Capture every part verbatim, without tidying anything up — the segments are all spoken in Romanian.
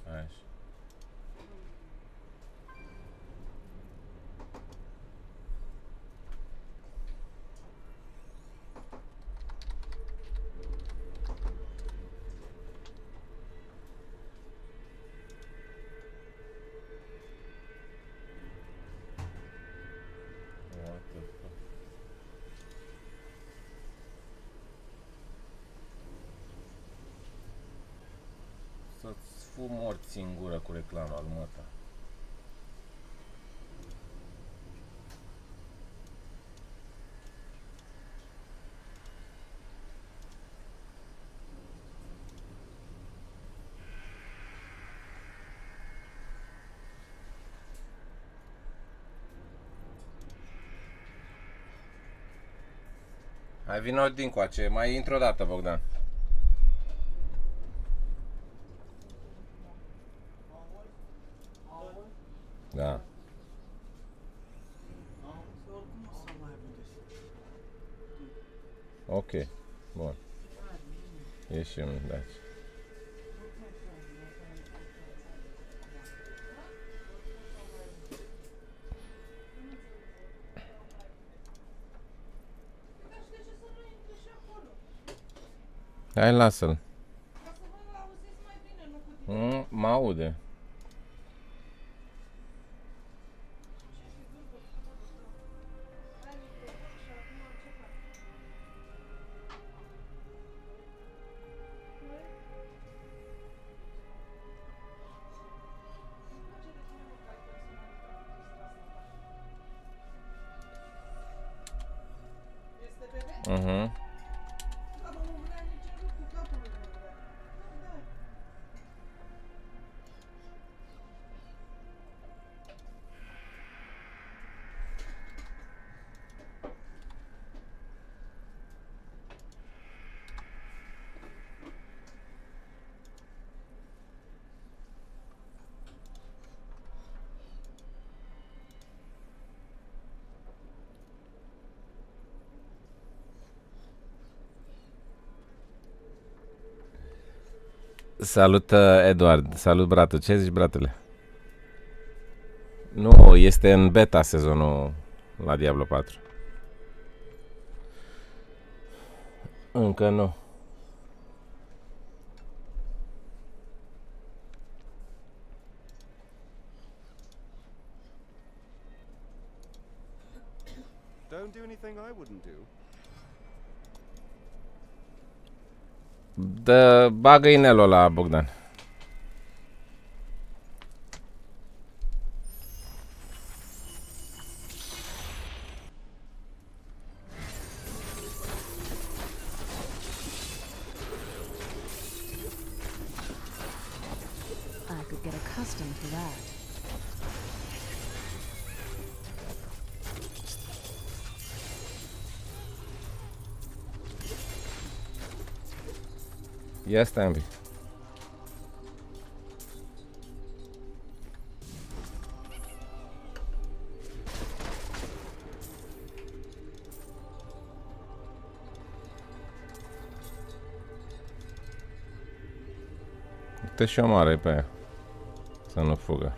Așa. What the fuck? Să-ți fu morți în gură cu reclama lui măta. Hai, vino dincoace, mai intru o dată, Bogdan. Da. Ok, bun. Ieșim de aici. Hai, lasă-l. Mm, mă aude. Mhm. Salut, Eduard. Salut, bratu. Ce zici, bratele? Nu, este în beta sezonul la Diablo patru. Încă nu. Don't do anything I wouldn't do. Dă, bagă inelul la Bogdan. I could get accustomed to that. Ia stai un pic. Uite și omoară pe ea. Să nu fugă.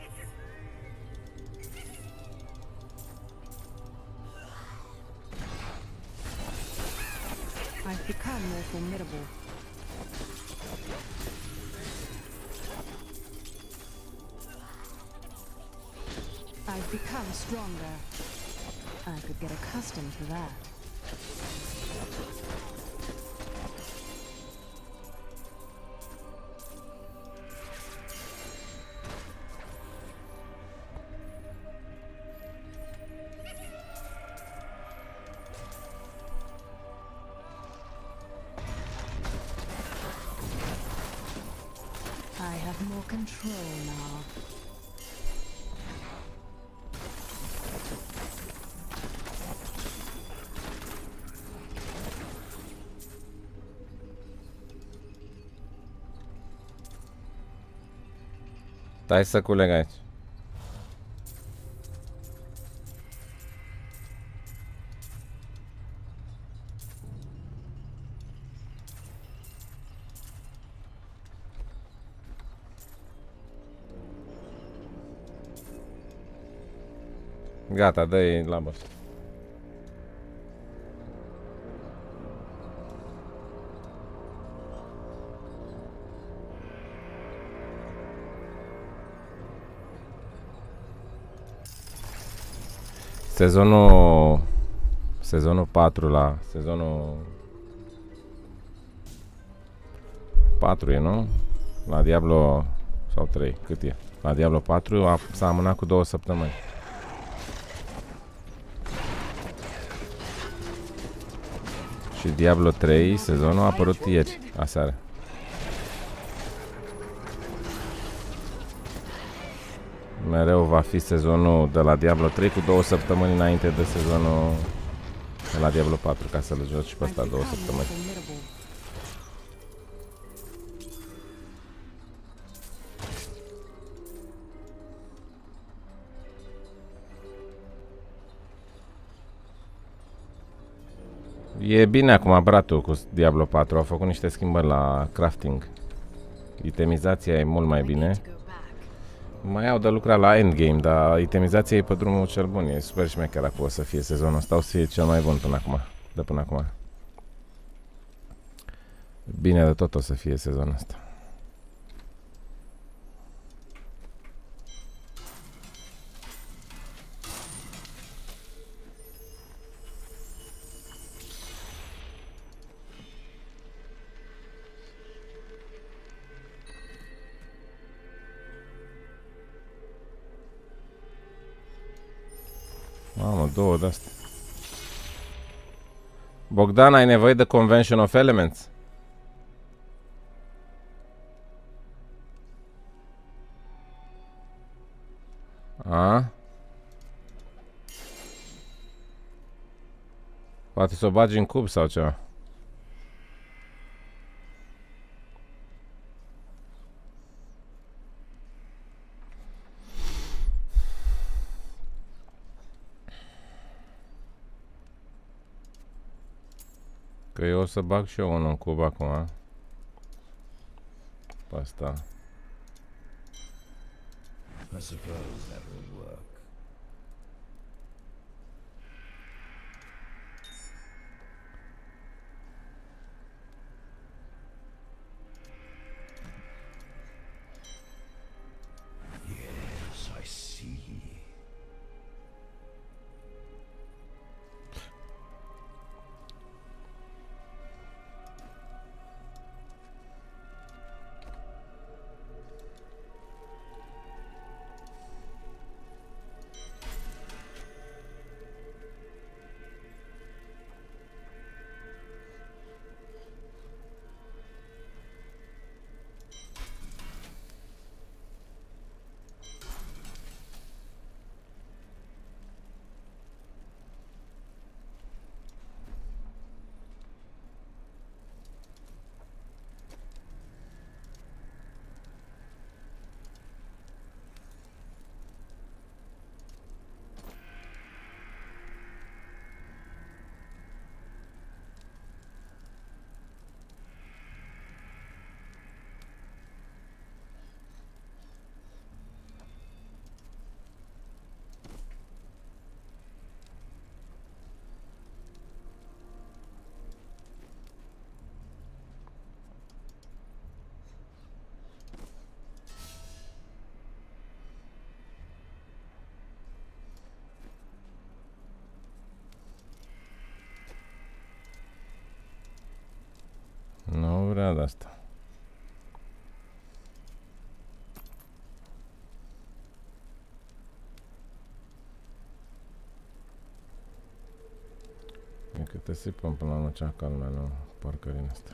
I've become more formidable. I've become stronger. I could get accustomed to that. I have more control now. Stai să culeg aici. Gata, dă-i la boss. Sezonul Sezonul patru la Sezonul patru e, nu? La Diablo sau trei, cât e? La Diablo patru s-a amânat cu două săptămâni. Și Diablo trei, sezonul, a apărut ieri, aseară. Mereu va fi sezonul de la Diablo trei cu două săptămâni înainte de sezonul de la Diablo patru, ca să-l joci și pe ăsta două săptămâni. E bine acum bratul cu Diablo patru, au făcut niște schimbări la crafting. Itemizația e mult mai bine. Mai au de lucrat la endgame, dar itemizația e pe drumul cel bun. E super șmecher acum o să fie sezonul ăsta, o să fie cel mai bun până acum, de până acum. Bine de tot o să fie sezonul ăsta. Mamă, două de-astea. Bogdan, ai nevoie de Convention of Elements? A? Poate să o bagi în cub sau ceva. Că eu o să bag și eu unul în cub acum. Pe asta. I suppose that will work. Yes, I see. Nu vrea de asta. E că te sipăm până la urmă cea calmea, nu porcărin asta.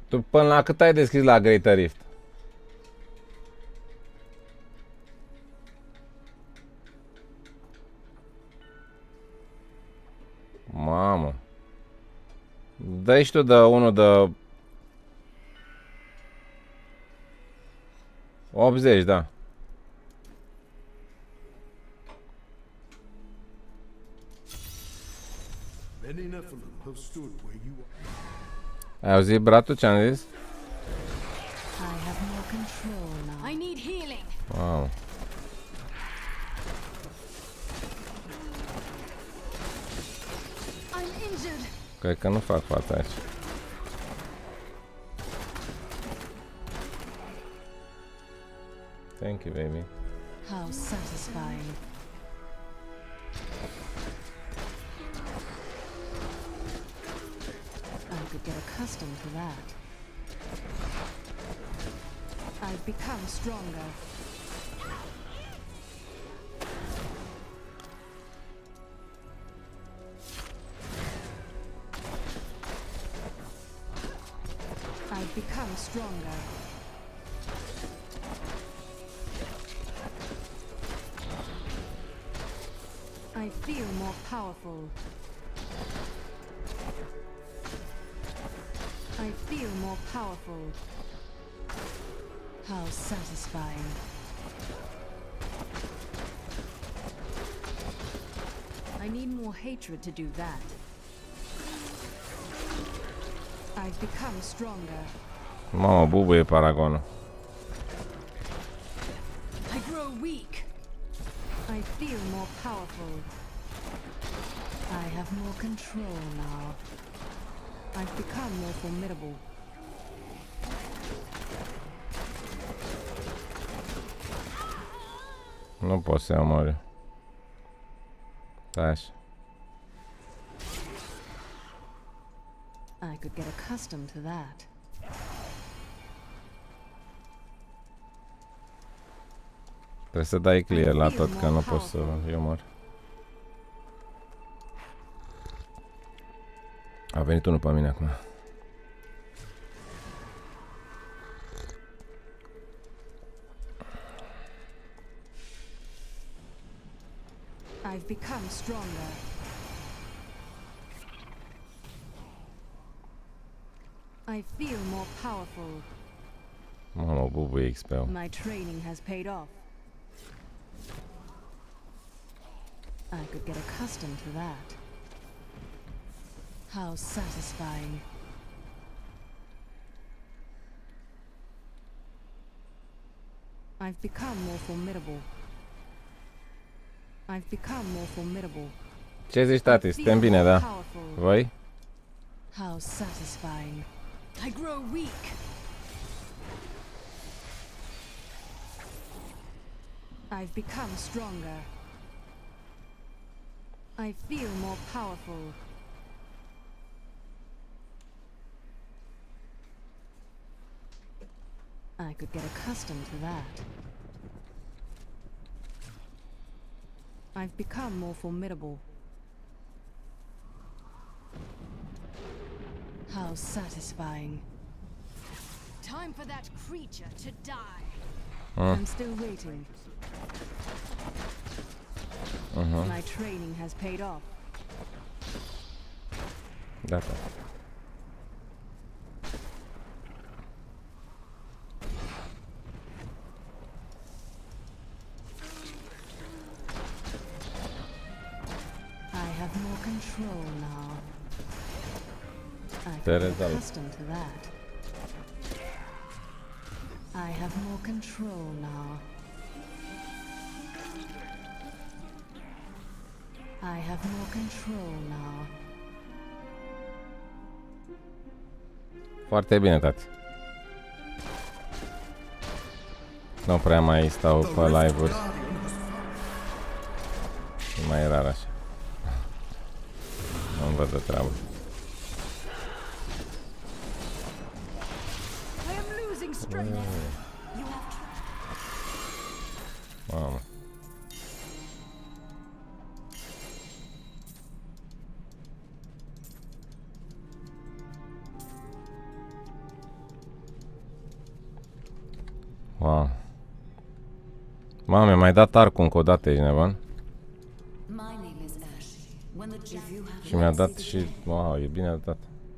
Tu până la cât ai deschis la Greater Rift? Mamă. Dă-i și tu de unul de optzeci, da. Many Nephilim have stood where you are. Ai auzit, bratul, ce am zis? I have more control now. I need healing. Mamă. I'm injured. Cred că nu fac față aici. Thank you, baby. How satisfying. I could get accustomed to that. I've become stronger. I've become stronger. I feel more powerful. I feel more powerful. How satisfying. I need more hatred to do that. I've become stronger. Mamă, bubuie paragonul. I grow weak. I feel more powerful. I have more control now. I've become more formidable. Nu pot să omori. Stai așa. I could get accustomed to that. Trebuie să dai clear la tot, că nu pot să îi omor. A venit unul pe mine acum. I've become stronger. I feel more powerful. Mamă, bubuie X P-ul. My training has paid off. I could get accustomed to that. How satisfying. I've become more formidable. I've become more formidable. Ce zici, tati? Suntem bine, da? Voi? How satisfying. I grow weak. I've become stronger. I feel more powerful. I could get accustomed to that. I've become more formidable. How satisfying. Time for that creature to die. I'm still waiting. Uh-huh. My training has paid off. Gata. I have more control now. I Te get rezolv. accustomed to that. I have more control now. I have more control now. Foarte bine, tati. Nu prea mai stau pe live-uri. E mai rar așa. Nu-mi văd de treabă. I am losing strength. You have Mamă. Wow. Mame, mai dat arcul încă o dată, ești nevan? Și mi-a dat și... Wow, e bine dat.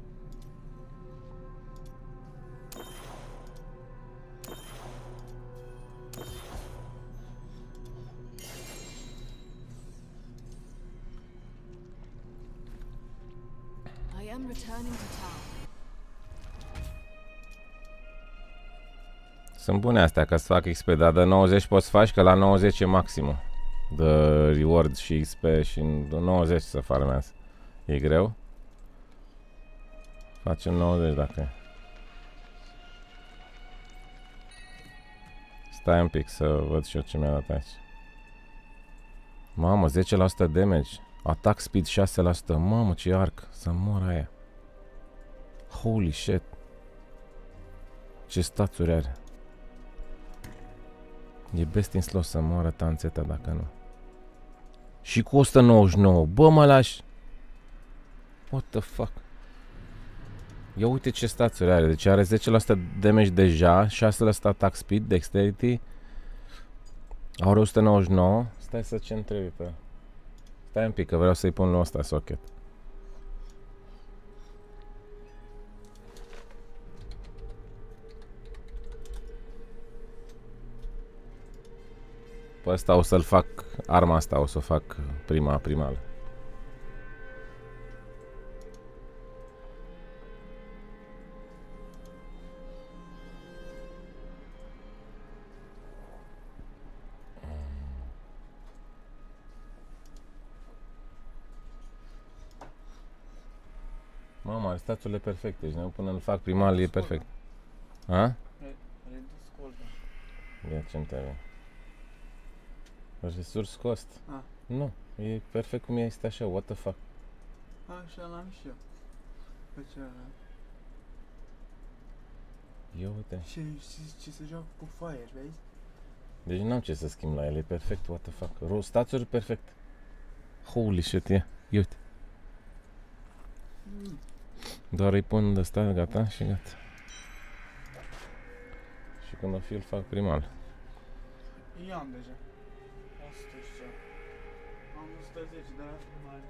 I am returning to town. Sunt bune astea ca să fac X P, dar de nouăzeci poți să faci, că la nouăzeci e maximul de reward și X P și de nouăzeci să farmează. E greu? Facem nouăzeci dacă e. Stai un pic să văd și eu ce mi-a dat aici. Mamă, zece la sută damage. Attack speed șase la sută. Mamă, ce arc. Să mor aia. Holy shit. Ce stațuri are. E best in slow să moară tanțeta dacă nu. Și cu o sută nouăzeci și nouă. Bă, mă lași. What the fuck. Ia uite ce stațuri are. Deci are zece la sută damage deja, șase la sută attack speed, dexterity. Are o sută nouăzeci și nouă. Stai să ce întrebi pe... Stai un pic, că vreau să-i pun lui ăsta socket. Pe ăsta o să-l fac, arma asta o să o fac prima, primală. Mama, are staturile perfecte, deci până îl fac primal e perfect. Ha? Ia ce-mi trebuie. Resource cost. Ah. Nu, e perfect cum este așa, what the fuck. Așa l-am și eu. Pe ce ăla. Eu uite. Și și- și se joacă cu fire, vezi? Deci n-am ce să schimb la el, e perfect, what the fuck. Ro stațuri perfect. Holy shit, e. Ia uite. Mm. Doar îi pun de ăsta, gata și gata. Și când o fi îl fac primal. Eu am deja. o sută și ceva. Am o sută zece de la primare.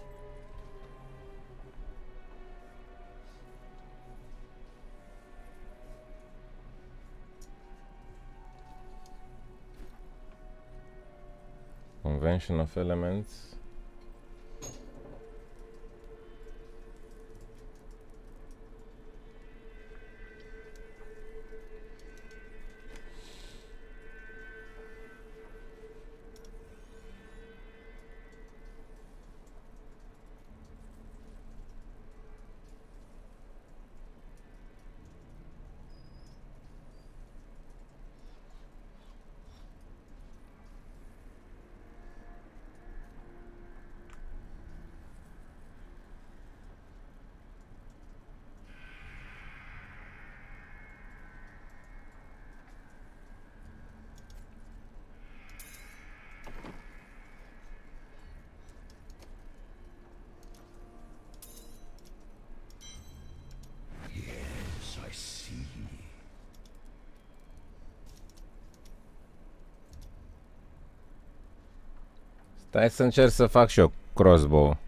Convention of Elements. Stai să încerc să fac și eu crossbow.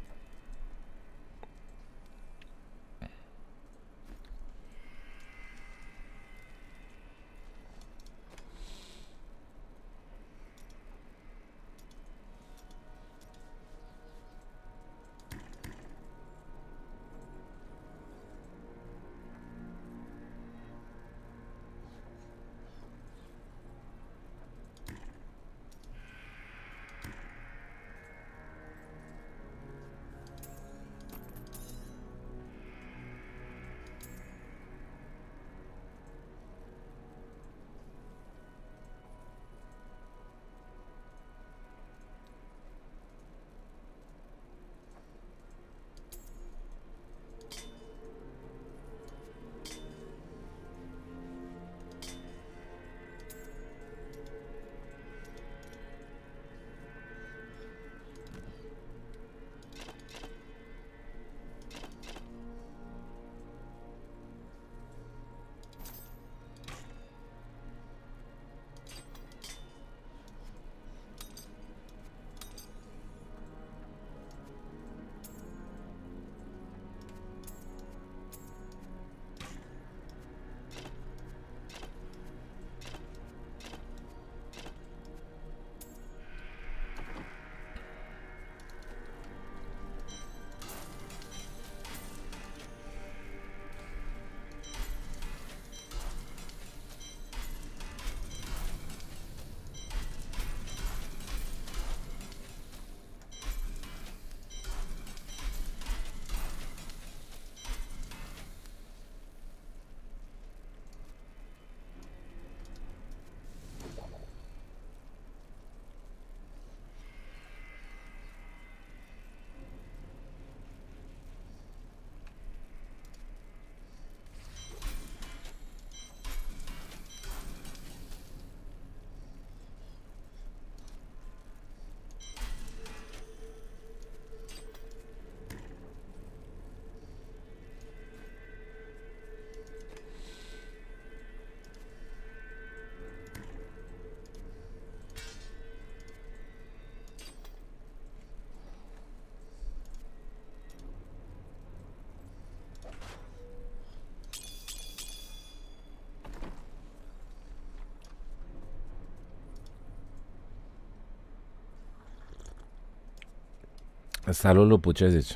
Salut, Lupu, ce zici?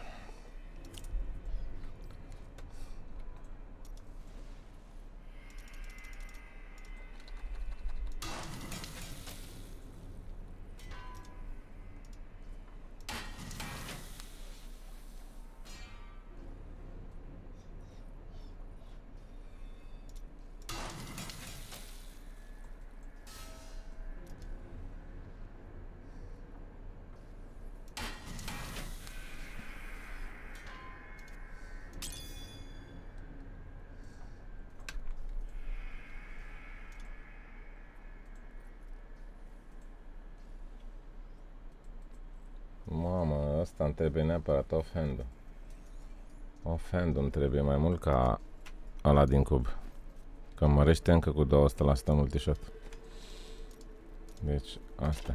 Mamă, ăsta îmi trebuie neapărat offhand-ul. Offhand-ul îmi trebuie mai mult ca ăla din cub. Că mărește încă cu două sute la sută multishot. Deci, asta.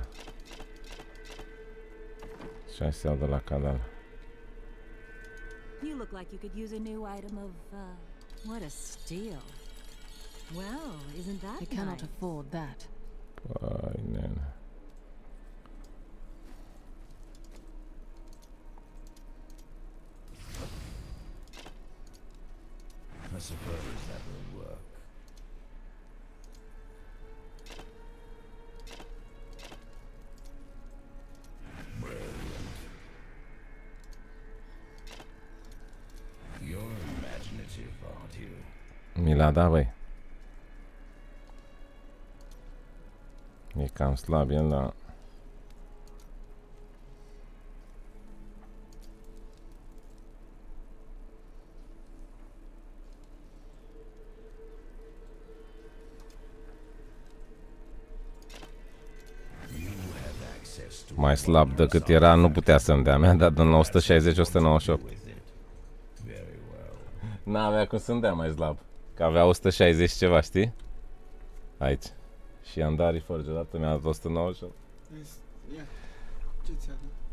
Și hai să iau de la Cadal. You look like you could use a new item of, uh, what a steal. Well, isn't that You cannot nice? afford that. Păi, nene. I suppose that will work. Brilliant. You're imaginative, aren't you? Mi l-a dat, băi. E cam slab el, dar... Mai slab decât era, nu putea să-mi dea. Mi-a dat de la o sută șaizeci - o sută nouăzeci și opt. N-avea cum să-mi dea mai slab. Că avea o sută șaizeci ceva, știi? Aici. Și i-am dat Reforge odată, mi-a dat o sută nouăzeci și opt. Ia. Ce ți-a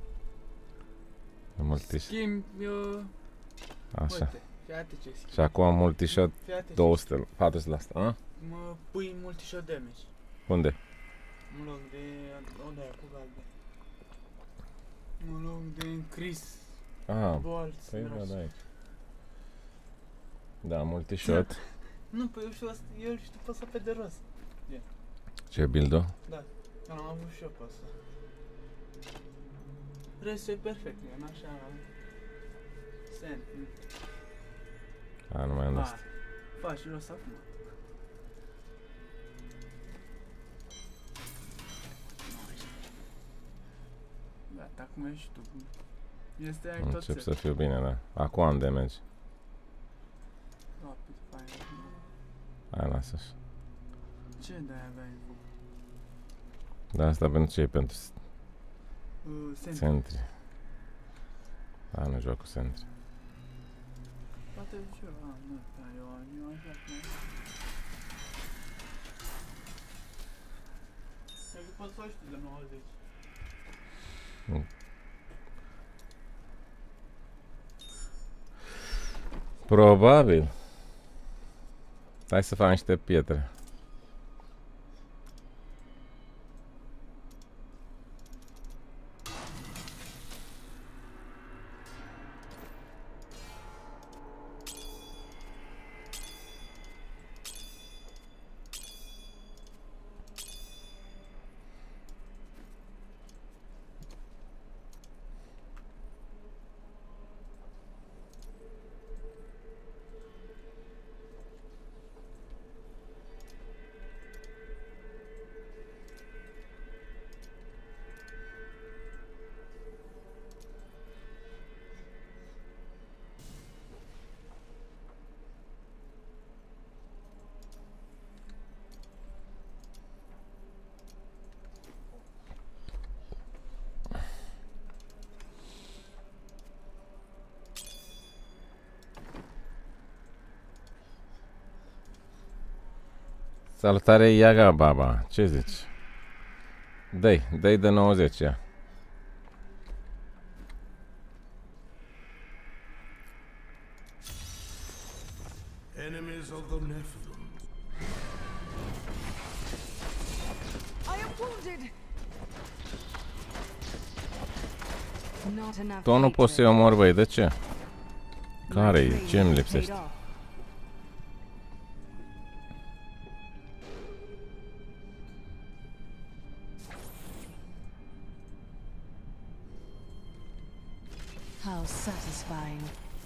dat? Multish. Schimb, eu... Așa. Uite, fiate ce schimb. Și acum multishot Fiate ce două sute, patru sute la sută. A? mă pui multishot damage. Unde? În loc de... Unde aia cu galben? În loc de increase. Ah, Bolts. păi miros. văd aici. Da, multishot. Nu, păi eu știu asta, eu știu pe asta pe de rost. Ce build-o? Da, am avut și eu pe asta. Restul e perfect, e în așa... Sent. A, nu mai am Ah, asta. faci rost acum. Gata, acum ești tu. Este ai tot Încep set. să fiu bine, da. Acum am damage. Rapid fire. Hai, lasă așa. Ce de-aia aveai cu? Dar asta pentru ce e? Pentru Uh, sent. centri. Da, nu joc cu centri. Poate ceva, nu, dar eu, eu am jucat, nu? Cred că poți să faci tu de nouăzeci. Probabil. Hai să fac niște pietre. Salutare, Iaga Baba. Ce zici? Dă-i, dă-i de nouăzeci, ia. Enemies of the Nephilim. I am wounded. Not enough Tot nu pot să-i hatred. omor, băi, de ce? My Care-i? training Ce îmi has lipsește? paid off. How satisfying.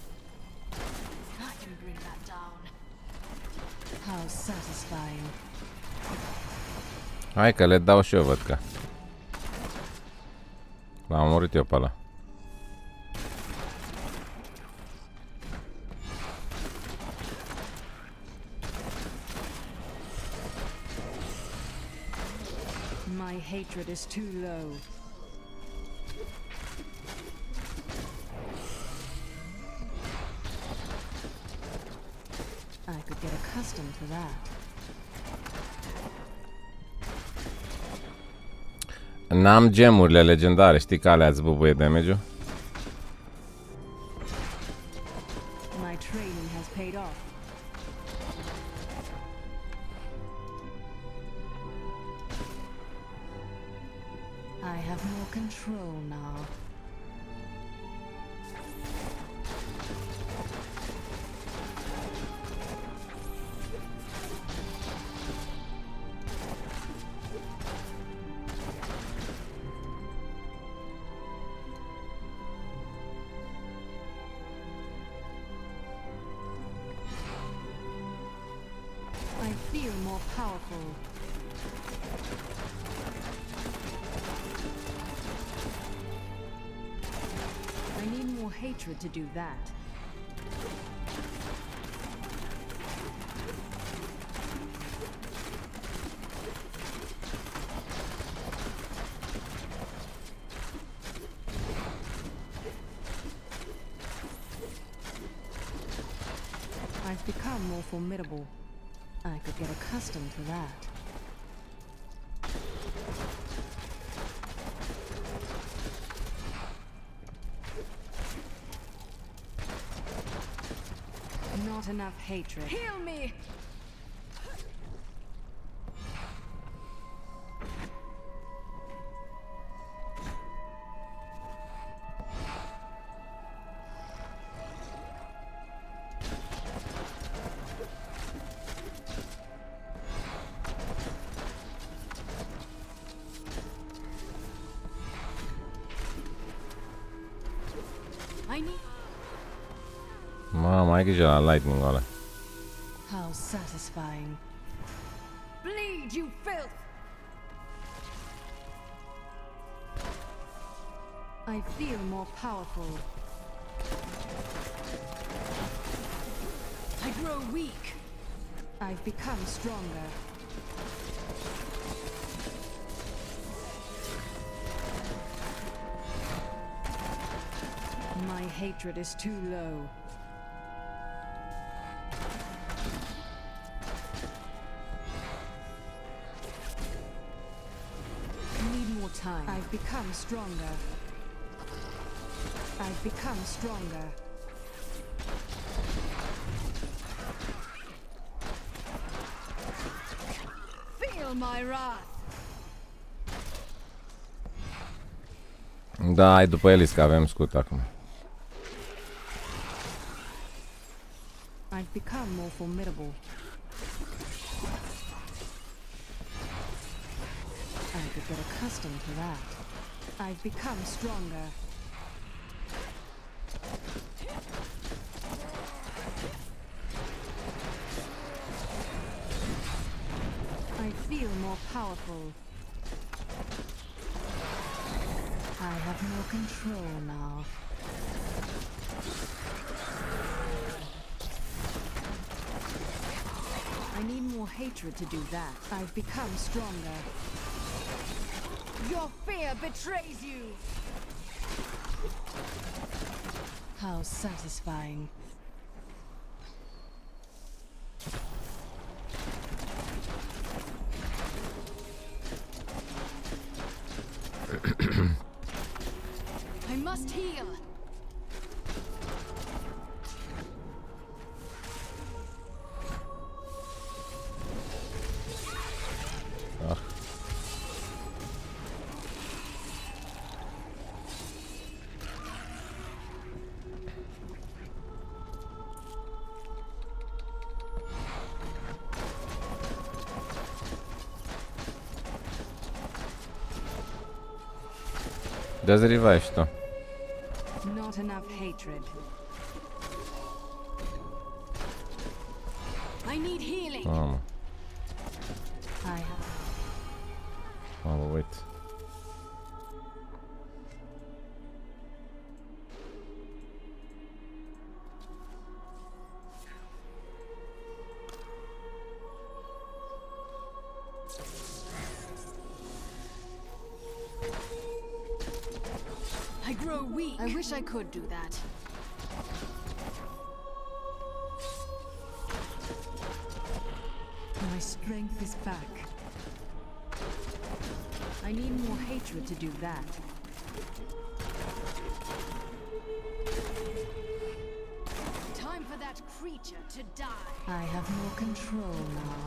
I can bring that down. How satisfying. Hai că le dau și eu, văd că. L-am omorât eu pe ăla. My hatred is too low. I could get accustomed to that. N-am gemurile legendare, știi că alea îți bubuie damage-ul? My training has paid off. I have more control now. I feel more powerful. I need more hatred to do that. I've become more formidable. I could get accustomed to that. Not enough hatred. Heal me! I need... Mamă, ai grijă la lightning-ul ăla. How satisfying. Bleed, you filth! I feel more powerful. I grow weak. I've become stronger. My hatred is too low. I need more time. I've become stronger. I've become stronger. Feel my wrath. Da, hai după Elis că avem scut acum. I've become more formidable. I could get accustomed to that. I've become stronger. I feel more powerful. I have more control now. I need more hatred to do that. I've become stronger. Your fear betrays you. How satisfying. I must heal. Dă-ți revive și tu. Not enough hatred. I need healing. Mamă, I have. mamă, uite. I grow weak. I wish I could do that. My strength is back. I need more hatred to do that. Time for that creature to die. I have more control now.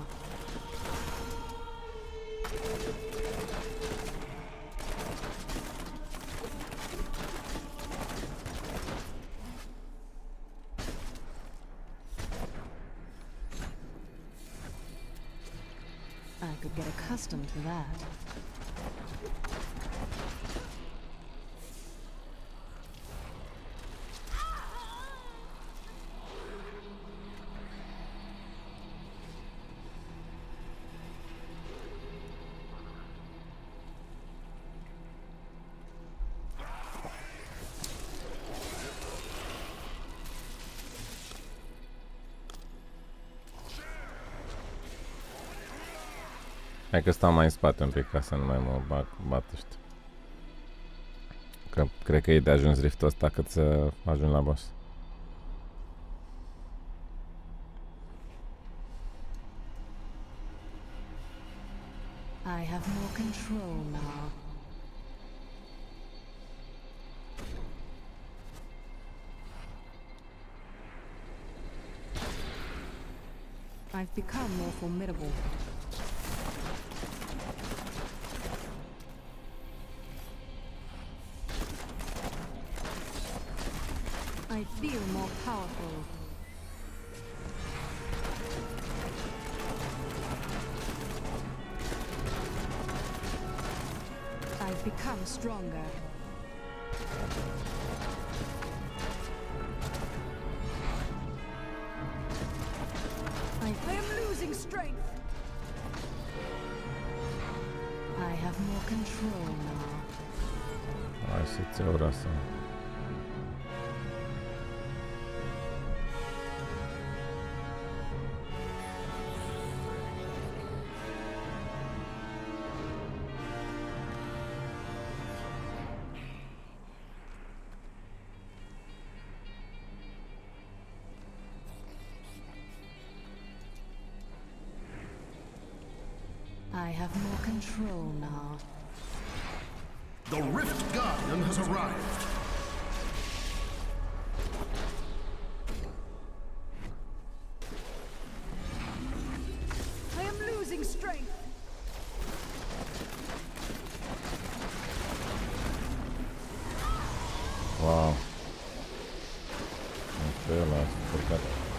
I could get accustomed to that. Hai că stau mai în spate un pic ca să nu mai mă bat, bat ăștia. Că cred că e de ajuns riftul ăsta cât să ajung la boss. I have more control now. I've become more formidable. I feel more powerful. I've become stronger. I, I am losing strength. I have more control now. Hai să-ți iau rasa. I have more control now. The Rift Guardian has arrived. I am losing strength. Wow. Nu știu, l-a spurcat.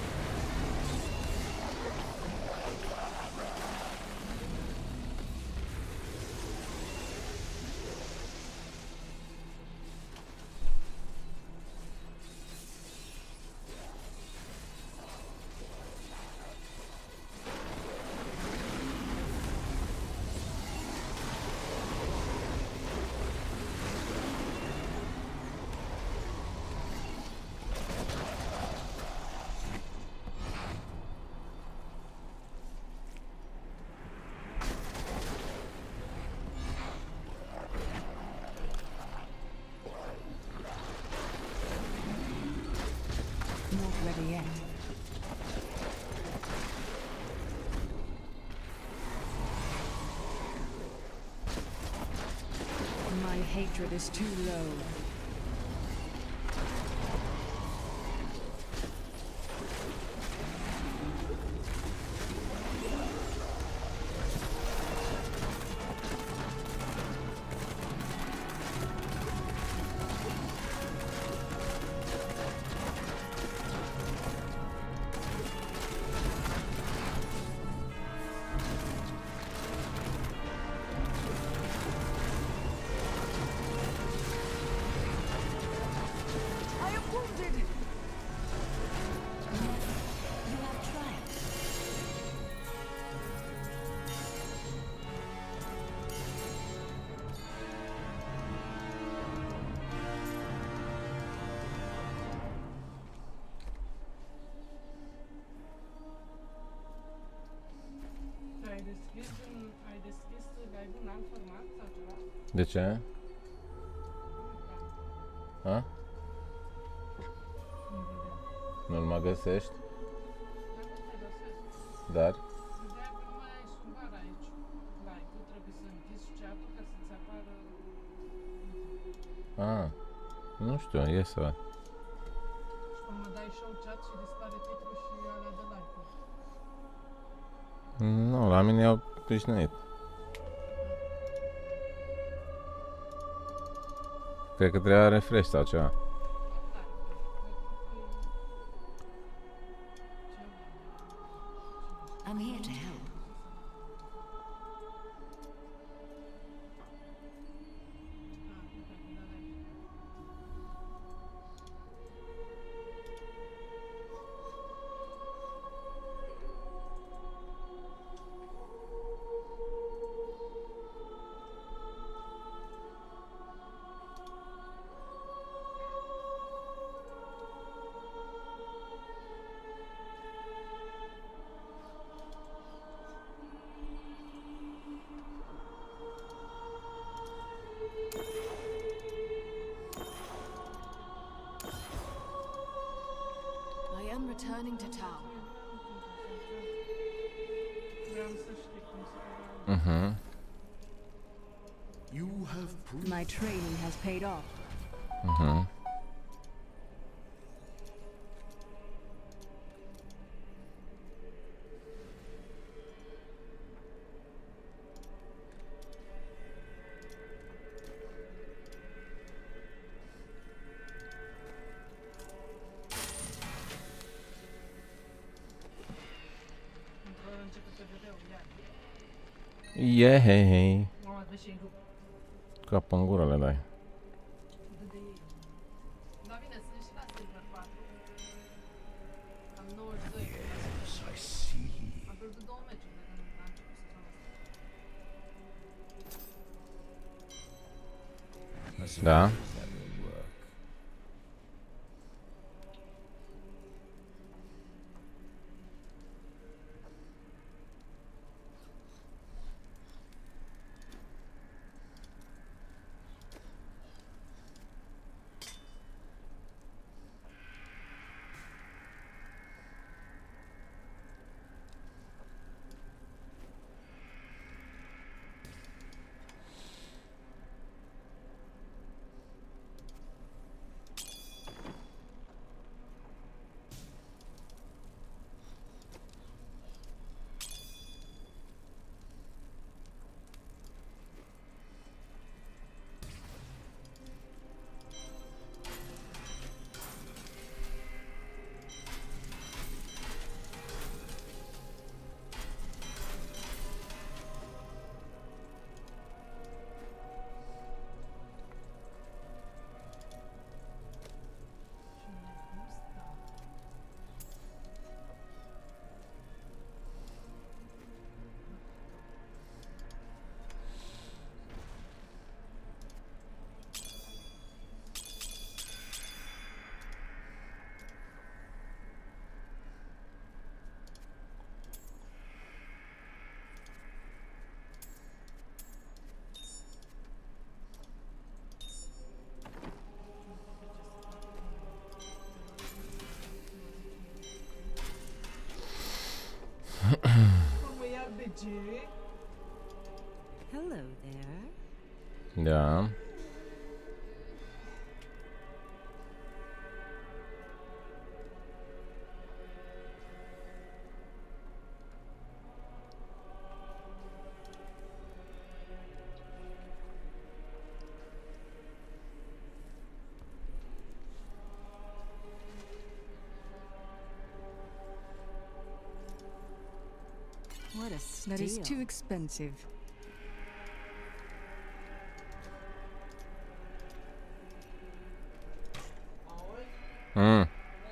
Not ready yet. My hatred is too low. wounded. You have triumphed. Ai deschis în, ai deschis live-ul în alt format sau ceva? De ce? Ha? Nu-l mai găsești? Dar? Ideea că nu mai ai subar aici. Live-ul trebuie să închizi chat-ul ca să-ți apară... Ah, nu știu, e să... Și până dai show chat și dispare titlul și alea de live-ul. Nu, la mine e obișnuit. Cred că trebuia refresh sau ceva. I'm here to help. I am returning to town. Vreau să știi cum să... Mhm. You have proved My training has paid off. Mhm. Într-o începe P V D-ul, iar. Yeah, hei, hei. Mama, dă și-i rup. Cap în gură le dai. Dă de ei. Da, bine, sunt și la Silver patru. Am nouăzeci și doi. Yes, I see. Am pierdut două meciuri de când a început sezonul ăsta. I Da. suppose that will work. Mamă, iar de ce? Hello there. Da. What a steal. That is too expensive. Auzi? Mm.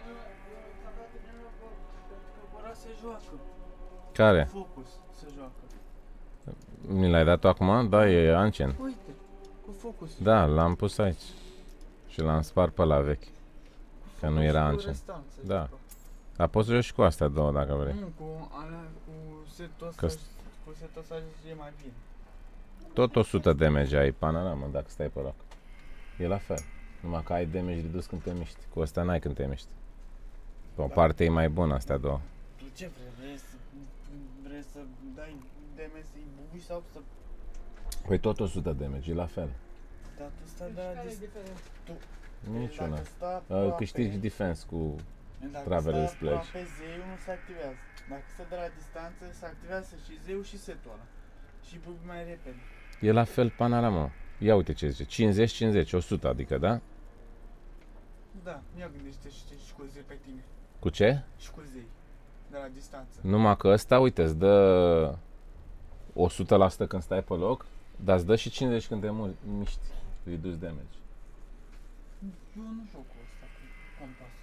Ăla se joacă. Care? Focus se joacă. Mi l-ai dat acum? Da, e ancient. Uite, cu Focus. Da, l-am pus aici. Și l-am spart pe la vechi. Că nu era ancient. Da. Dar poți să joci și cu astea două dacă vrei. Nu, cu, alea, cu setul ăsta, Că- cu setul ăsta e mai bine. Tot o sută damage ai panoramă dacă stai pe loc. E la fel. Numai că ai damage redus când te miști. Cu ăsta n-ai când te miști. Pe o parte e mai bună astea două. Tu ce vrei? Vrei să, vrei să dai damage să-i bubui sau să... Păi tot o sută damage, e la fel. Dar tu stai de la dis... Tu, Niciuna. dacă stai Uh, aproape- câștigi defense cu... Dacă Traveler's stai Pledge. aproape, zeiul nu se activează. Dacă stai de la distanță, se activează și zeiul și setul ăla. Și bubi mai repede. E la fel panorama. Ia uite ce zice. cincizeci cincizeci, o sută adică, da? Da, ia gândește și, și cu zei pe tine. Cu ce? Și cu zei. De la distanță. Numai că ăsta, uite, îți dă o sută la sută când stai pe loc, dar îți dă și cincizeci când te mul- miști. Reduce damage. Eu nu joc cu ăsta, cu compasul.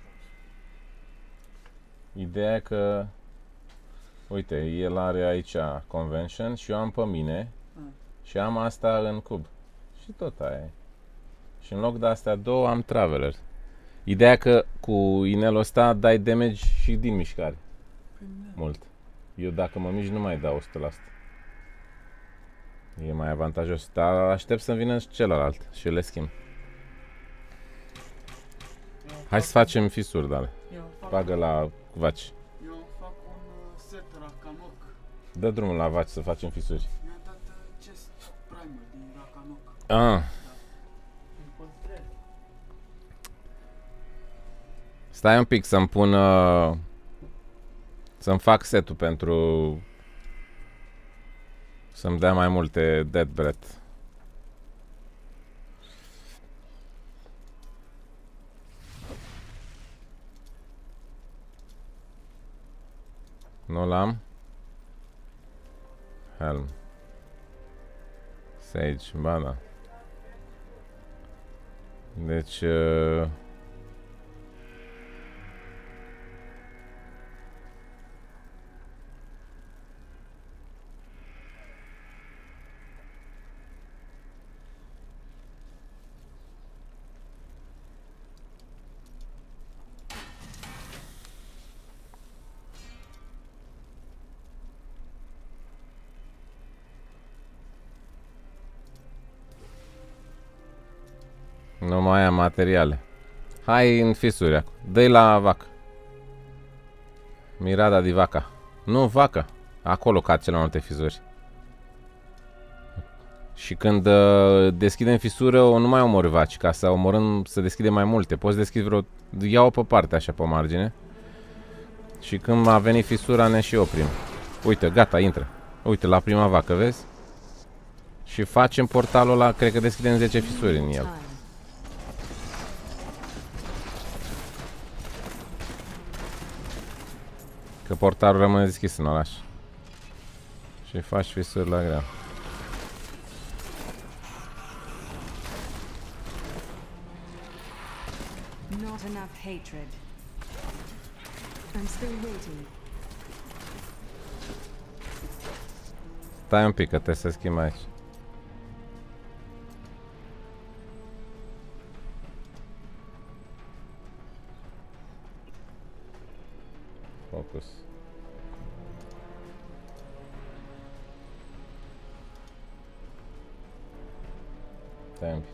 Ideea e că, uite, el are aici convention și eu am pe mine Mm. și am asta în cub. Și tot aia e. Și în loc de astea două am traveler. Ideea e că cu inelul ăsta dai damage și din mișcare. Păi da. Mult. Eu dacă mă mișc nu mai dau o sută la sută. E mai avantajos. Dar aștept să-mi vină și celălalt și le schimb. Eu Hai fac- să facem fisuri, dale. Eu fac, Bagă la vaci. eu fac un uh, set Rakanok. Dă drumul la vaci să facem fisuri. Mi-a dat uh, chest primer din Rakanok. Ah, Îl păstrez. stai un pic să-mi pun... Uh, să-mi fac setul pentru... Să-mi dea mai multe dead breath. Nu l-am? Helm. Sage, ba da. Deci... Uh, Nu mai am materiale. Hai în fisuri acum. Dă-i la vacă. Mirada de vaca. Nu, vacă. Acolo cad cele mai multe fisuri. Și când uh, deschidem fisură, o nu mai omori vaci. Ca să omorâm, să deschidem mai multe. Poți deschide vreo... Ia-o pe parte, așa, pe margine. Și când a venit fisura, ne și oprim. Uite, gata, intră. Uite, la prima vacă, vezi? Și facem portalul ăla, cred că deschidem zece fisuri în el. Time. Că portalul rămâne deschis în oraș. Și faci fisuri la greu. Not enough hatred. I'm still waiting. Stai un pic că trebuie să schimb aici. Focus. Stai un pic.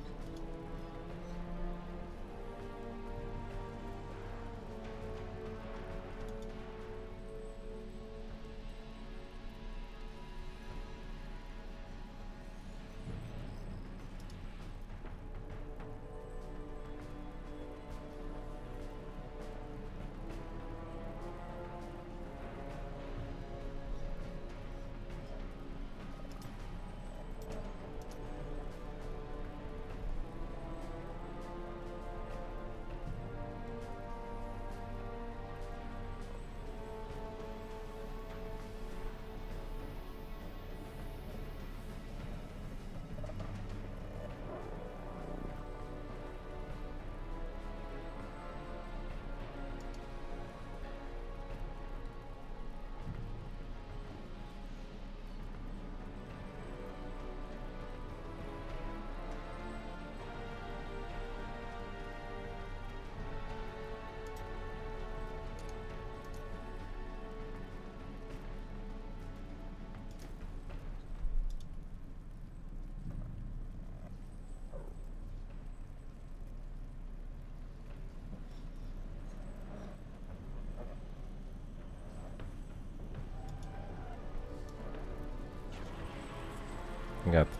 Gata.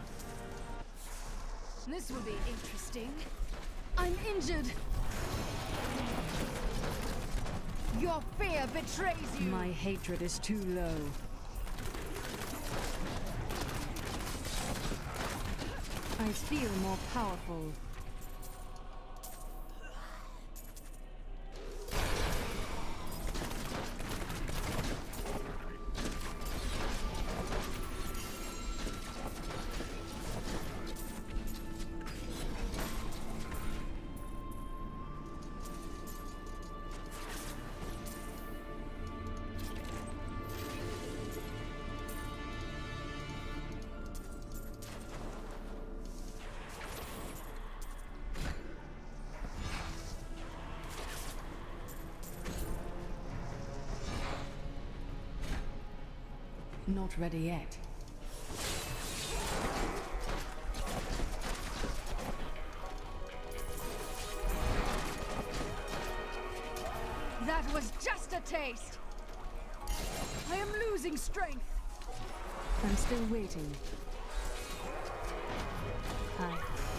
This will be interesting. I'm injured. Your fear betrays you. My hatred is too low. I feel more powerful. Not ready yet. That was just a taste. I am losing strength. I'm still waiting. Hi.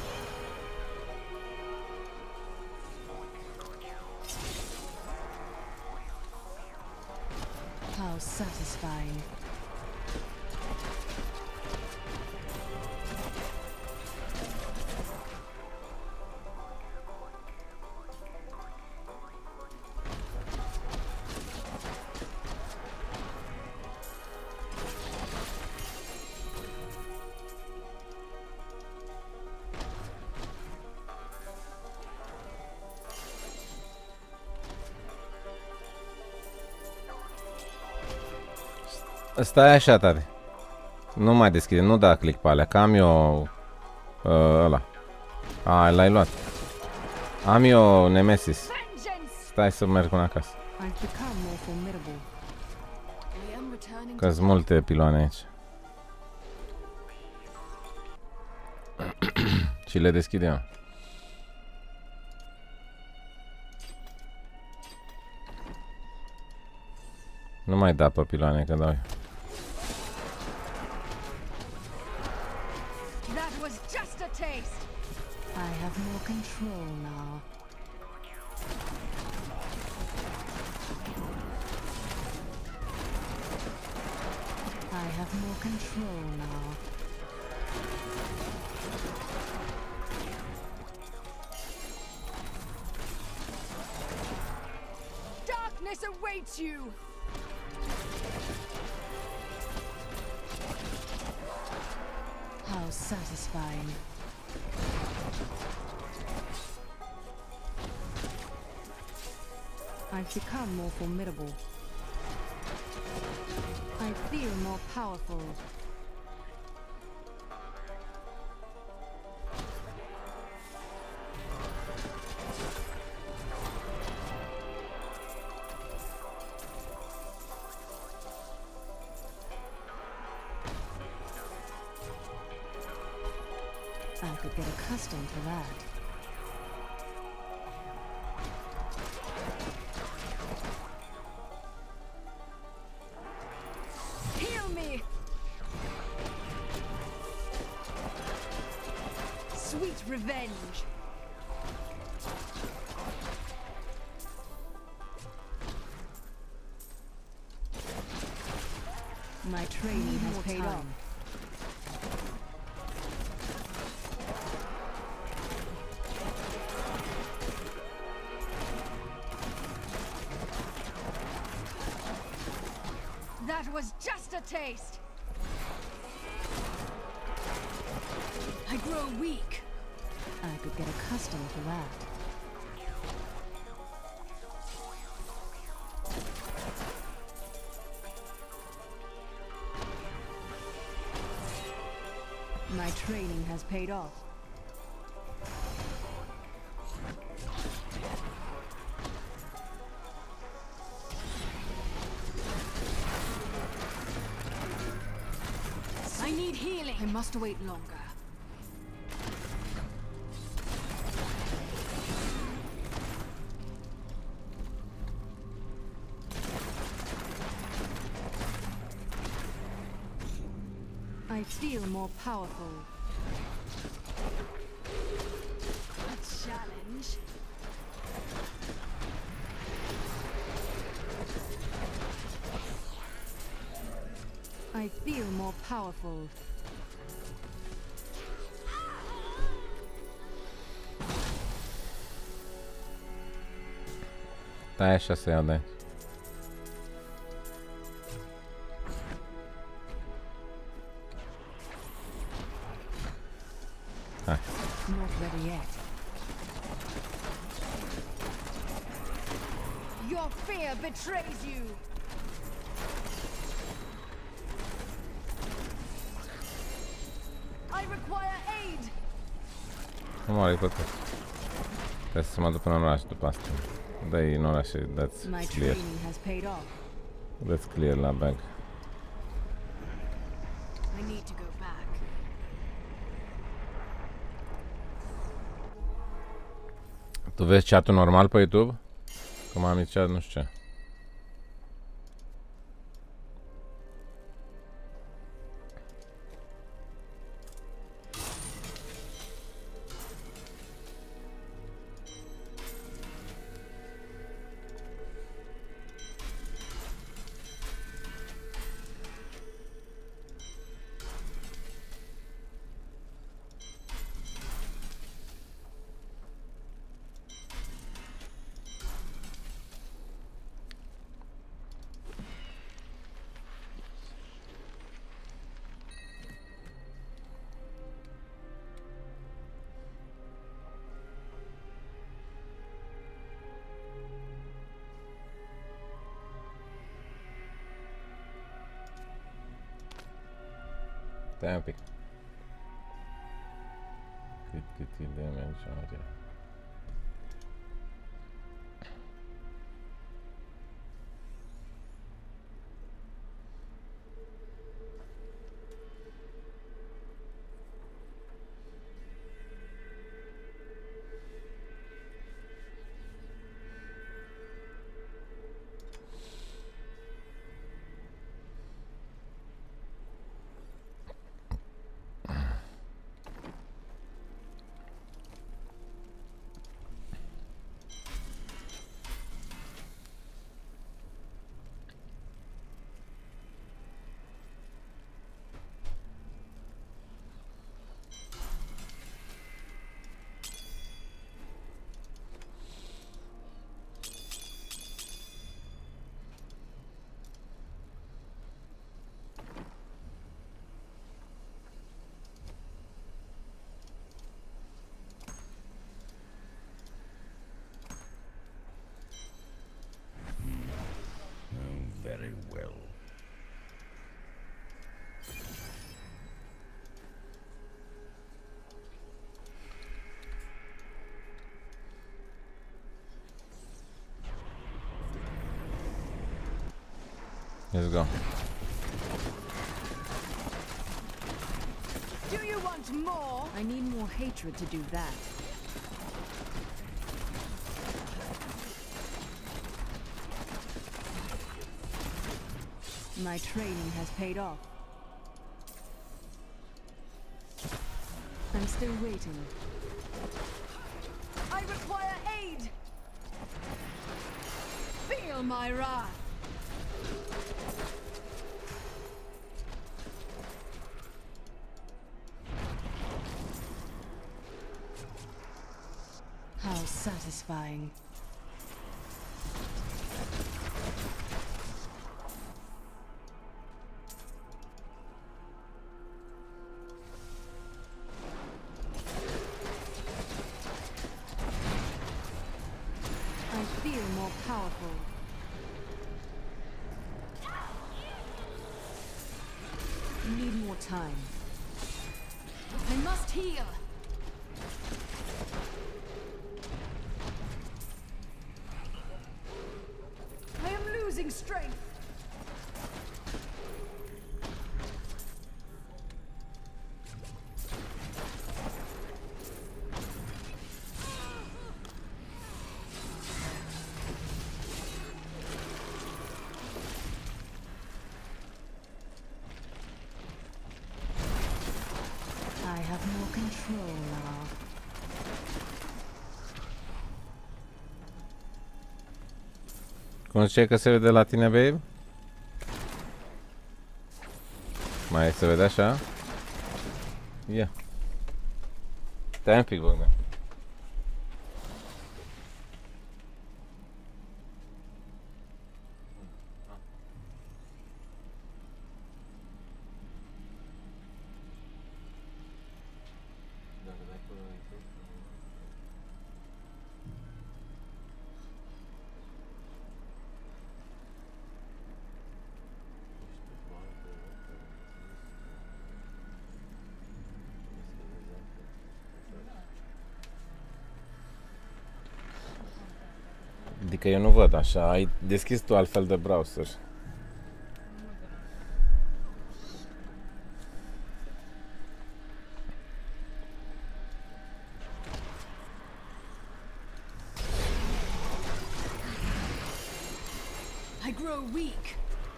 How satisfying. Stai așa, tare. Nu mai deschide, nu da click pe alea, că am eu uh, ăla. A, l-ai luat. Am eu Nemesis. Stai să merg până acasă. I've become more formidable. I am returning Că-s multe piloane aici. Și le deschidem. Nu mai da pe piloane, că dau eu. That was just a taste. I have more control now. I have more control now. Darkness awaits you. How satisfying. I've become more formidable. I feel more powerful. I could get accustomed to that. Heal me. Sweet revenge. My training has paid off. That was just a taste. I grow weak. I could get accustomed to that. My training has paid off. I need healing. I must wait longer. I feel more powerful. A challenge. I feel more powerful. Da, așa se ia, da. Hai. Not ready yet. Your fear betrays you. I require aid. Nu mă are tot. Trebuie să mă duc până în oraș după asta. Dă-i în oraș și dați My clear. training has paid off. Dați clear la bag. I need to go back. Tu vezi chat-ul normal pe YouTube? Că m-am zicea, nu știu ce. Stai un pic. Cât, cât e damage are? Very well. Let's go. Do you want more? I need more hatred to do that. My training has paid off. I'm still waiting. I require aid. Feel my wrath. How satisfying. I feel more powerful. Need more time. I must heal. I am losing strength. Cum ziceai că se vede la tine, babe? Mai se vede așa? Ia. Stai un pic, Bogdan. Adică eu nu văd așa, ai deschis tu altfel de browser. I grow weak.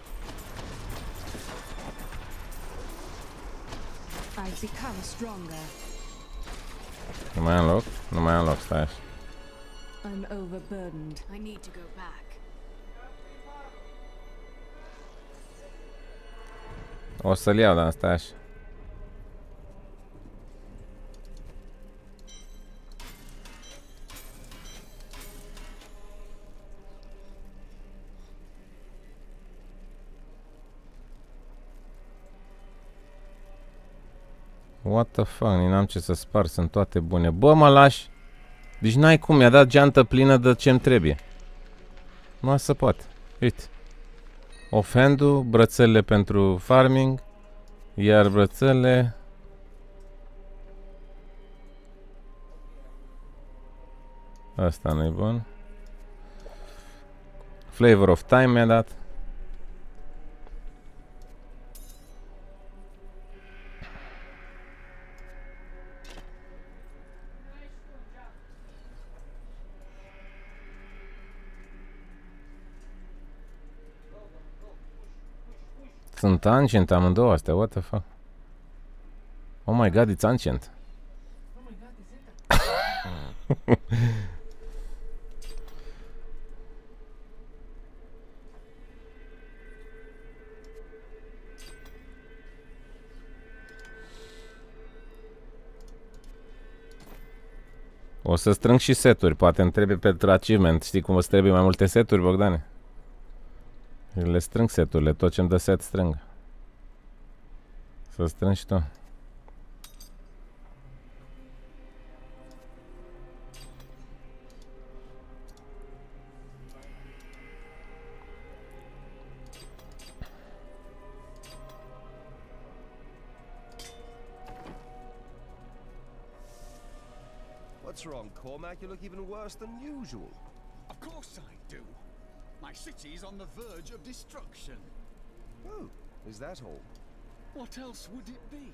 I've become stronger. Nu mai am loc? Nu mai am loc, stai așa. I'm overburdened. I need to go back. O să-l iau, dar stai așa. What the fuck, n-am ce să spar, sunt toate bune. Bă, mă lași? Deci n-ai cum, mi-a dat geantă plină de ce-mi trebuie. Nu se poate. Uite. Offhand-ul, brățările pentru farming, iar brățările... Asta nu-i bun. Flavor of Time mi-a dat. Sunt ancient amândouă astea, what the fuck? Oh my god, it's ancient. Oh my god, is it? O să strâng și seturi, poate îmi trebuie pentru achievement. Știi cum îți trebuie mai multe seturi, Bogdane? Le strâng seturile, tot ce-mi dă set strâng. Să strâng și tu. What's wrong, Cormac? You look even worse than usual. Of course I do. My city's on the verge of destruction. Oh, is that all? What else would it be?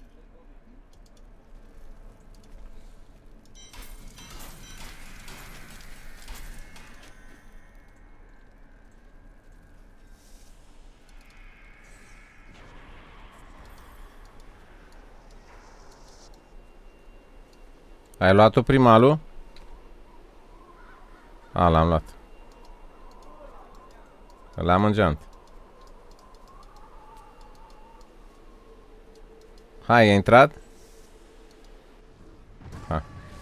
Ai luat-o primalul? A, l-am luat. L-am în geant. Hai, ai intrat? Ha.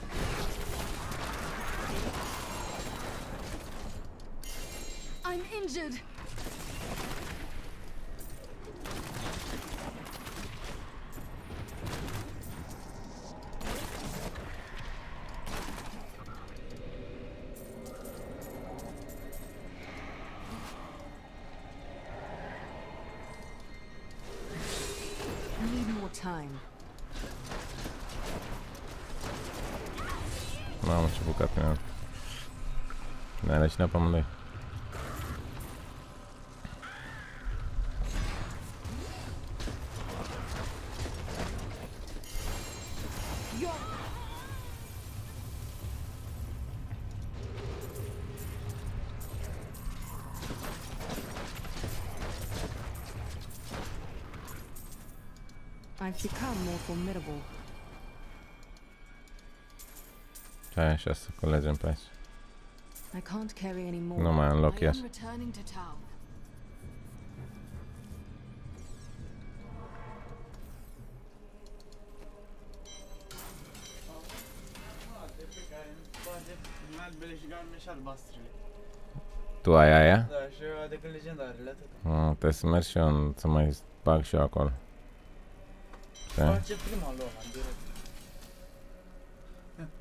I'm injured. Time. Mamă, ce bucat mi-am. Ne-a leșinat pe amândoi. I've become more formidable. Hai așa să culegem pe aici. I can't carry any more. Nu mai am loc, I yes. am returning to town. De pe care îmi bage din albele și galbene și albastrele. Tu ai aia? Da, și eu decât legendarele, atât. Mm, trebuie să merg și eu în- să mai bag și eu acolo. Okay. Face prima lor, în direct. Ia.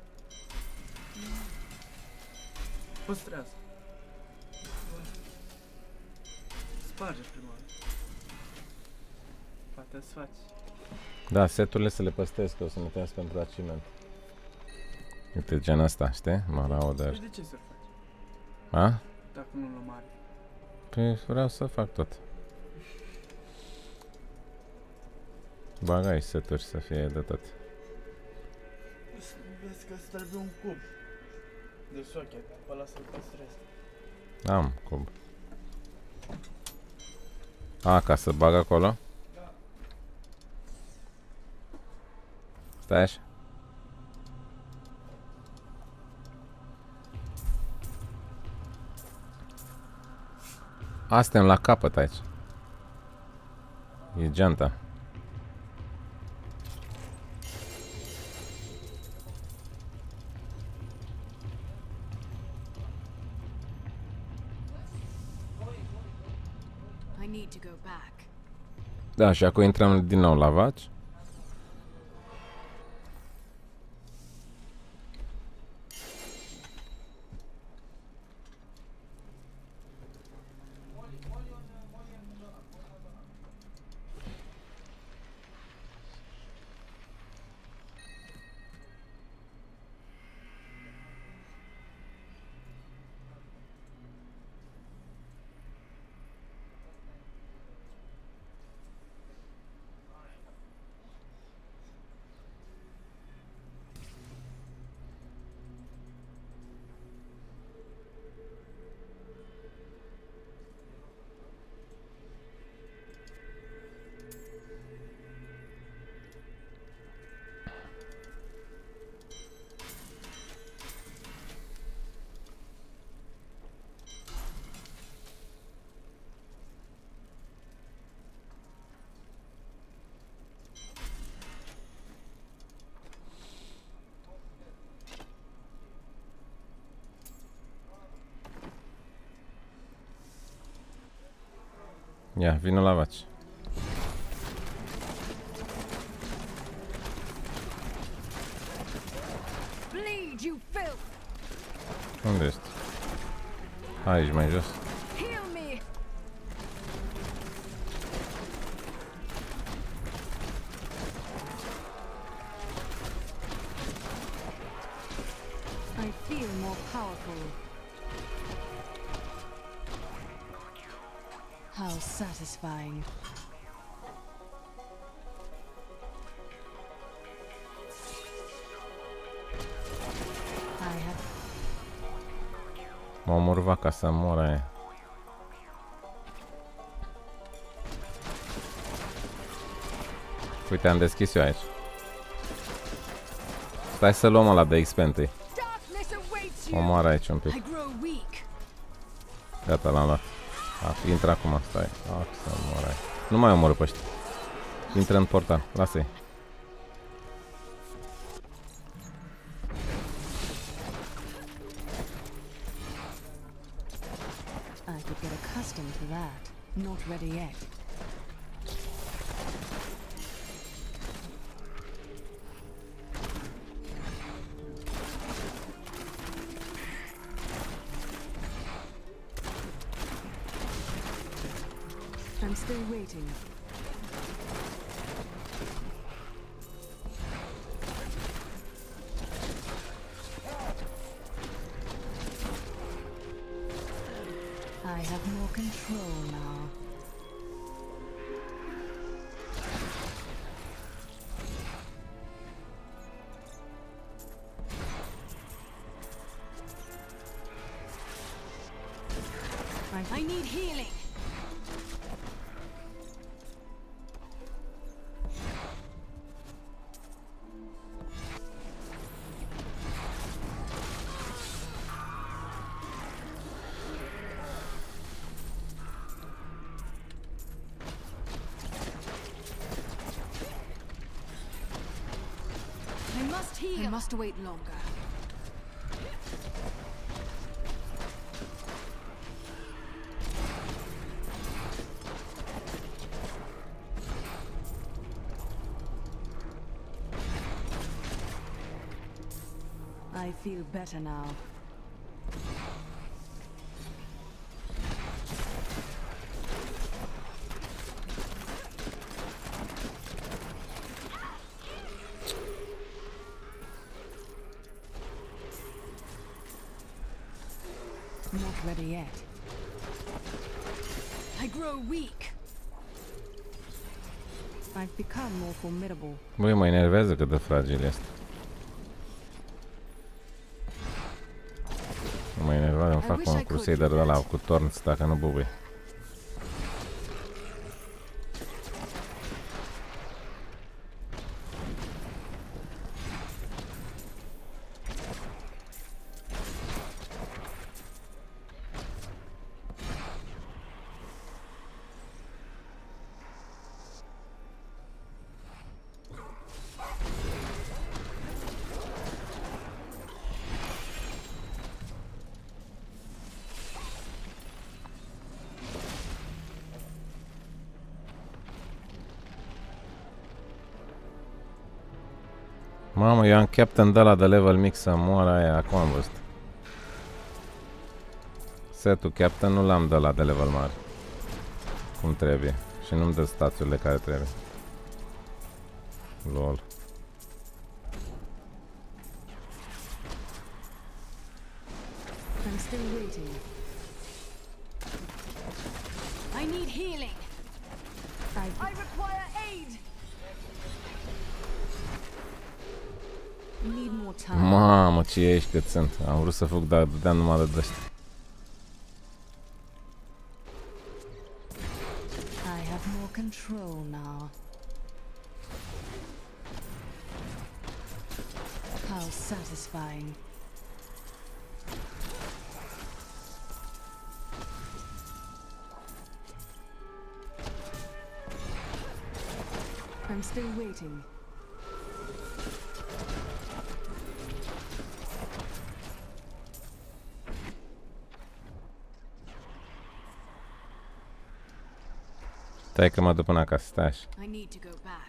Păstrează. Sparge prima oară. Poate să faci. Da, seturile să le păstrez, că o să ne trebuie pentru achievement. Uite, gen ăsta, știi? Marauder. Și de ce să-l faci? A? Dacă nu-l mare. Păi vreau să fac tot. Bag aici seturi să fie de tot. Vezi că îți trebuie un cub de socket, pe ăla să-l păstrezi. Am cub. A, ca să bag acolo? Da. Stai așa. A, suntem la capăt aici. E geanta. I need to go back. Da, și acum intrăm din nou la vaci. Ia, vină la vaci. Bleed, you filth! Unde ești? Aici, mai jos. Heal me! I feel more powerful. How satisfying. I have M-a omorât vaca să mor aia. Uite, am deschis eu aici. Stai să luăm ăla de X P întâi. Darkness awaits you! Omoară aici un pic. I grow weak. Gata, l-am luat. A, intră acum, stai. A, să moară aici. Nu mai omoră pe ăștia. Intră în portal, lasă-i. I could get accustomed to that. Not ready yet. I'm still waiting. I have more control now. I, I need healing. must wait longer. I feel better now. Not ready yet. I grow weak. I've become more formidable. Băi, mă enervează cât de fragil este. Mă enervează, îmi fac un Crusader de ăla cu torns dacă nu bubuie. Mamă, eu am captain de ăla de level mic să moară aia, acum am văzut. Setul captain nu l-am de ăla de level mare. Cum trebuie. Și nu-mi dă stațiurile care trebuie. Lol. I'm still waiting. I need healing. I I require aid. need more time. Mamă, ce ești cât sunt. Am vrut să fug, dar dădeam numai de dăști. I have more control now. How satisfying. I'm still waiting. Stai că mă duc până acasă, stai așa. I need to go back.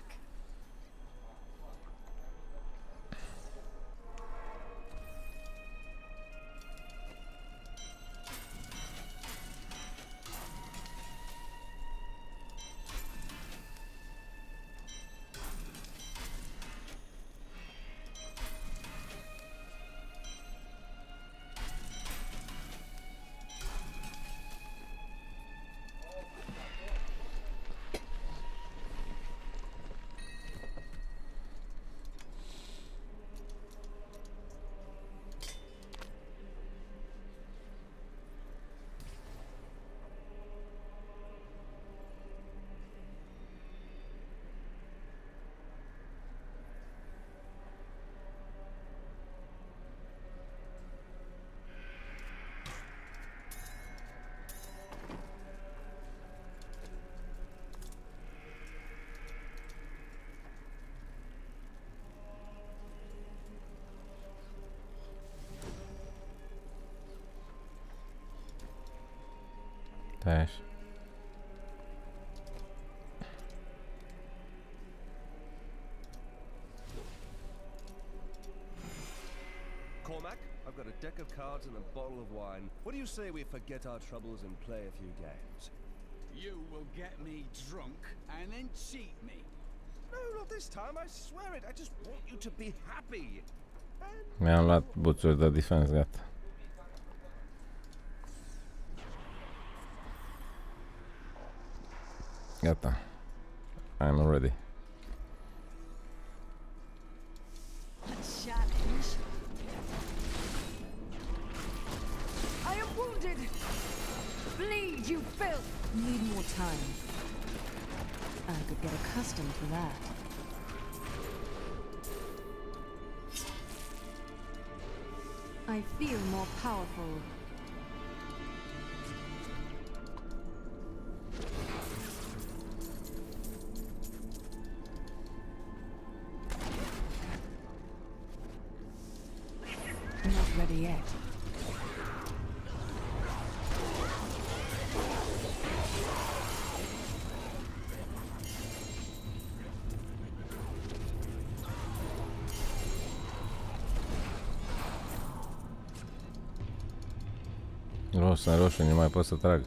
Stai așa. Cormac, I've got a deck of cards and a bottle of wine. What do you say we forget our troubles and play a few games? You will get me drunk and then cheat me. No, not this time, I swear it. I just want you to be happy. And Mi-am luat buțuri de defense, gata. Gata. I'm ready. A challenge. I am wounded. Bleed, you filth. Need more time. I could get accustomed to that. I feel more powerful. ready yet. Oh, sunt roșu, nu mai pot să trag.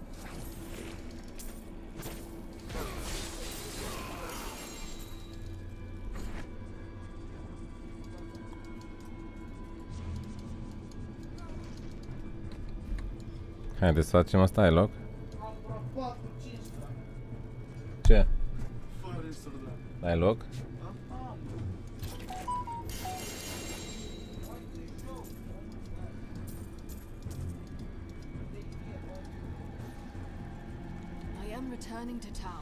Haideți să facem asta, ai loc? Ce? Ai loc? I am returning to town.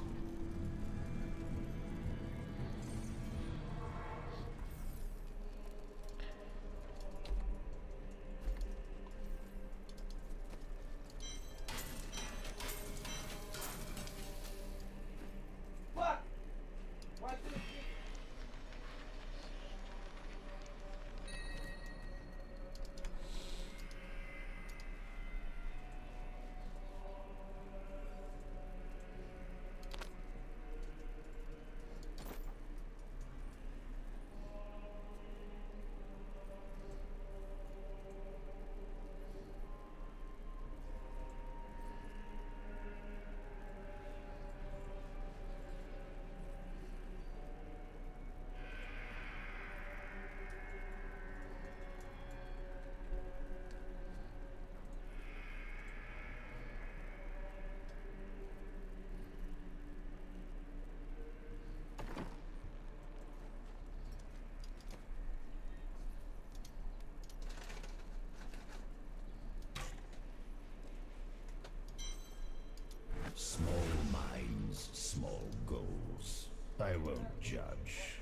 Small minds, small goals. I won't judge.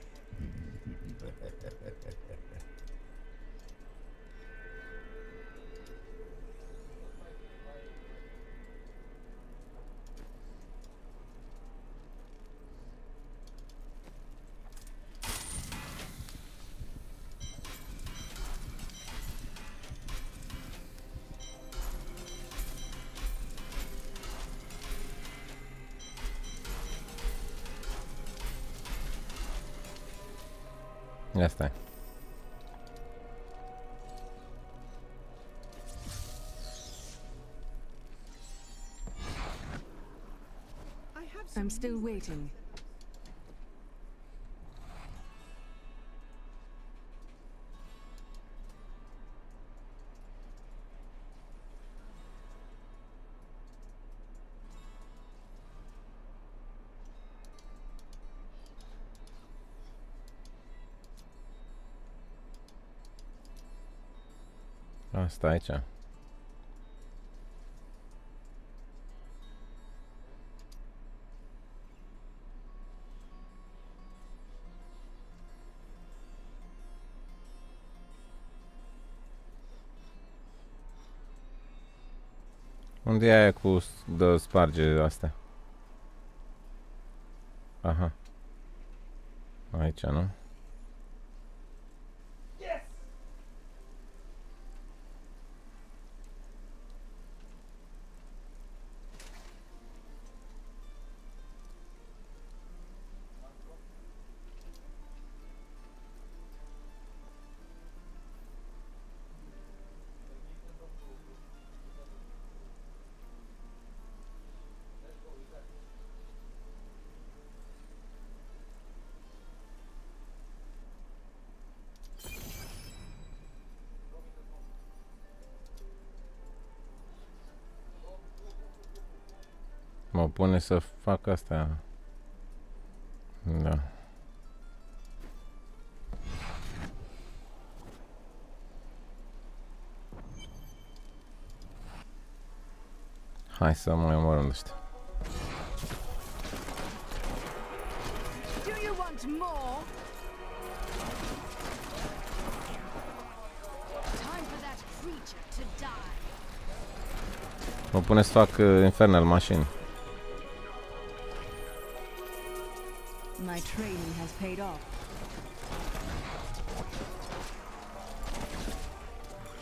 Ia stai. I'm still waiting. Asta aici. Unde e aia cu de sparge astea? Aha. Aici, nu? Mă pune să fac asta. Da. Hai să mai omorâm ăștia. Do you want more? Time for that creature to die. Mă pune să fac uh, Infernal Machine. My training has paid off.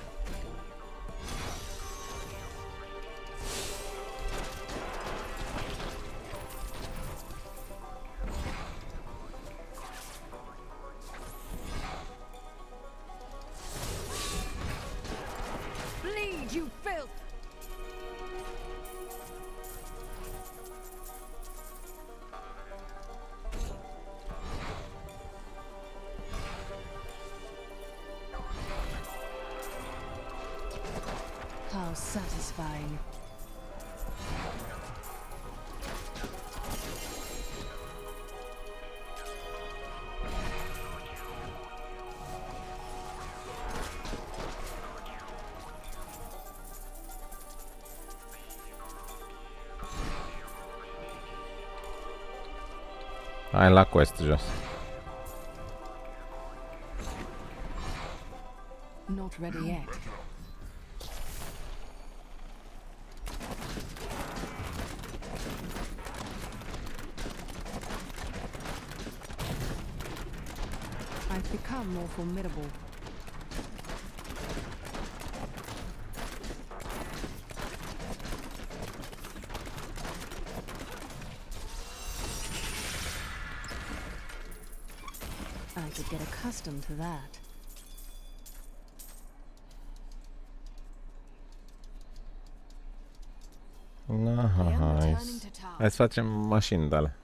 mine. Hai la quest jos. Not ready yet. I've become more formidable. I could get accustomed to that. Aha, hai. Hai să facem mașini de alea.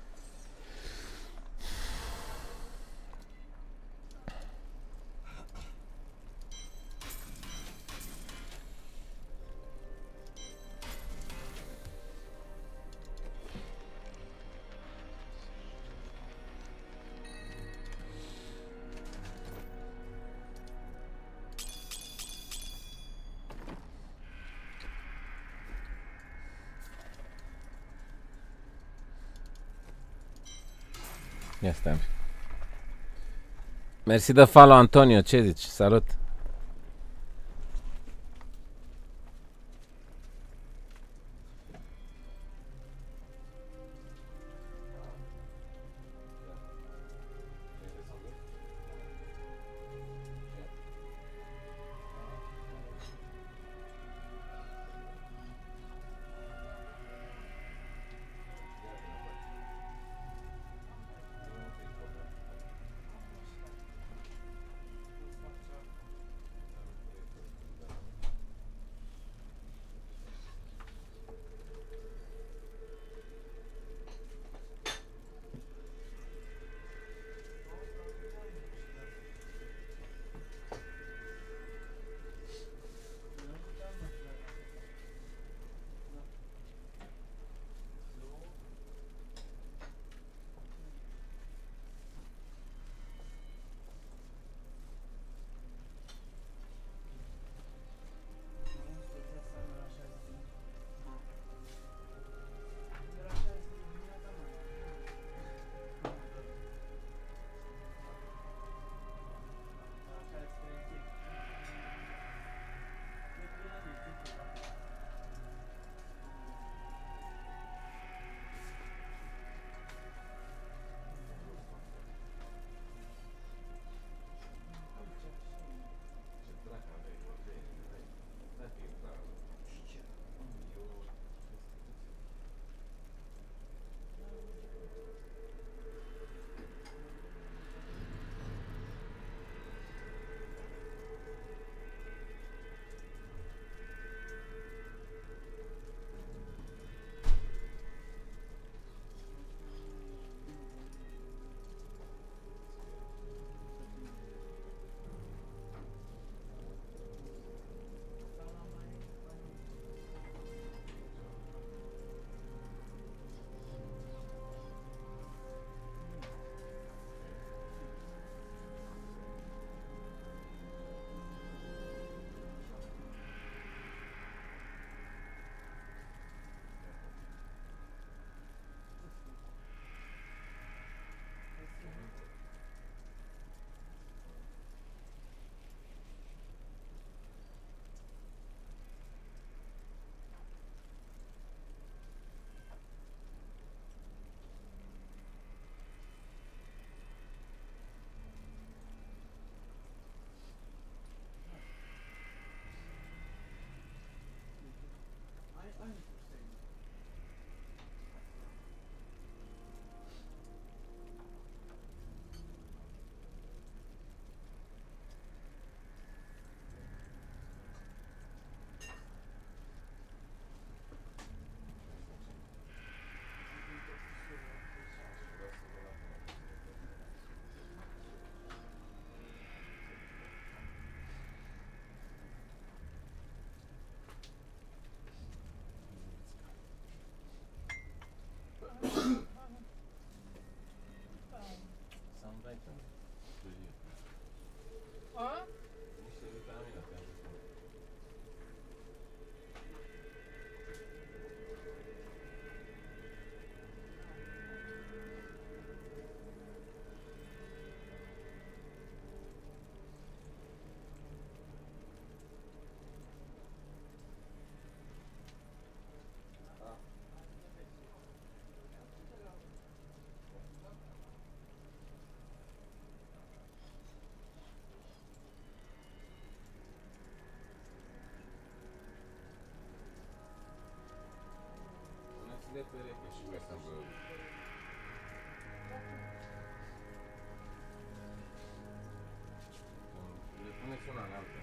Ia stai. Mersi de follow, Antonio, ce zici? Salut! de perete și voi să vă... Le puneți una în alta.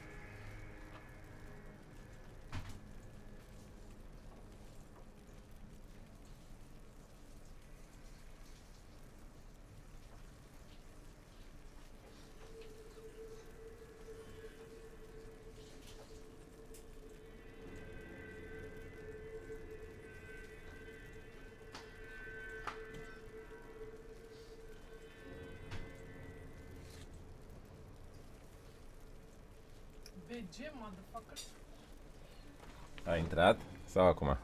B G, motherfucker. A intrat? Sau acum?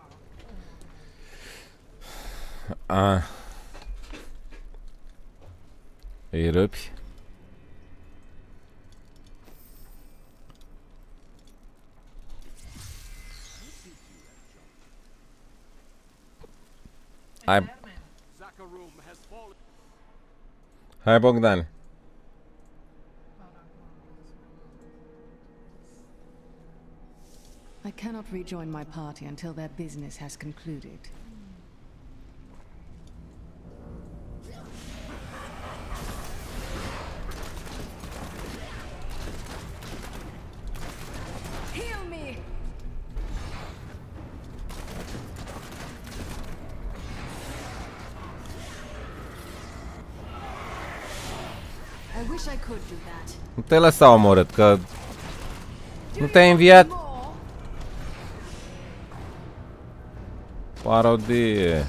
A. Îi rupi? Hai. Hai, Bogdan. I cannot rejoin my party until their business has concluded. Heal me! I wish I could do that. Nu te lăsa omorât, că nu te-ai înviat. Parodie.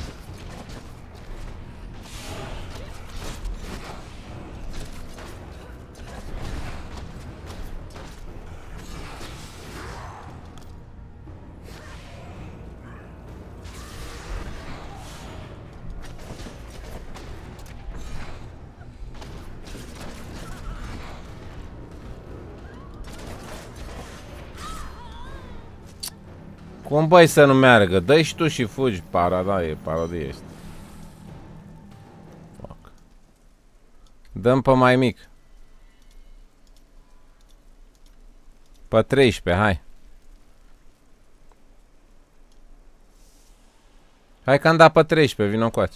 Cum băi să nu meargă? Dă-i și tu și fugi. Parodie, parodie este. Fuck. Dăm pe mai mic. Pe treisprezece, hai. Hai că am dat pe treisprezece, vino încoace.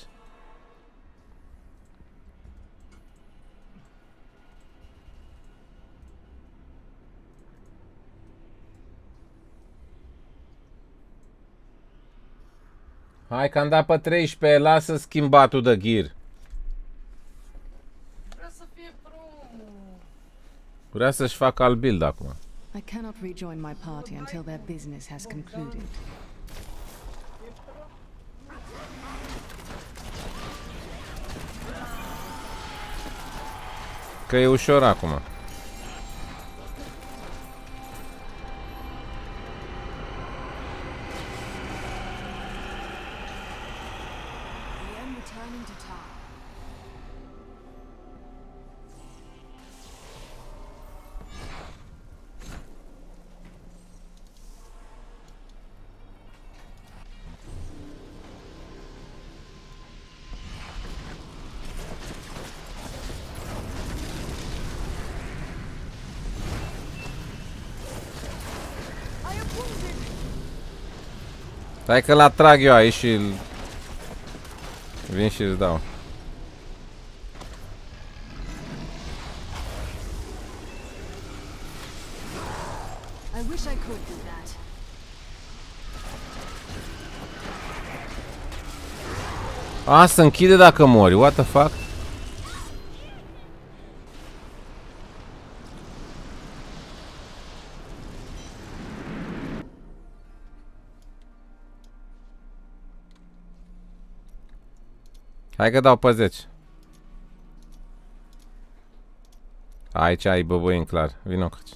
Hai că am dat pe treisprezece, lasă schimbatul de gear. Vrea să fie pro. Vrea să-și facă alt build acum. I cannot rejoin my party until their business has concluded. Că e ușor acum. Hai că l-atrag eu aici și îl... vin și îți dau. I wish I could do that. A, se închide dacă mori. What the fuck? Hai că dau pe zece. Aici ai băbăi în clar. Vino coci.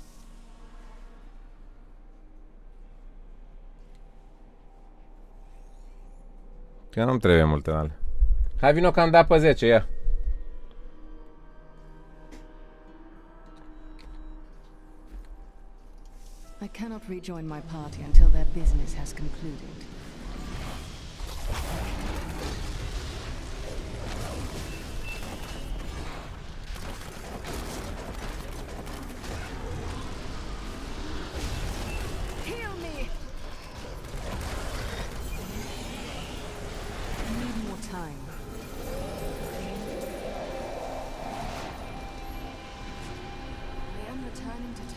Că nu-mi trebuie multe ale. Hai vino că am dat pe zece, ia. I cannot rejoin my party until their business has concluded.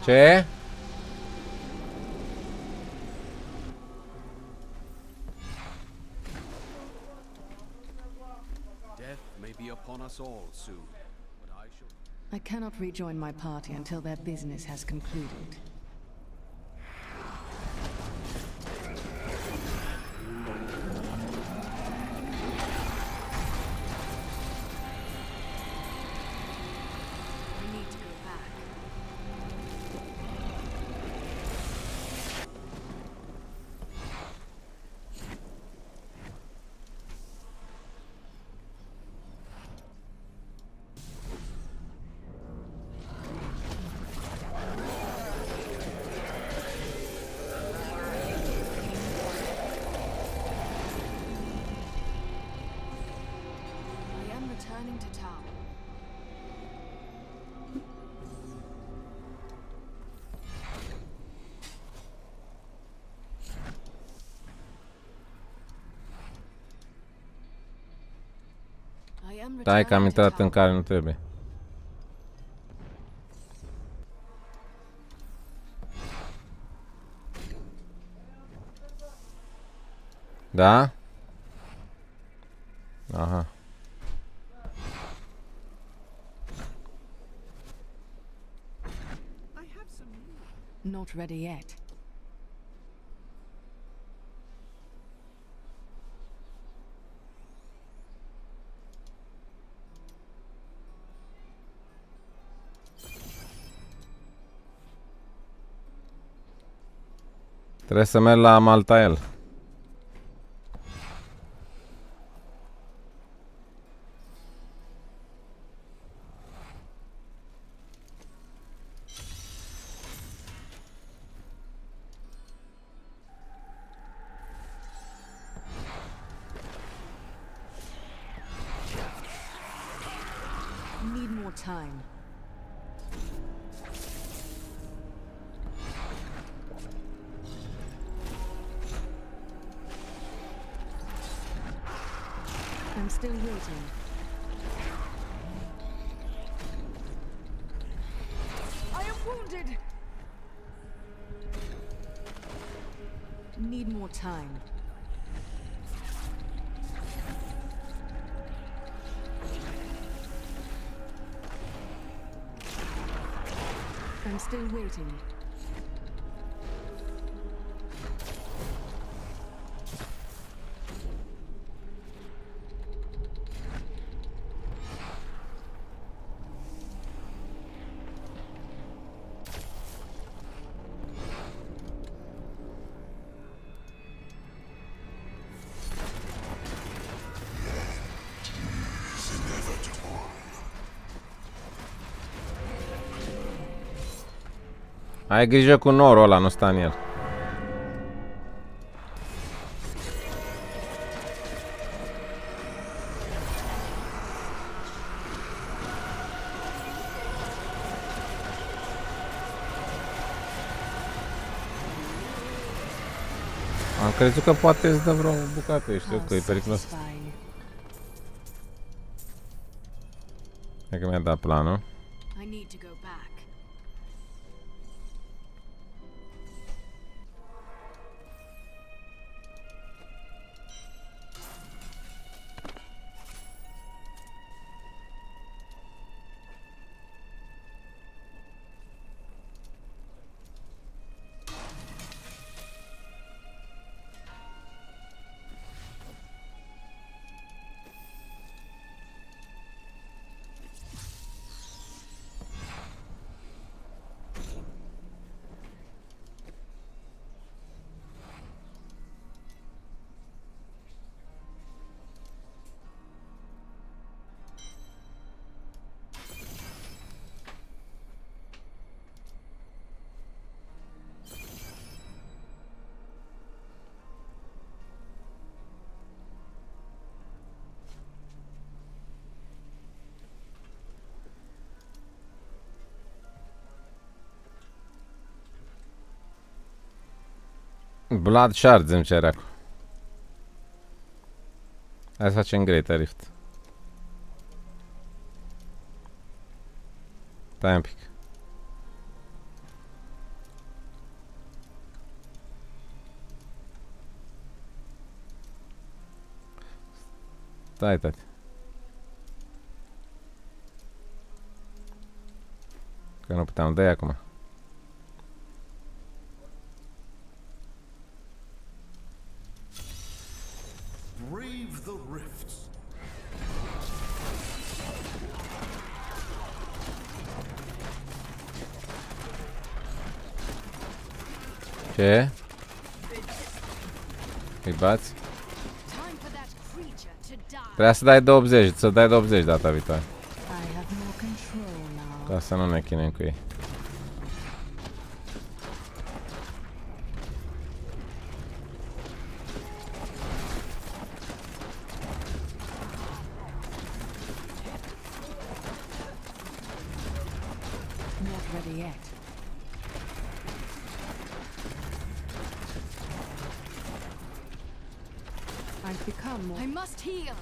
Ce? Death may be upon us all soon, but I shall... I cannot rejoin my party until their business has concluded. I need to go back. I am returning to town. I am Stai că am returning to intrat în town. care nu trebuie. Da? Aha. I have some news. Not ready yet. Trebuie să merg la Maltael. Need more time. I'm still waiting. I am wounded. Need more time. I'm still waiting. Ai grijă cu norul ăla, nu sta în el. Am crezut că poate îți dă vreo bucată, știu că e periculos. Hai că mi-a dat planul. I need to go back. Blood Shards îmi cere acum. Hai să facem Greater Rift. Stai un pic. Stai, tati. Că nu puteam, dă-i acum. Brave the rifts. Ce? Îi bați? Time for that creature to die. Trebuia să dai de optzeci, să dai de optzeci data viitoare. I have more control now. Ca să nu ne chinuim cu ei. Not ready yet. I've become more. I must heal.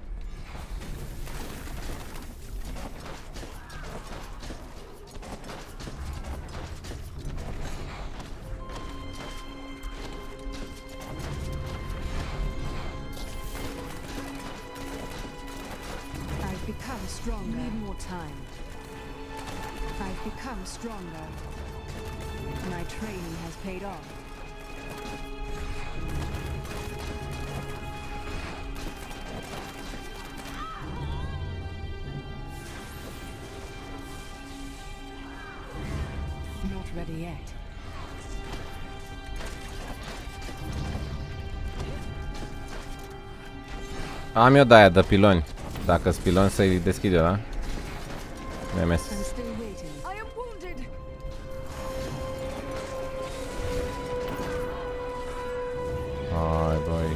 I've become stronger. Need more time. I've become stronger. My training has paid off. Not ready yet. Am eu de-aia de piloni. Dacă-s piloni să-i deschid eu, da? Memes. I'm still waiting. I am wounded. Hai, băi.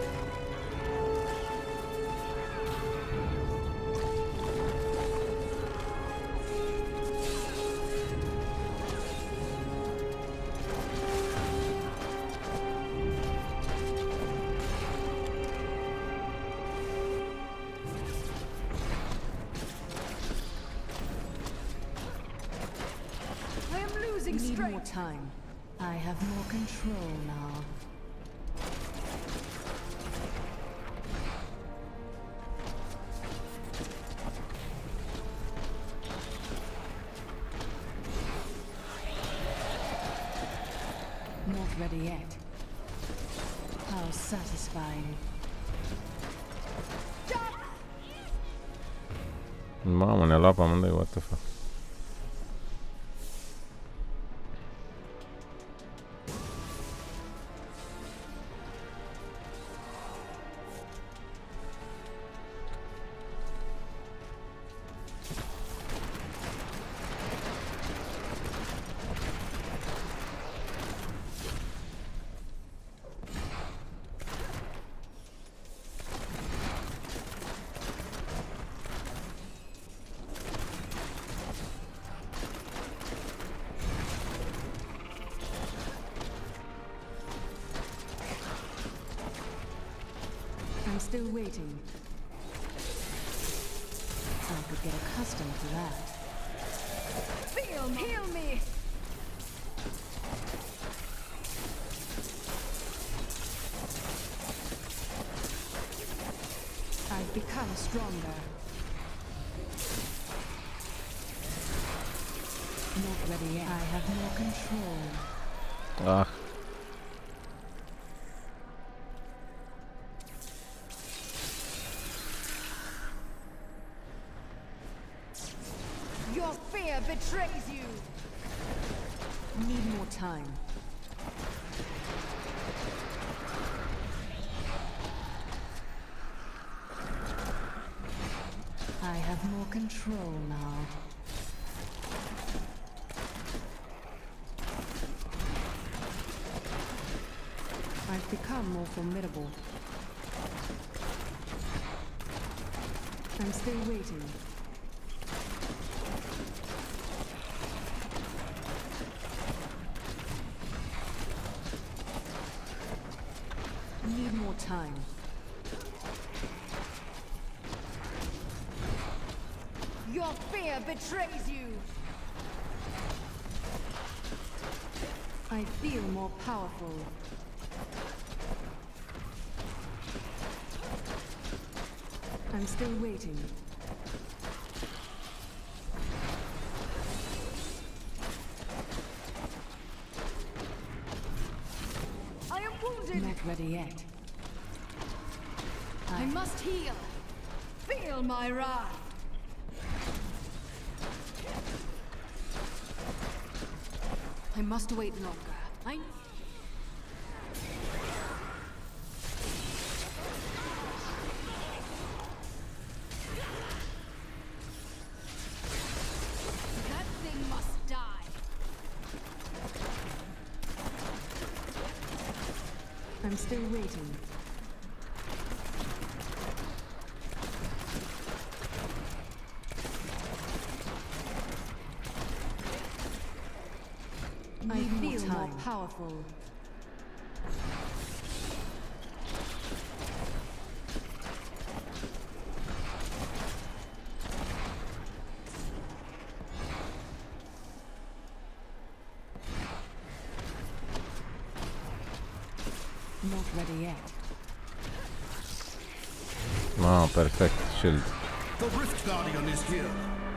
I am losing Need more strength. time. I have more control now. Not ready yet. How satisfying. Mamă, ne-a luat pe amândoi, what the fuck. I'm still waiting. I could get accustomed to that. Feel me. Heal me. I've become stronger. Not ready yet. I have more control. Ah. Your fear betrays you. Need more time. I have more control now. I've become more formidable. I'm still waiting. Need more time. Your fear betrays you. I feel more powerful. I'm still waiting. I am wounded. Not ready yet. I must heal. Feel my wrath. I must wait longer. I... That thing must die. I'm still waiting. I feel more powerful. Not ready yet. Oh, perfect shield. The Rift Guardian is here.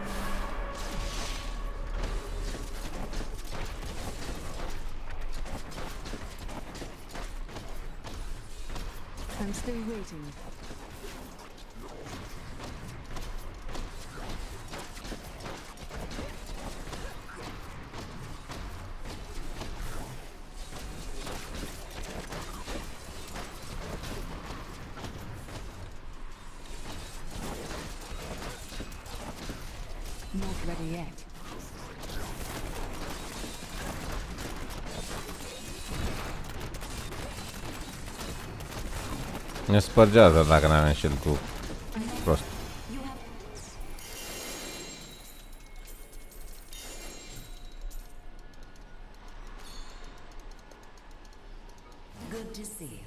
I'm still waiting. Not ready yet. Ne spărgează dacă n-avem shield cu prost. Good to see you.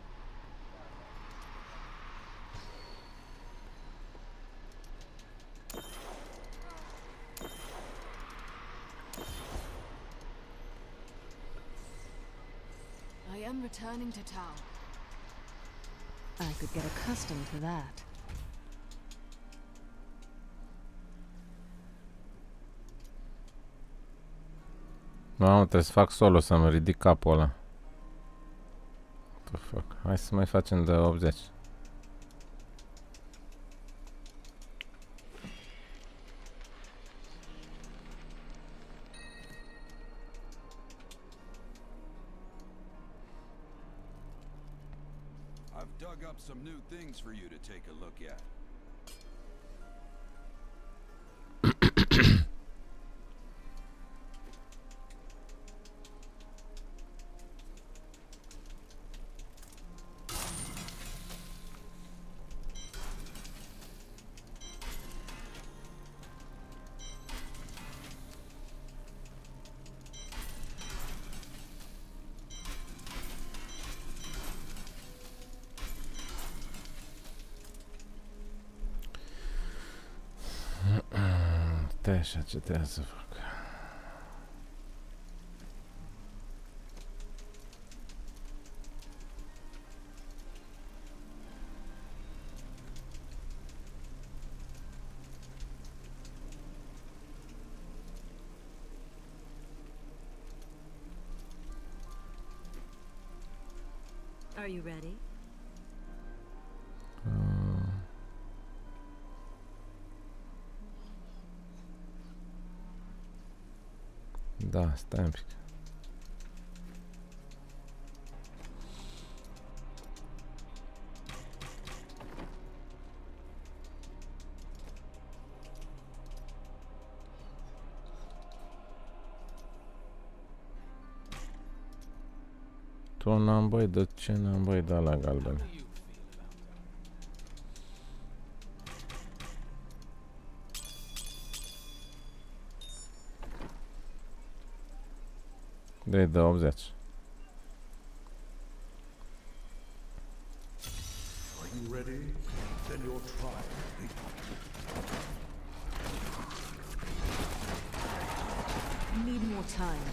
I am returning to town. I could get accustomed to that. Mamă, trebuie să fac solo să-mi ridic capul ăla. What the fuck? Hai să mai facem de optzeci. I've dug up some new things for you to take a look at. Stai așa, ce trebuie să fac? Are you ready? Da, stai un pic. Tu n-am băi, de ce n-am băi de la galben? De de optzeci. Are you ready? Then your trial begins. Need more time.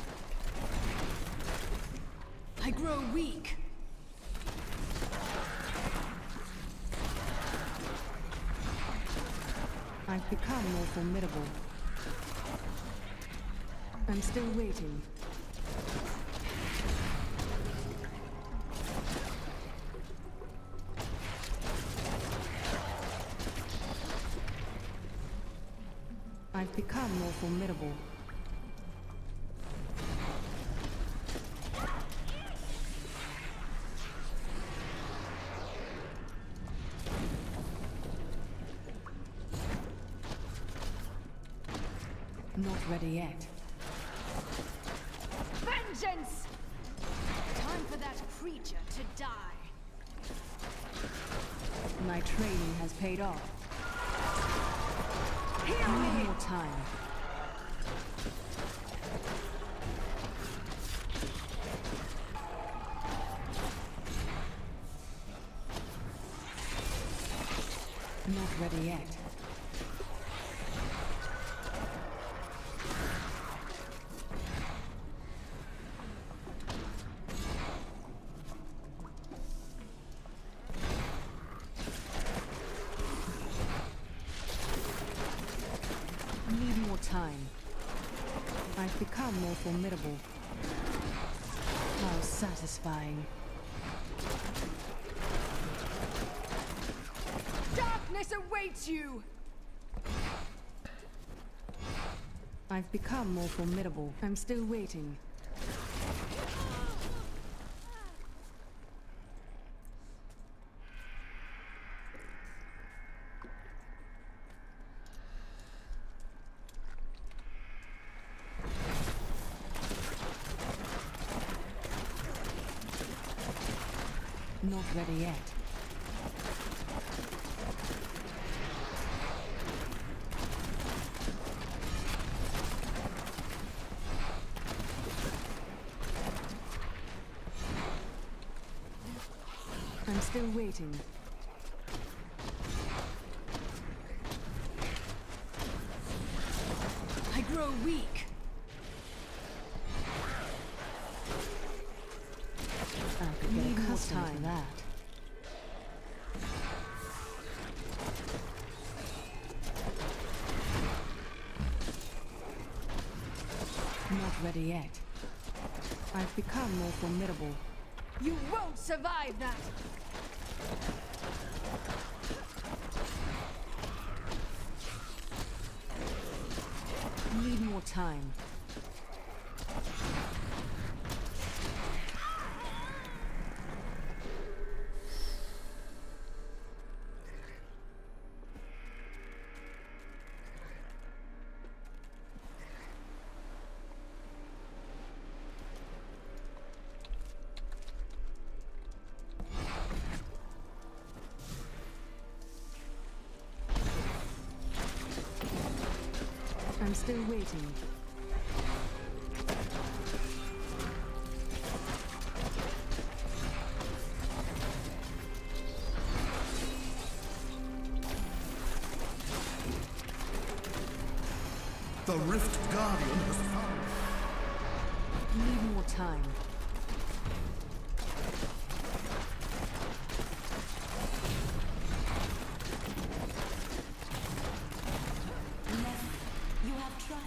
I grow weak. I've become more formidable. I'm still waiting. I've become more formidable. Not ready yet. Vengeance! Time for that creature to die. My training has paid off. Heal Need me! more time. Not ready yet. Need more time. I've become more formidable. How satisfying. Darkness awaits you! I've become more formidable. I'm still waiting. Not ready yet. I'm still waiting. I grow weak. I could get Need more accustomed time. to that. Not ready yet. I've become more formidable. You won't survive that! Need more time. I'm still waiting. The Rift Guardian has found. Need more time. You have tried.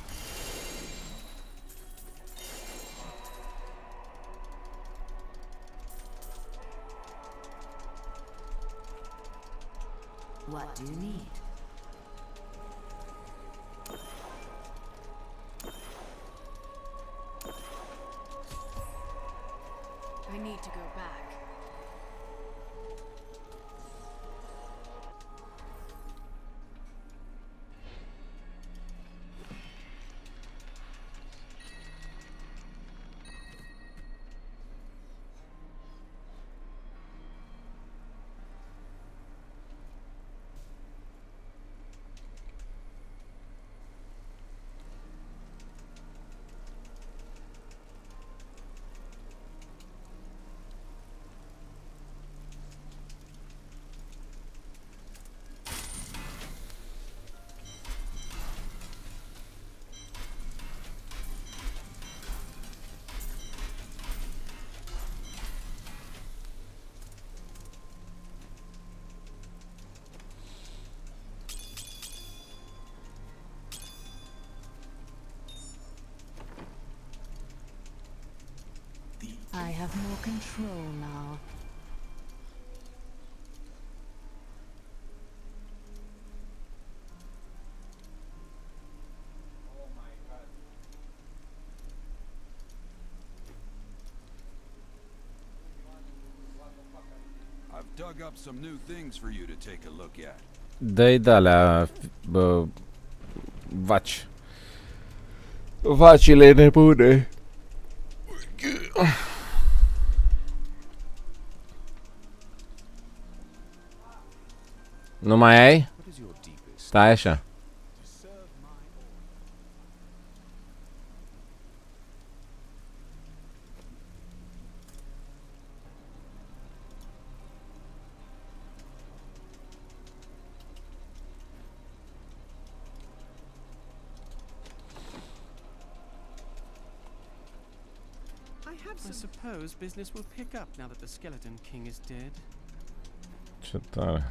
What do you need? I need to go back. I have more control now. I've dug up some new things for you to take a look at. Dă-i de-alea, bă, vaci. Vacile nebune. Nu mai ai? Stai așa. I suppose business will pick up now that the Skeleton King is dead. Ce tare.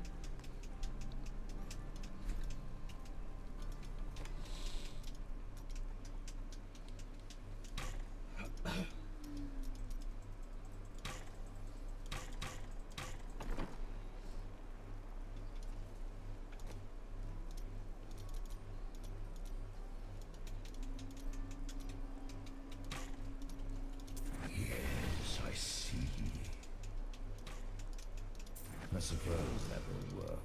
I suppose that will work.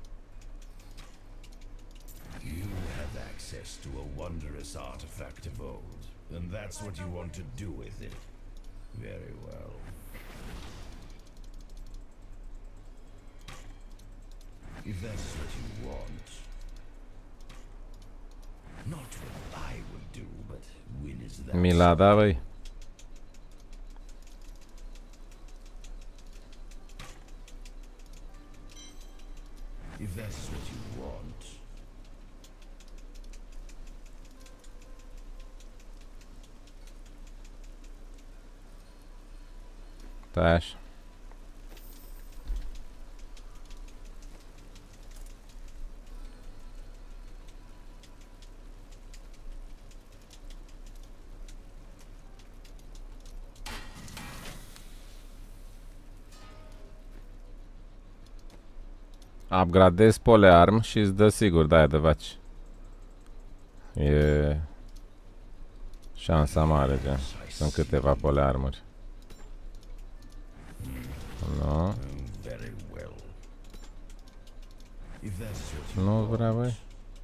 You have access to a wondrous artifact of old, and that's what you want to do with it. Very well. If that's what you want. Not what I would do, but when is that? Mi-l-a dat, băi. If that's what you want. Taş. Upgradezi polearm și îți dă sigur de aia de vaci. E șansa mare, gen. Sunt câteva polearmuri. Nu. Nu vrea, băi.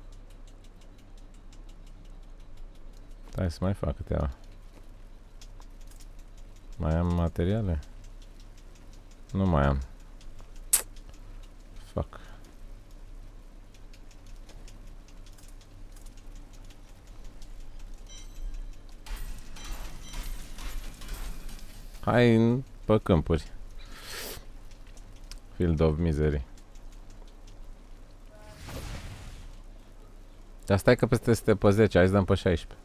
Hai să mai fac câteva. Mai am materiale? Nu mai am. Fuck. Hai în, pe câmpuri. Field of Misery. Dar stai că peste este pe zece, hai să dăm pe șaisprezece.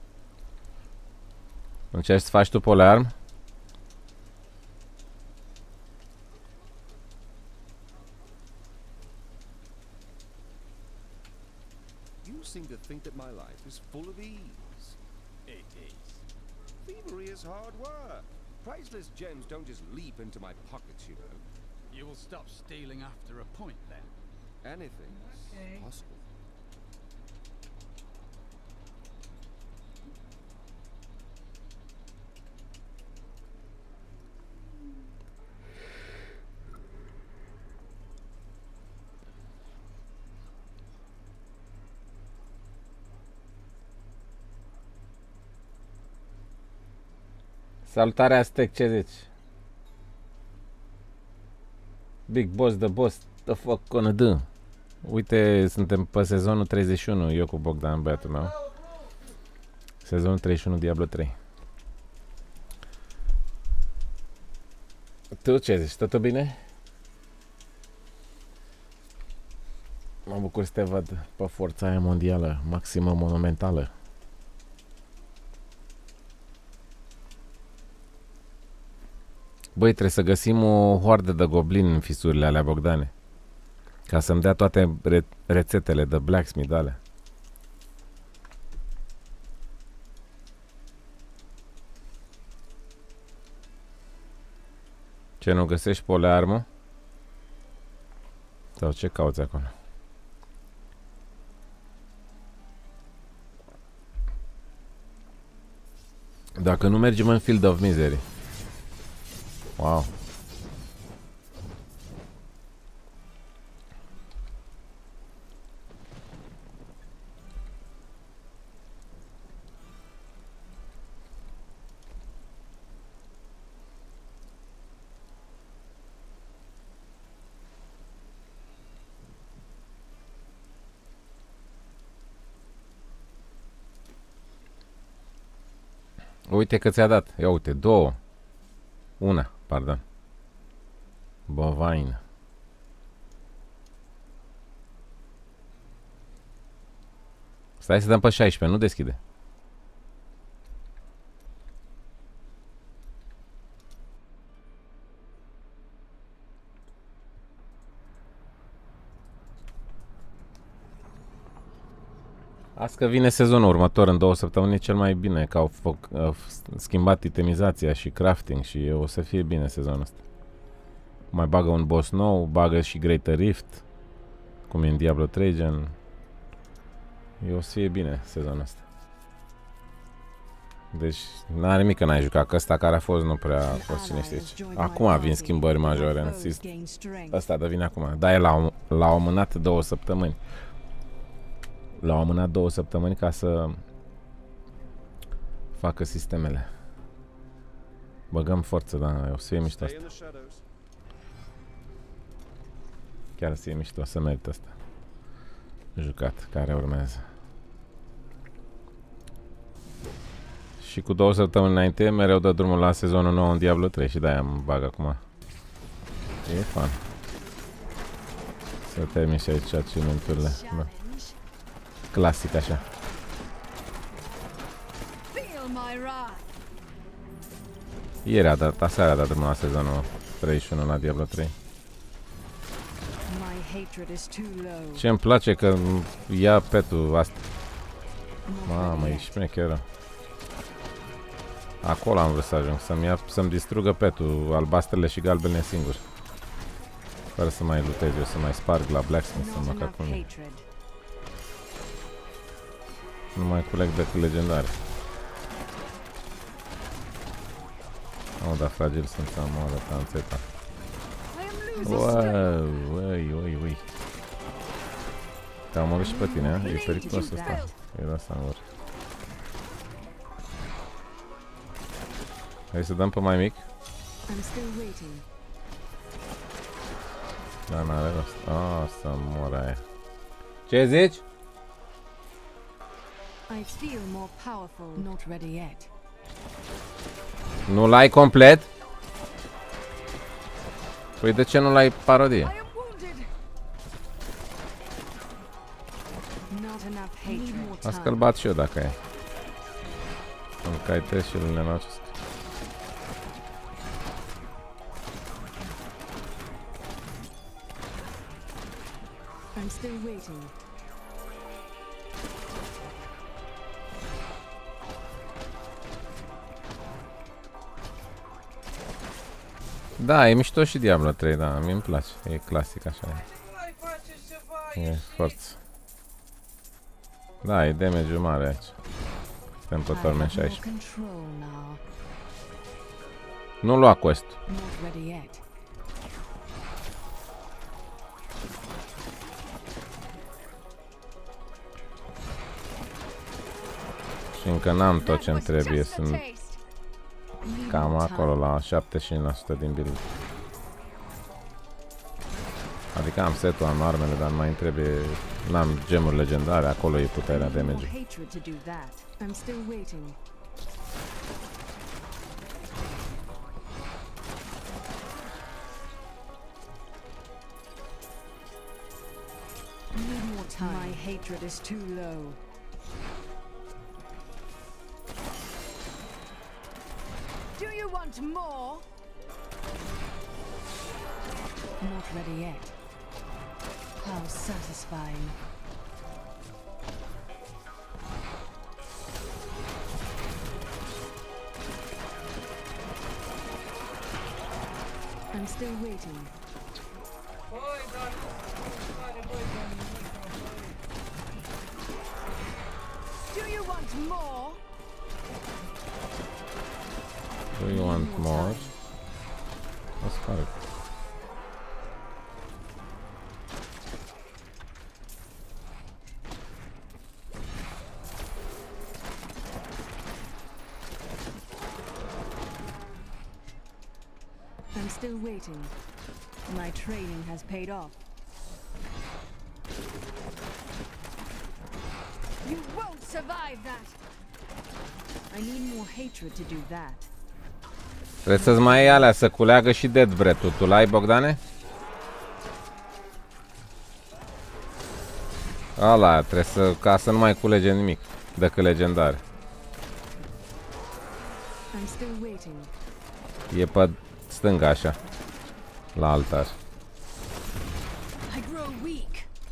Încerci să faci tu polearm? You seem to think that my life is full of ease. It is. Thievery is hard work. Priceless gems don't just leap into my pockets, you know. You will stop stealing after a point, then? Anything's Okay. possible. Salutare Aztec, ce zici? Big Boss, The Boss, the fuck gonna do? Uite, suntem pe sezonul treizeci și unu, eu cu Bogdan, băiatul meu. Sezonul treizeci și unu, Diablo trei. Tu ce zici? Totul bine? Mă bucur să te văd pe forța aia mondială, maximă monumentală. Băi, trebuie să găsim o hoardă de goblini în fisurile alea, Bogdane. Ca să-mi dea toate re rețetele de blacksmith alea. Ce, nu găsești polearmă? Sau ce cauți acolo? Dacă nu mergem în Field of Misery. Wow. Uite că ți-a dat. Ia uite, două. Una, pardon. Bovine. Stai să dăm pe șaisprezece, nu deschide. Azi că vine sezonul următor, în două săptămâni, e cel mai bine, că au, au schimbat itemizația și crafting și o să fie bine sezonul ăsta. Mai bagă un boss nou, bagă și Greater Rift, cum e în Diablo trei, gen. E o să fie bine sezonul ăsta. Deci, n-are nimic că n-ai jucat, că ăsta care a fost nu prea a fost cine știe ce. Acum vin schimbări majore în sistem. Ăsta devine acum, dar e la, la o mânat două săptămâni. L-au amânat două săptămâni ca să facă sistemele. Băgăm forță, da, o să fie mișto asta. Chiar să fie mișto, să merită asta. Jucat, care urmează. Și cu două săptămâni înainte, mereu dă drumul la sezonul nou în Diablo trei și de-aia îmi bag acum. E fun. Să termin și aici achievement-urile. Da. Clasic așa. Ieri a dat, aseară a dat drumul la sezonul treizeci și unu la Diablo trei. Ce îmi place că ia petul asta. Mamă, e șmecheră. Acolo am vrut să ajung, să-mi ia, să-mi distrugă petul, albastrele și galbene singuri. Fără să mai lutez eu, să mai sparg la Blacksmith, să mă cac cu mine. Nu mai culeg decât legendare. Oh, dar fragil sunt să moară tanțeta. Uai, ui, ui, ui. Te-a omorât și pe tine, a? E periculos ăsta. E asta în urmă. Hai să dăm pe mai mic. Da, n-are rost. Ah, să moară aia. Ce zici? I feel more powerful. Not ready yet. Nu l-ai complet? Păi de ce nu l-ai parodie? Asta că-l bat și eu dacă e. Îmi cai test și îl nenocesc. I'm still waiting. Da, e mișto și Diablo trei, da, mie îmi place, e clasic așa. E forță. Da, e damage-ul mare aici. Suntem pe Torment șaisprezece. Nu lua quest. Și încă n-am tot ce-mi trebuie, sunt cam acolo la șaptezeci și cinci la sută din build. Adică am setul, am armele, dar mai trebuie, n-am gemuri legendare, acolo e puterea damage. My hatred is too low. Do you want more? Not ready yet. How satisfying. I'm still waiting. Do you want more? Do you want more? Let's go. I'm still waiting. My training has paid off. You won't survive that. I need more hatred to do that. Trebuie să-ți mai iei alea, să culeagă și Dead Breath-ul. Tu l-ai, Bogdane? Ala, trebuie să... ca să nu mai culege nimic decât legendar. I'm still waiting. E pe stânga, așa. La altar. I grow weak.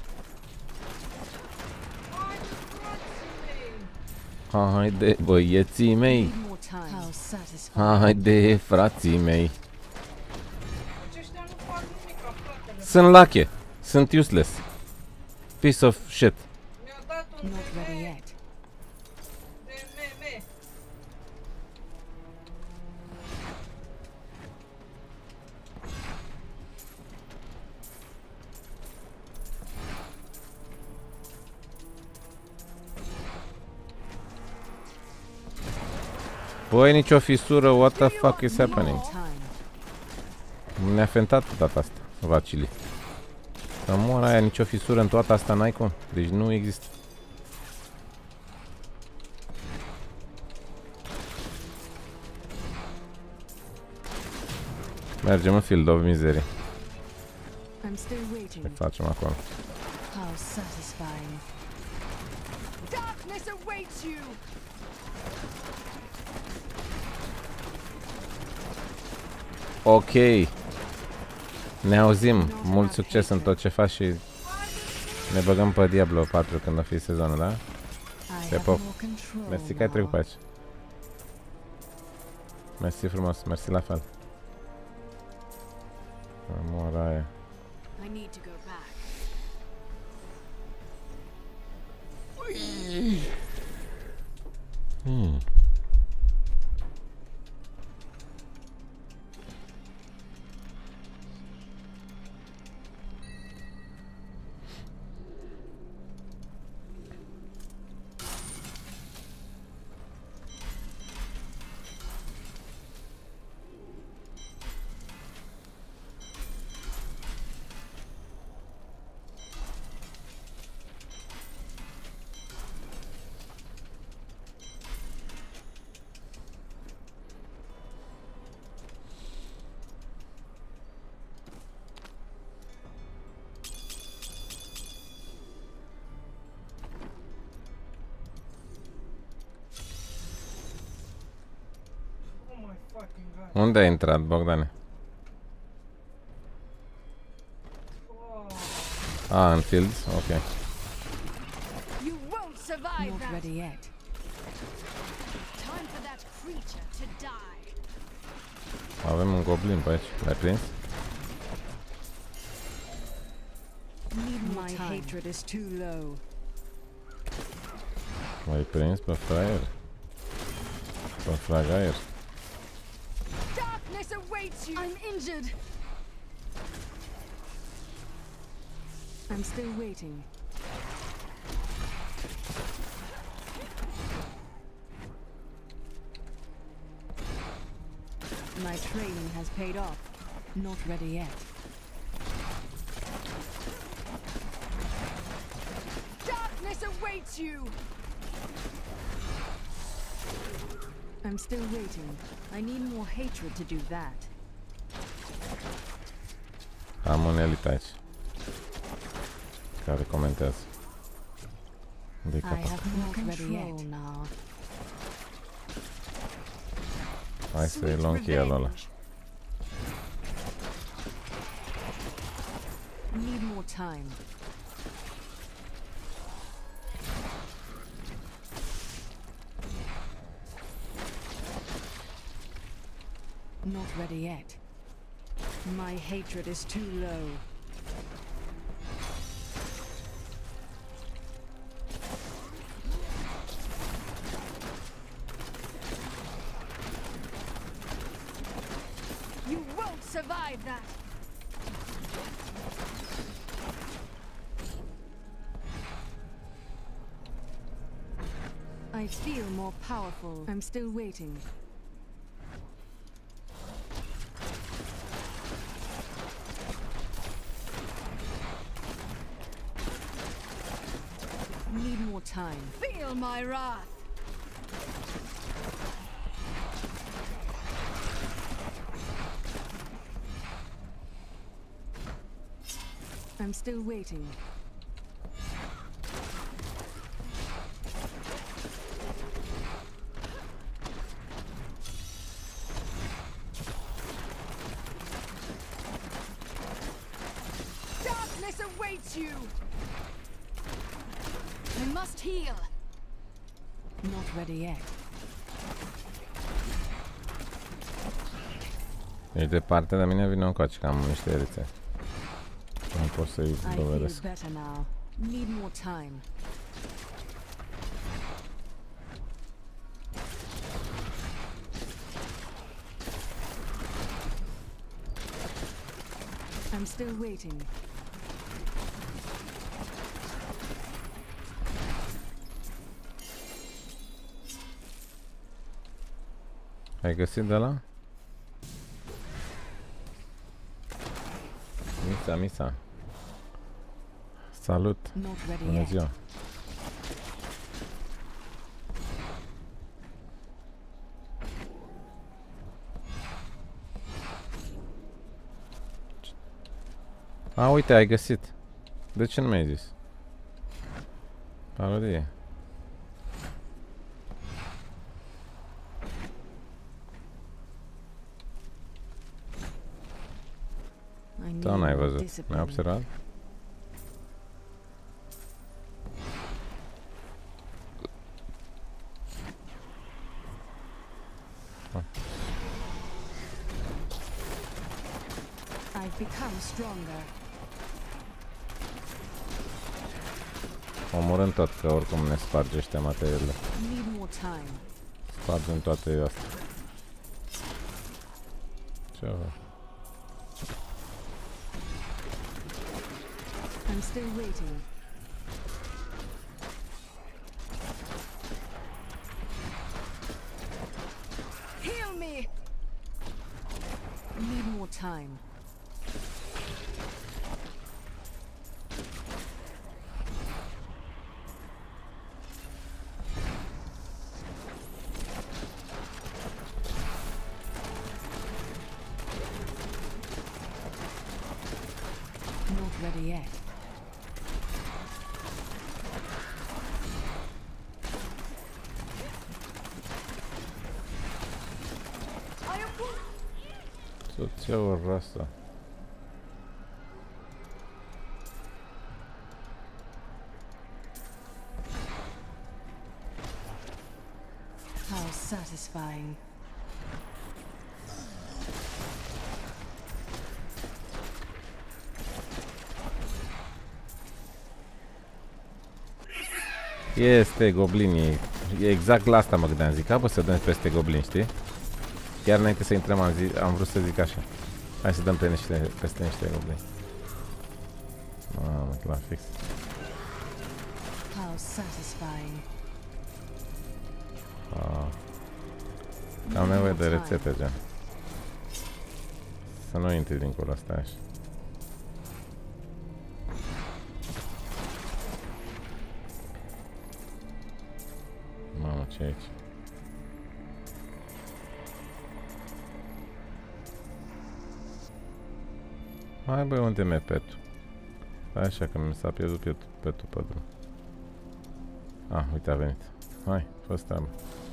Haide, băieții mei. Need more time. How satisfying. Haide, frații mei. Sunt lache. Sunt useless. Piece of shit. Not ready yet. Băi, nicio fisură, what the fuck is happening? Ne-a fentat data asta, vacili. Să mor aia, nicio fisură în toată asta n-ai cum. Deci nu există. Mergem în Field of Misery. Ce facem acolo? How satisfying. Darkness awaits you. Ok. Ne auzim. Mult succes în tot ce faci și ne băgăm pe Diablo patru când o fi sezonul, da? Te pop. Mersi că ai trecut pe aici. Mersi frumos, mersi la fel. Amor aia. I need to go back. Hmm. Unde ai intrat, Bogdane? Ah, în Fields? Ok. You won't survive Not that. ready yet. Time for that creature to die. Avem un goblin pe aici. L-ai prins? My hatred is too low. L-ai prins pe fraier? Pe fragaier? Darkness awaits you. I'm injured. I'm still waiting. My training has paid off. Not ready yet. Darkness awaits you. I'm still waiting. I need more hatred to do that. Am un elit aici care comentează. De I capac. have more control now. Hai să-i luăm cheia ăla. Need more time. Not ready yet. My hatred is too low. You won't survive that! I feel more powerful. I'm still waiting. Need more time. Feel my wrath! I'm still waiting. Darkness awaits you! I must heal! Not ready yet. Ești departe de mine, vine încoace, că am niște erițe. Nu pot să-i I feel dovedesc. better now. Need more time. I'm still waiting. Ai găsit de la? Misa, Misa. Salut! Not ready Bună yet. ziua! A, uite, ai găsit. De ce nu mi-ai zis? Parodie. I need Da, n-ai more văzut. discipline. Mi-ai observat? I've become stronger. Omorâm tot, că oricum ne sparge ăștia materiile. Need more time. Spargem toate astea. Ce vă? I'm still waiting. Heal me! Need more time. Not ready yet. I am wo- Ce ori asta? How satisfying. Este goblinii. E exact la asta mă gândeam. Zic, a, bă, să dăm peste goblini, știi? Chiar înainte să intrăm am, zi, am vrut să zic așa. Hai să dăm pe niște, peste niște goblini. Mamă, la fix. How satisfying. Ah. Am nevoie de rețete, gen. Să nu intri dincolo, asta așa. Mamă, ce e aici? Hai băi, unde mi-e petul? Așa că mi s-a pierdut petul, petul pe drum. Ah, uite, a venit. Hai, fă treabă.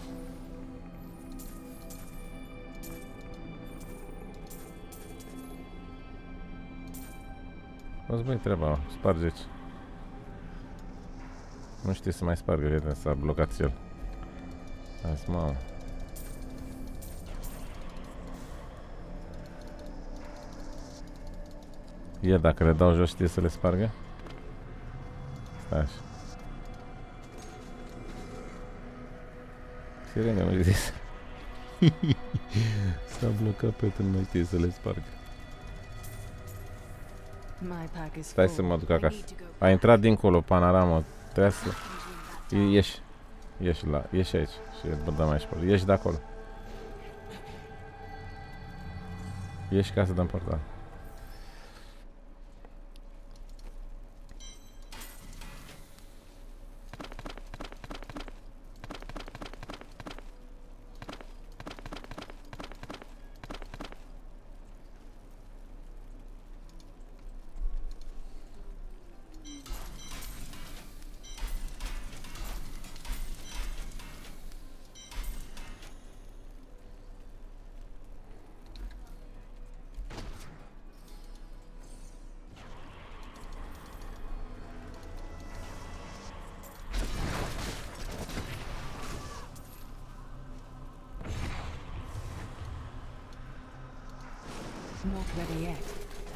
O-ți băi treaba, spargeți. Nu știe să mai spargă, prieten, s-a blocat el. Azi, mamă. E, dacă le dau jos, știe să le spargă? Stai așa. Sirene, mă zis. S-a blocat pe tu, nu mai știe să le spargă. Stai să mă duc acasă. A intrat dincolo, panoramă. Trebuie să... Ieși. Ieși, la... Ieși aici. Și dăm aici. Ieși de acolo. Ieși ca să dăm portal. Not ready yet.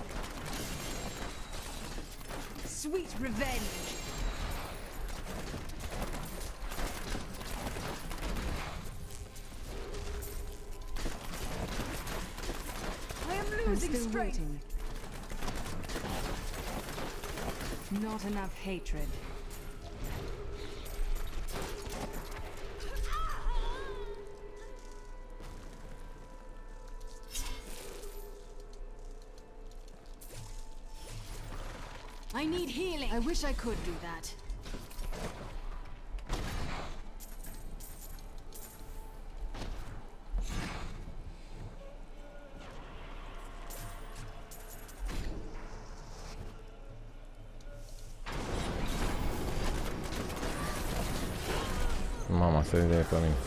Sweet revenge. I am losing still strength. waiting. Not enough hatred. I need healing. I wish I could do that. Mama, se vede pe mine.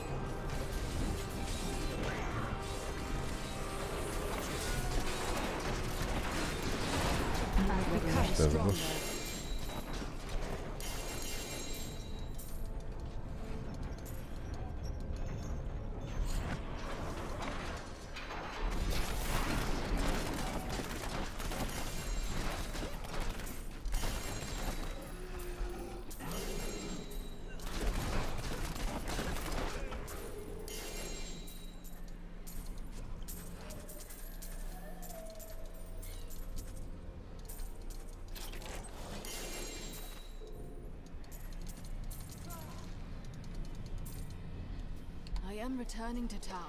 Stronger. I am returning to town.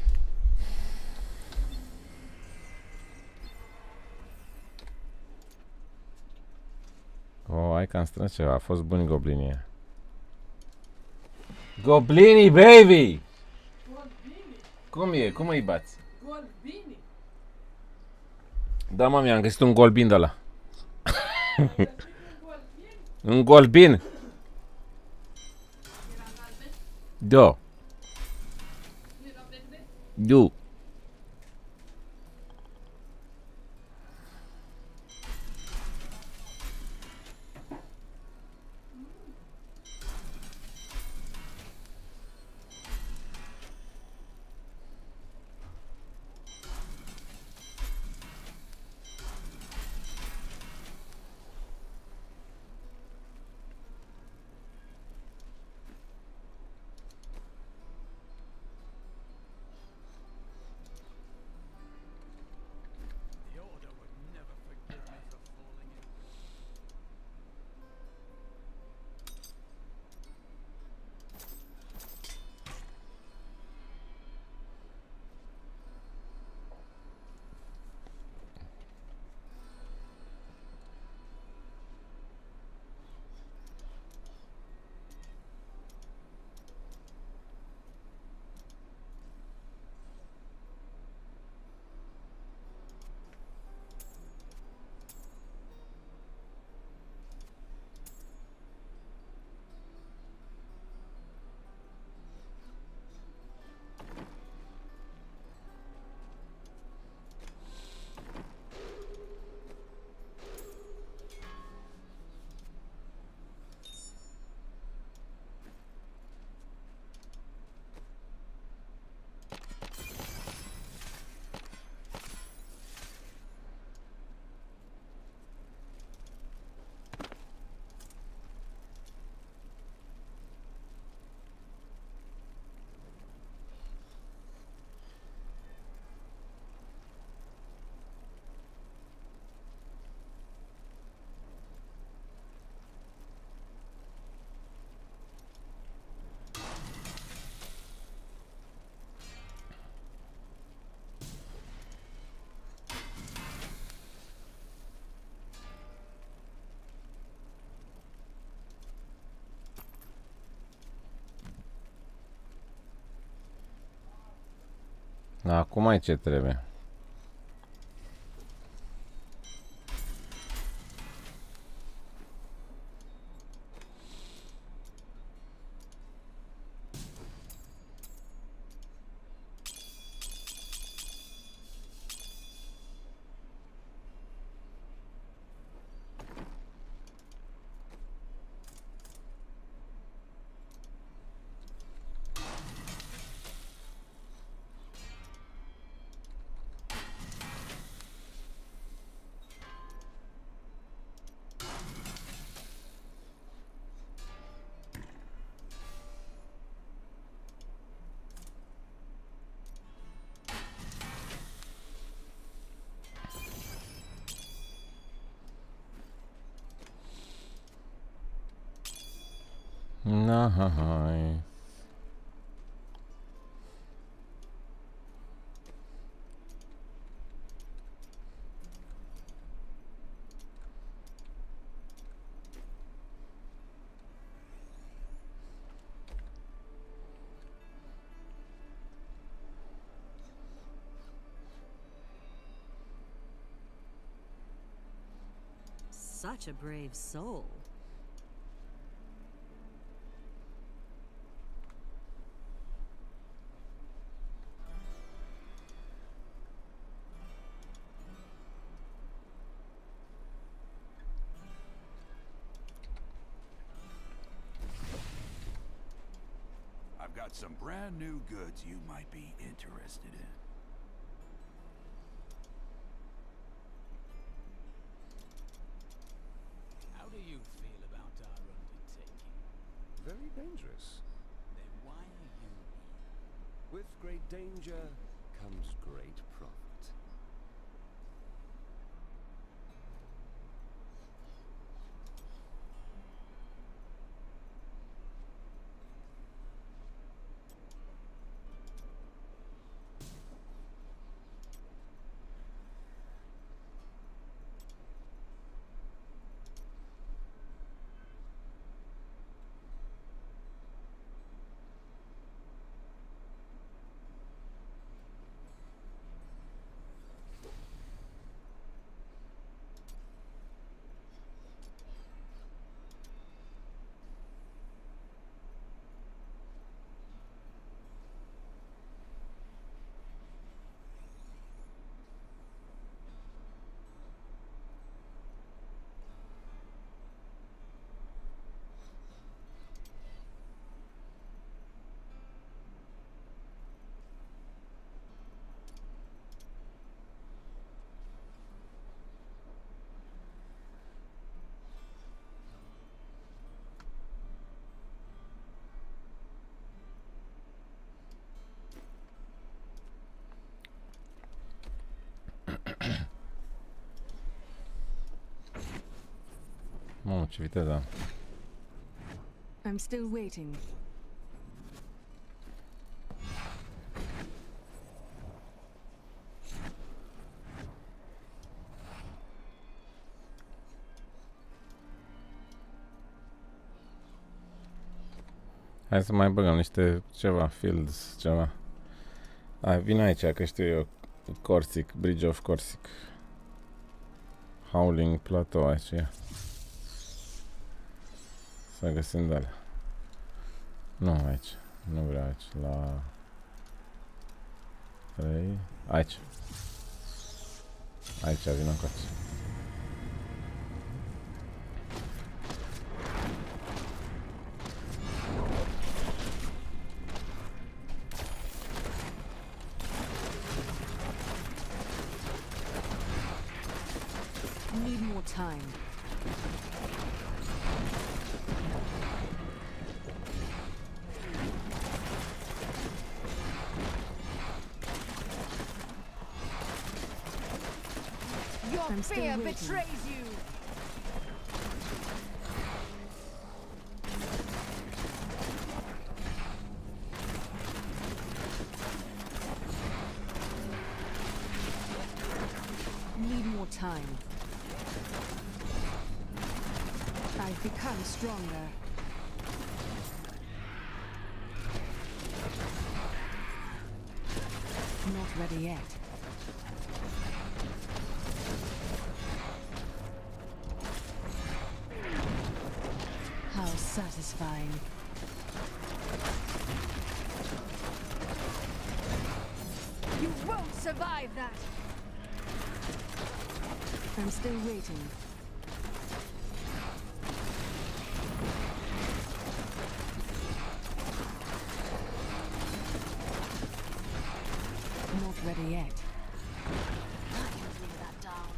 Oh, hai că am strâns ceva. A fost buni goblinii. Goblinii, baby! Cum e? Cum îi bați? Golbini. Da, mă, mi-am găsit un golbin de ăla. Un golbin? Da. Du. Acum ai ce trebuie. Nice. Such a brave soul. I've got some brand new goods you might be interested in. How do you feel about our undertaking? Very dangerous. Then why are you here? With great danger comes great profit. Mamă, ce viteză. I'm still waiting. Hai să mai băgăm niște ceva, fields, ceva. Hai, vin aici, că știu eu. Corsic, Bridge of Corsic. Howling Plateau, aici e. Să găsim de alea. Nu, aici. Nu vreau aici. La... trei... Aici. Aici, vin încoace. Need more time. Your I'm still fear waiting. betrays you. Need more time. I've become stronger. Not ready yet. How satisfying. You won't survive that! I'm still waiting. Not ready yet. I can bring that down.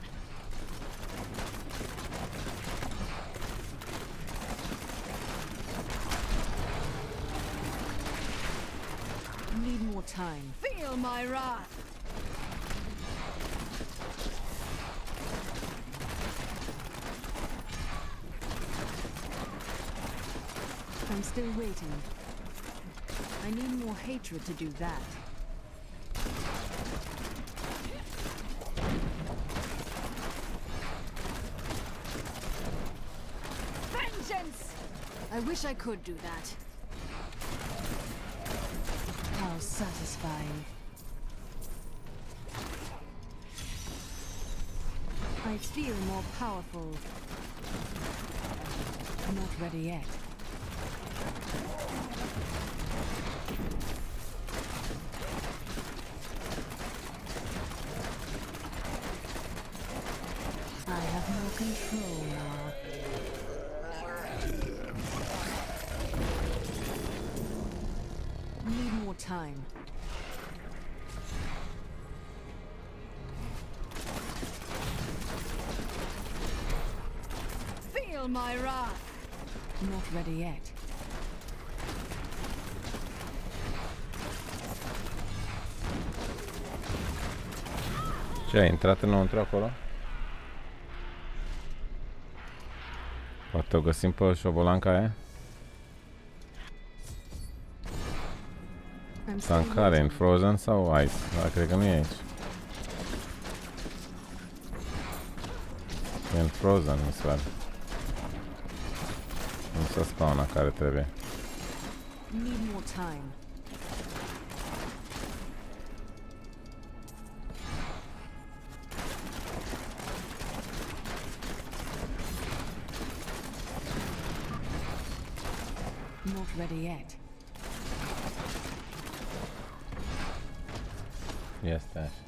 Need more time. Feel my wrath! I'm still waiting. I need more hatred to do that. Vengeance! I wish I could do that. How satisfying. I feel more powerful. Not ready yet. I have no control now. Need more time. Feel my wrath! Not ready yet. Ce, ai intrat înăuntru acolo? Poate o găsim pe șobolanca aia? Stancare în Frozen sau Ice? Da, cred că nu e aici. E în Frozen, mi se pare. Nu se spawna care trebuie. Need more time. Not ready yet. Este așa.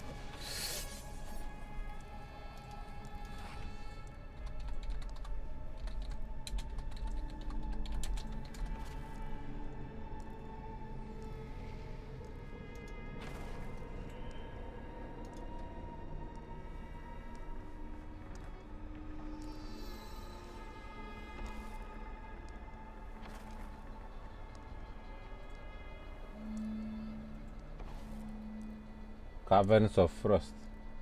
Caverns of Frost.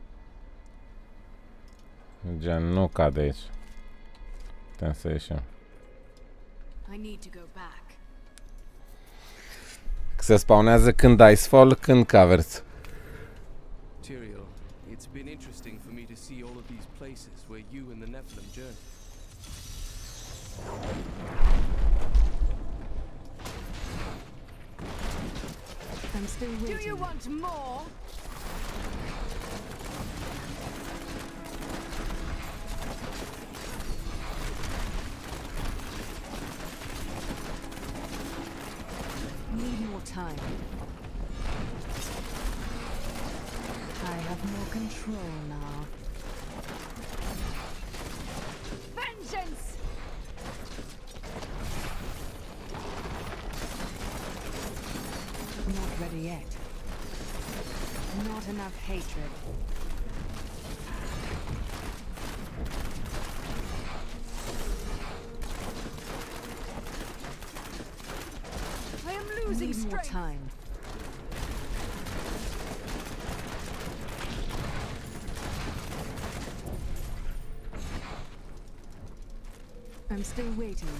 Gen, nu cade aici. Putem să ieșim. I need to go back. Se spawnează când Icefall, când Caverns. Tyrael, it's been interesting for me to see all of these places where you and the Nephilim journey. I'm still waiting. Do you want more? Need more time. I have more control now. Vengeance! Not ready yet. Not enough hatred. I am losing Need more strength. time. I'm still waiting.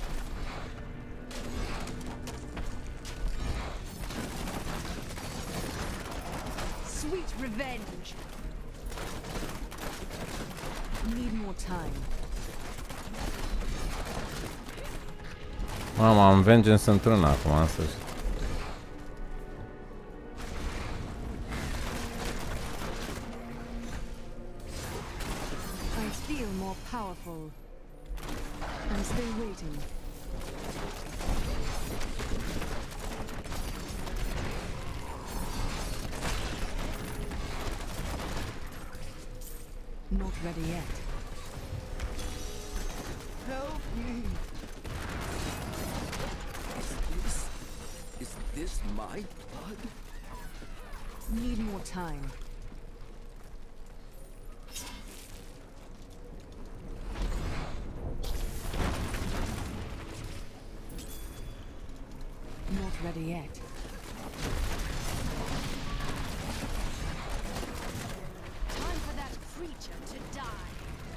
Sweet revenge. Need more time. Mamă, am Vengeance într-una acum, în sfârșit. powerful. I'm still waiting. Not ready yet. Help me! Is this... is this my blood? Need more time. Not ready yet. Time for that creature to die.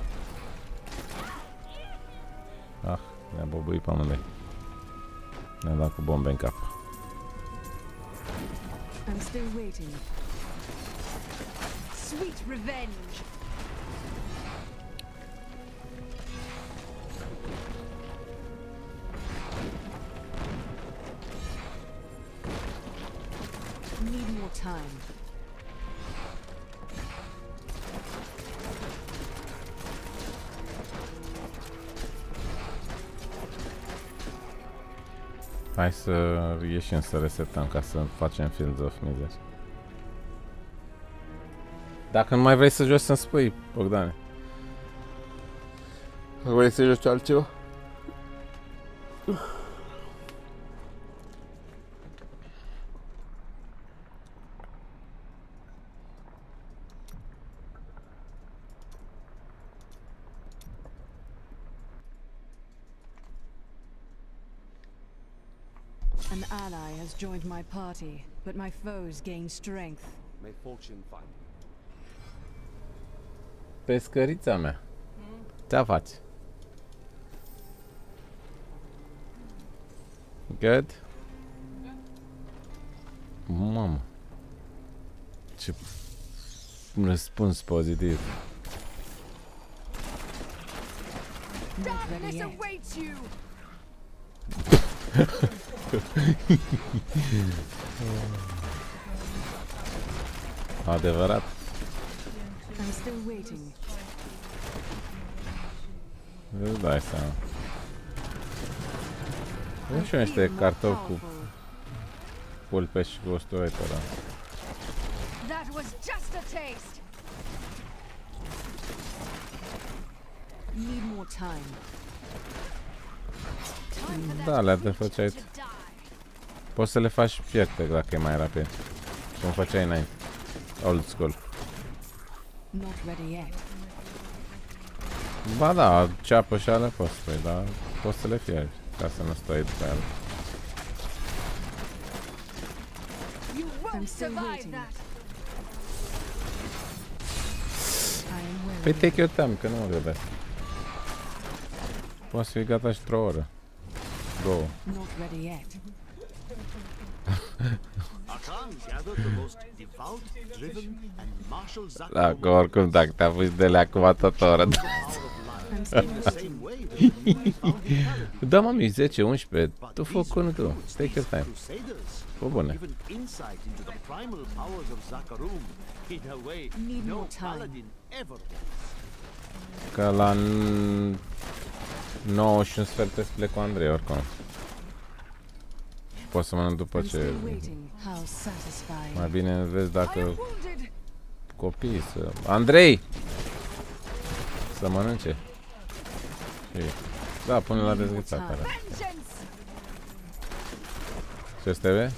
Ah, ne-a bobuit pe amândoi. Ne-a dat cu bombe în cap. I'm still waiting. Sweet revenge. Need more time. Hai să ieșim să resetăm ca să facem Fields of Misery. Dacă nu mai vrei să joci, să-mi spui, Bogdane. Vrei să joci altceva? An ally has joined my party, but my foes gain strength. May fortune find you. Pescărița mea. Ce faci? Good? Mamă. Ce răspuns pozitiv. Darkness awaits you. Adevărat. I'm still waiting. Îți dai seama. Nu știu niște cartofi cu pulpe și cu usturoită, da. That was just a taste. Need more time. Da, le de făceai. Poți să le faci fierte dacă e mai rapid. Cum făceai înainte. Old school. Not ready yet. Ba da, ceapă și alea poți să pui, dar poți să le fierbi ca să nu stai după ele. You won't survive that. Păi take your time, că nu mă grăbesc. Poți fi gata și într-o oră. Două. Not ready yet. Da, că oricum dacă te apuci de lea acum tot o oră. Da, mami, zece, unsprezece. Tu fă cum tu. Take your time. Fă bune. Need more time. Că la nouă și un sfert te plec cu Andrei oricum. Poți să mănânc după ce... Mai bine vezi dacă copiii să... Andrei! Să mănânce. Da, pune la dezghețat. Ce trebuie?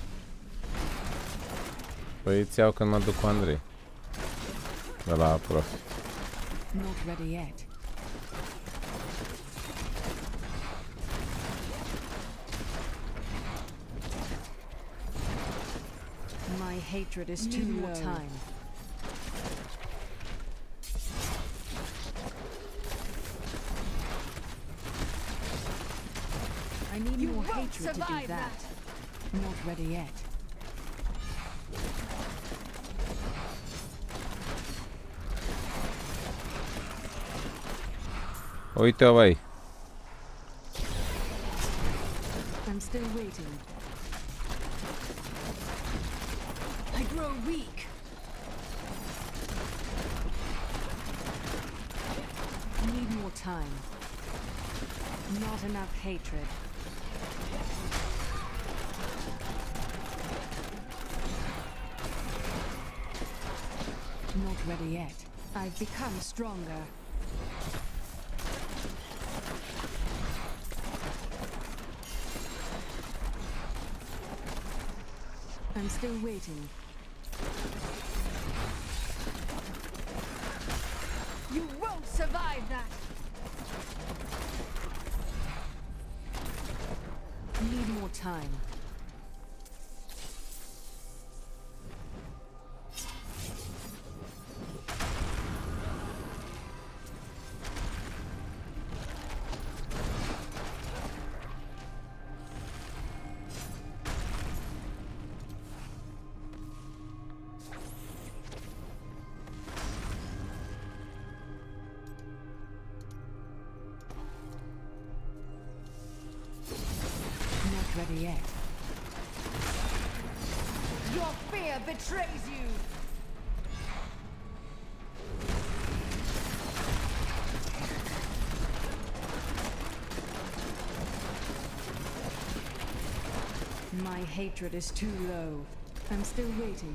Păi îți iau când mă duc cu Andrei. De la profi. Not ready yet. My hatred is too more time. I need You more won't hatred to do survive that. Not ready yet. Uite-o, băi. I'm still waiting. I grow weak. Need more time. Not enough hatred. Not ready yet. I've become stronger. I'm still waiting. You won't survive that! Need more time. Ready yet. Your fear betrays you! My hatred is too low. I'm still waiting.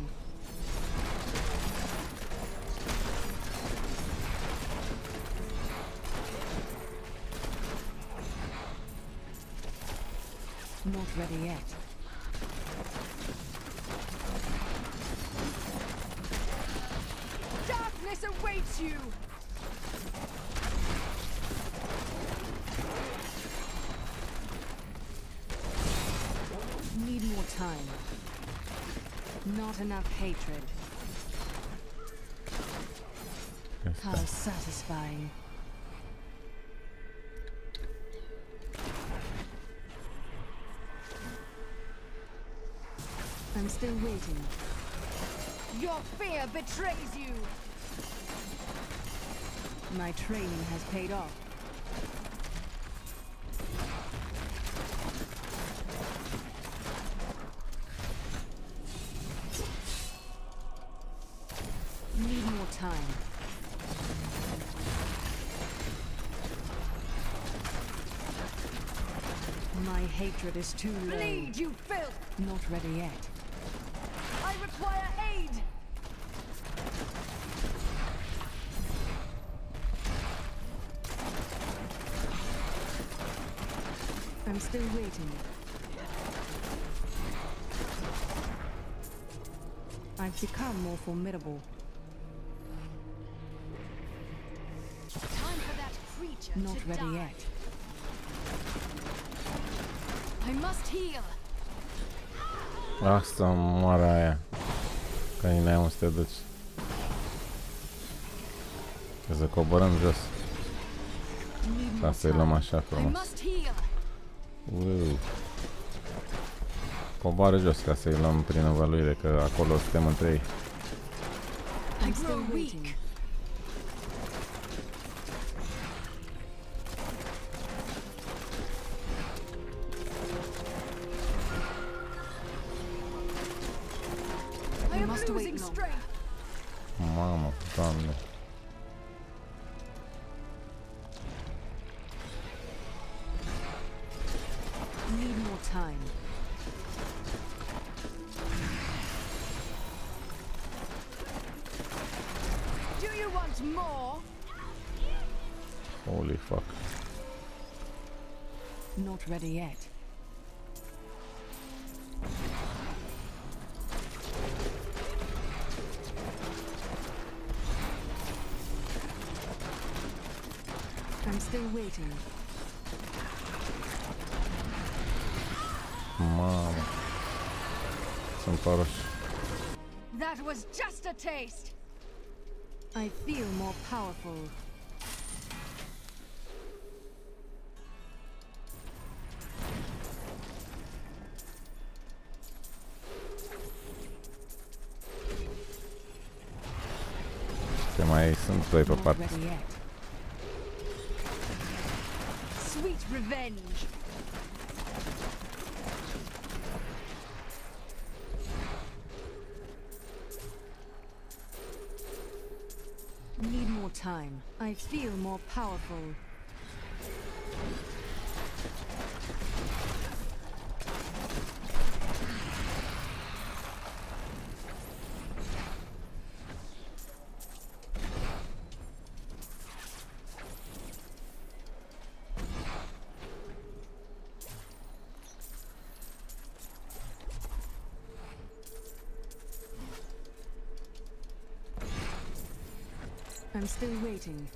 Not ready yet. Darkness awaits you! Need more time. Not enough hatred. How satisfying. I'm still waiting. Your fear betrays you! My training has paid off. Need more time. My hatred is too low. Bleed, you filth! Not ready yet. I require aid! I'm still waiting. I've become more formidable. Time for that creature Not to ready die. yet. I must heal. Ah, să moară aia. Că nu ai unde să te duci. Trebuie să coborăm jos. Ca să-i luăm așa I frumos. must heal. Uuu. Coboară jos ca să-i luăm prin învăluire, că acolo suntem între ei. I grow weak. I am losing strength. Mamă, Doamne. Need more time. Do you want more? Holy fuck. Not ready yet. I'm still waiting. Mamă. Sunt poroși. That was just a taste. I feel more powerful. Se mai sunt doi pe Not parte. ready yet. Sweet revenge. Need more time. I feel more powerful. I'm still waiting.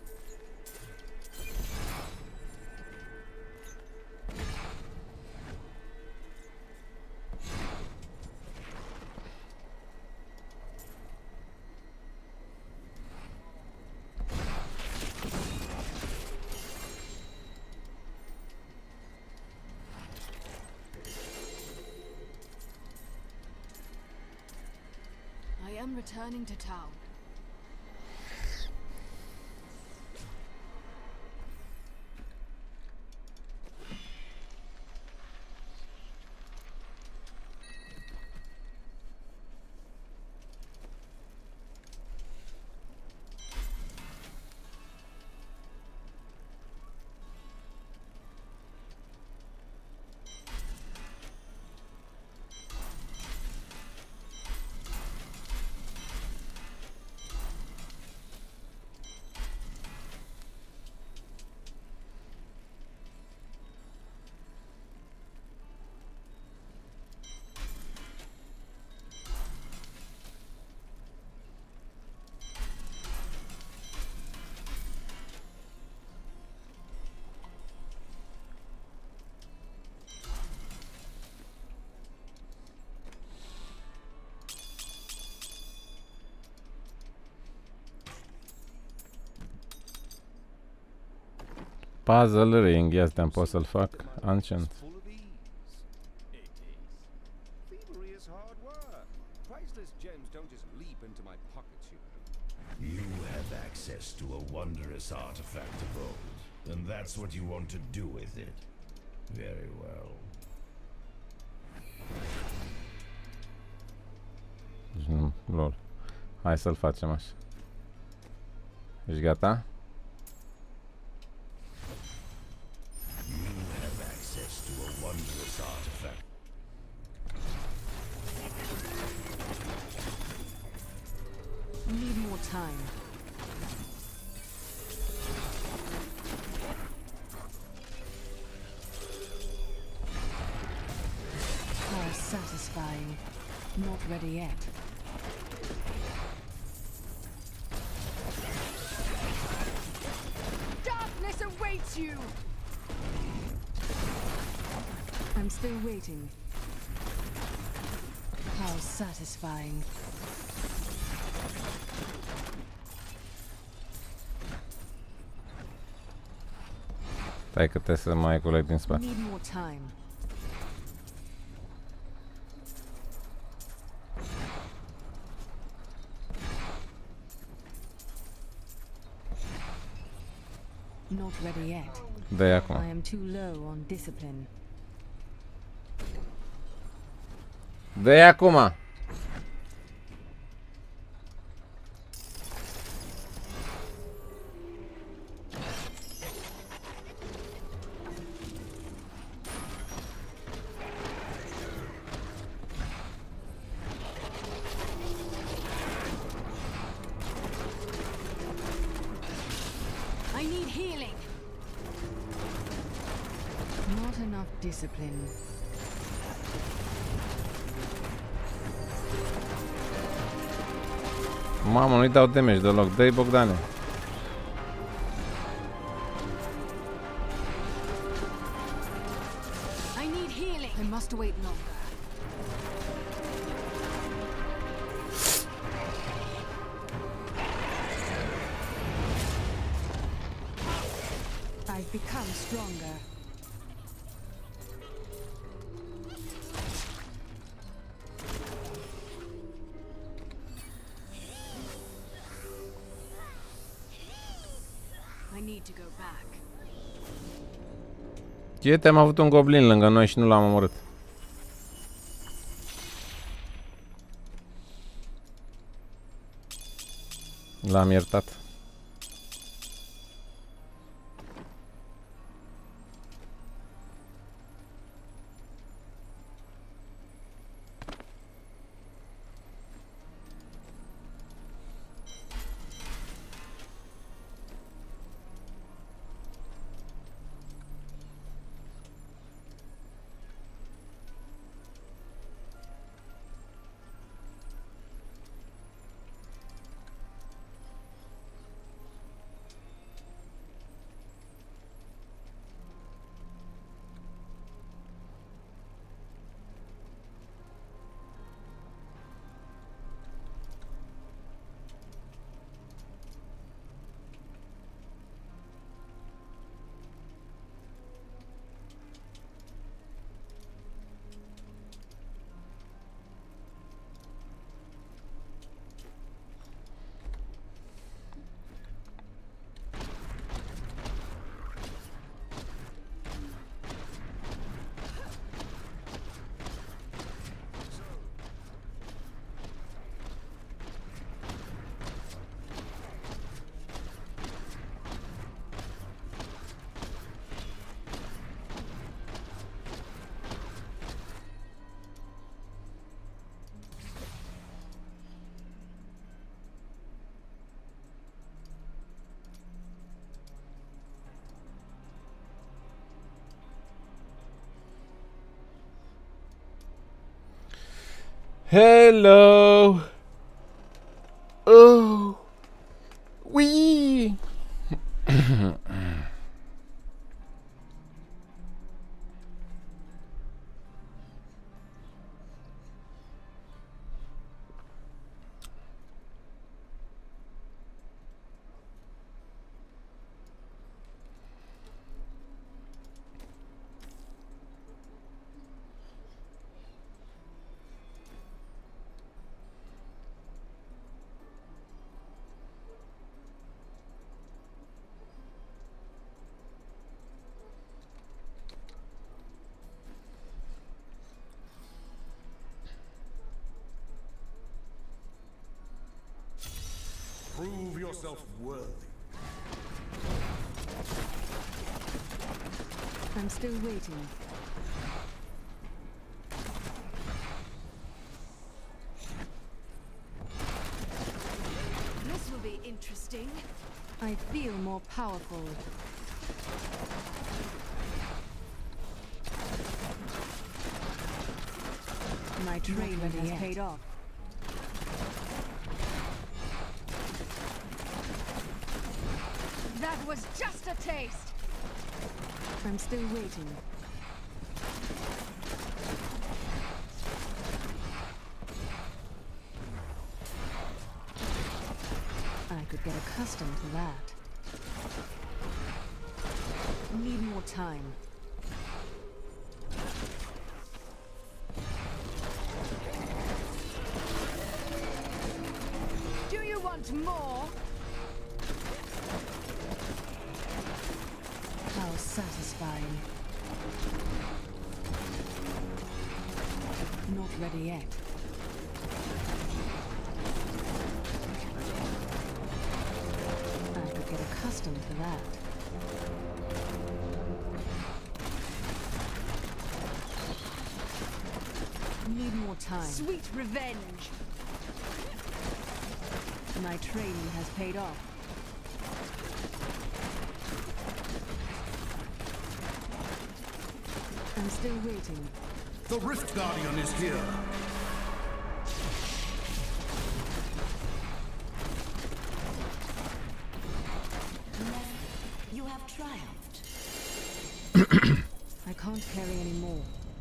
I am returning to town. Puzzle ring, asta pot să-l fac. Ancient. You have access to a wondrous artifact of old, and that's what you want to do with it. Very well. Lol. Hai să-l facem așa. Ești gata? Need more time. How satisfying. Not ready yet. Darkness awaits you! I'm still waiting. How satisfying. Stai că trebuie să mai coleg din spate. Need more time. Not ready yet. Dă-i acum. I am too low on discipline. Dă-i acum. Discipline. Mamă, nu-i dau damage deloc. Dă-i, Bogdane. I need healing. I must wait longer. I've become stronger. Chiete, am avut un goblin lângă noi și nu l-am omorât. L-am iertat. Hello. Oh. Wee. Prove yourself worthy. I'm still waiting. This will be interesting. I feel more powerful. My training has yet. paid off. That was just a taste. I'm still waiting. I could get accustomed to that. Need more time. Do you want more? How satisfying. Not ready yet. I could get accustomed to that. Need more time. Sweet revenge. My training has paid off. I'm still waiting. The Rift Guardian is here. You have triumphed. I can't carry any more.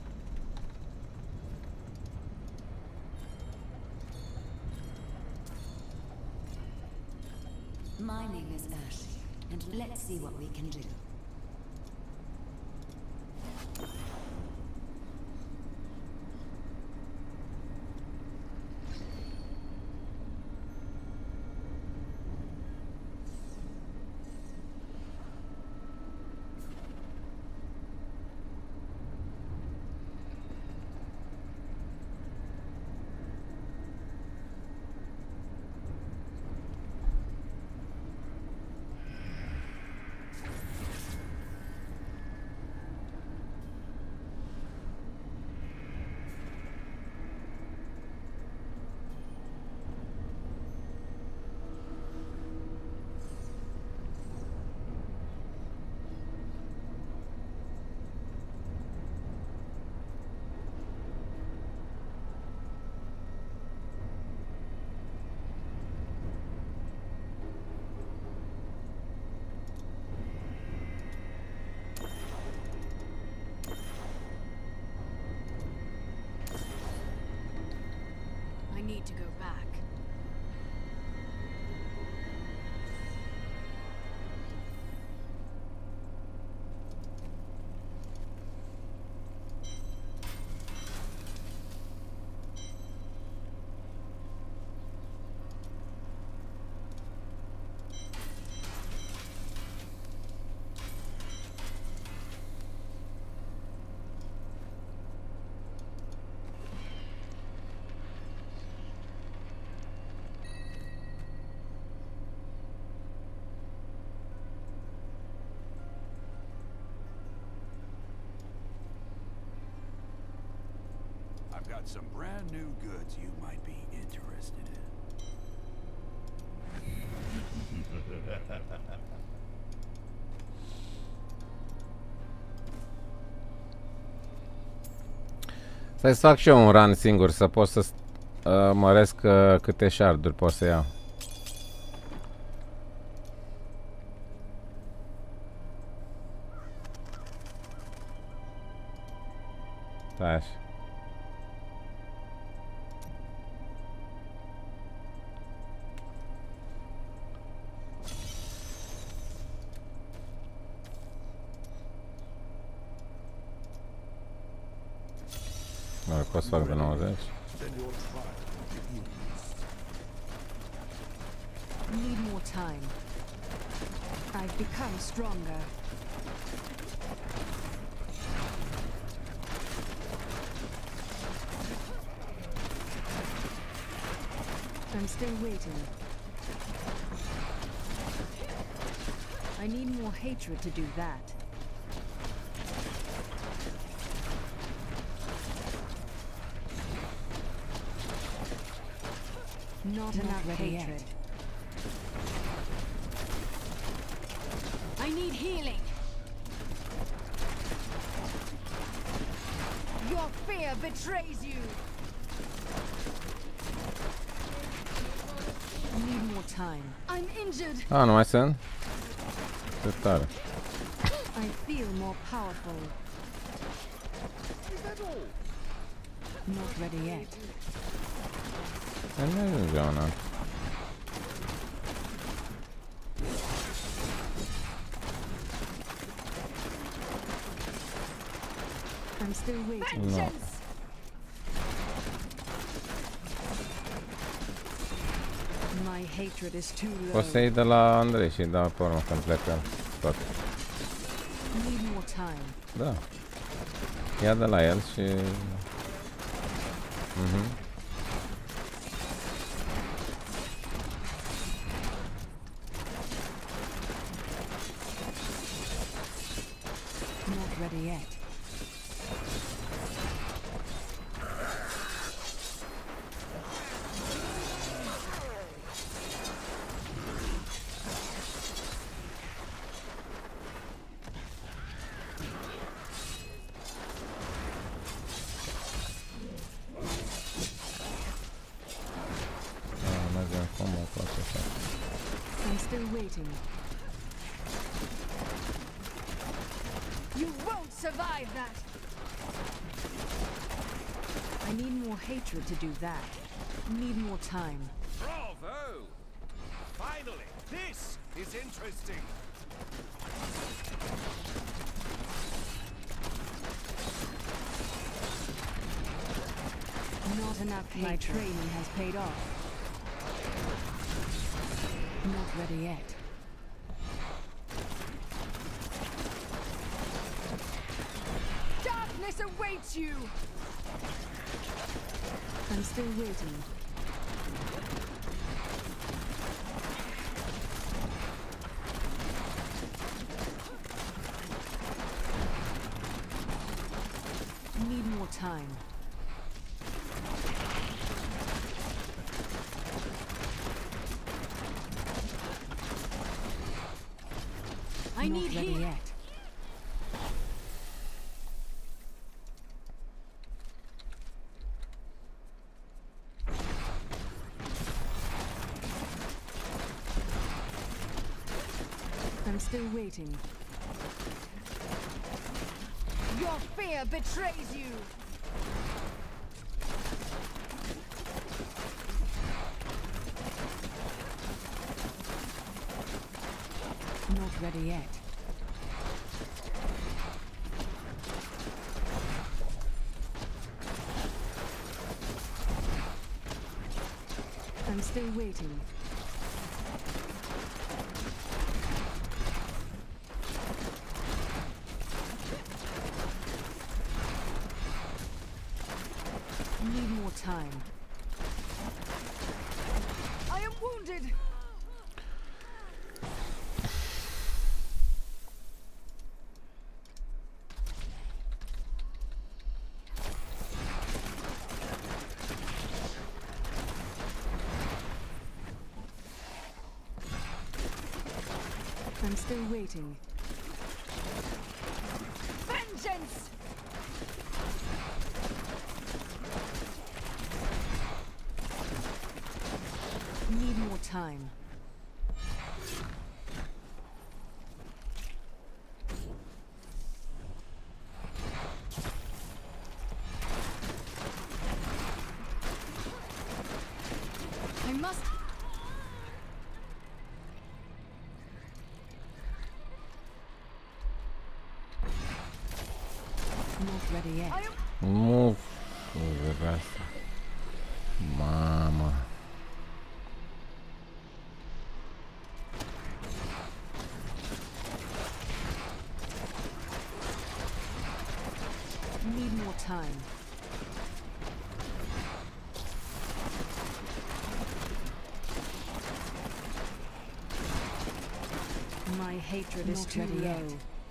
My name is Urshi, and let's see what we can do. I need to go back. I've got some brand new goods you might be interested in. Stai să fac și eu un run singur, să pot să uh, măresc uh, câte sharduri pot să iau. Stai așa. Mă, pot să fac de nouăzeci. Need more time. I've become stronger. I'm still waiting. I need more hatred to do that. Not enough hatred. I need healing. Your fear betrays you. Need more time. I'm injured. Ah, nu mai sunt? Ce tare. I feel more powerful. Is that all? Not ready yet. E nu ajunge una. I'm still waiting. No. My hatred is too low. Poți să iei de la Andrei și da pe urmă când plecă tot. Need more time. Da. Ia de la el și... Mhm. Not ready yet. I'm still waiting. You won't survive that. I need more hatred to do that. Need more time. Bravo! Finally, this is interesting. Not enough hatred. My training has paid off. Not ready yet. Darkness awaits you. I'm still waiting. Need more time. I Not need ready heal. yet. I'm still waiting. Your fear betrays you. Not ready yet. I'm still waiting. Need more time. I am wounded. I'm still waiting. Vengeance. time. I must. Not ready yet. I am. Nu, nu vrea asta. Mama. Need more time. My hatred is too low.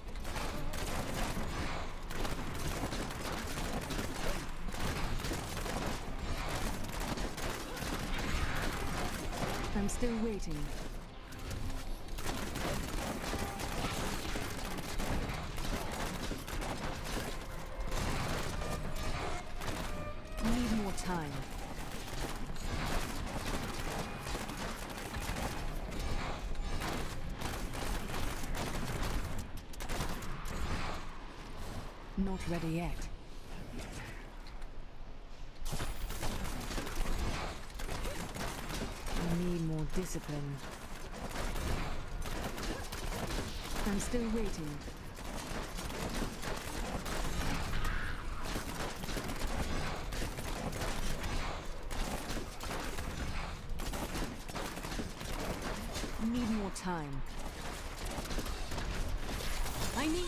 I'm still waiting. Need more time. Not ready yet. I need more discipline. I'm still waiting. Need more time. I need...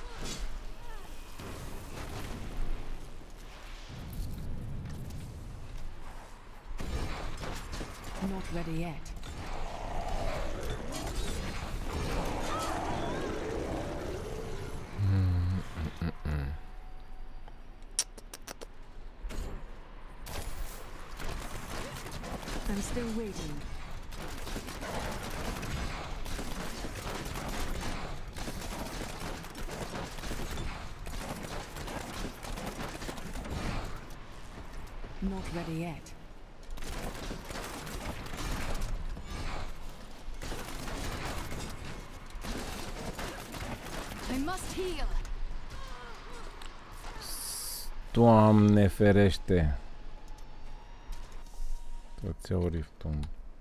Not ready yet. I'm still waiting. Not ready yet. I must heal. Doamne ferește. Toți au riftul.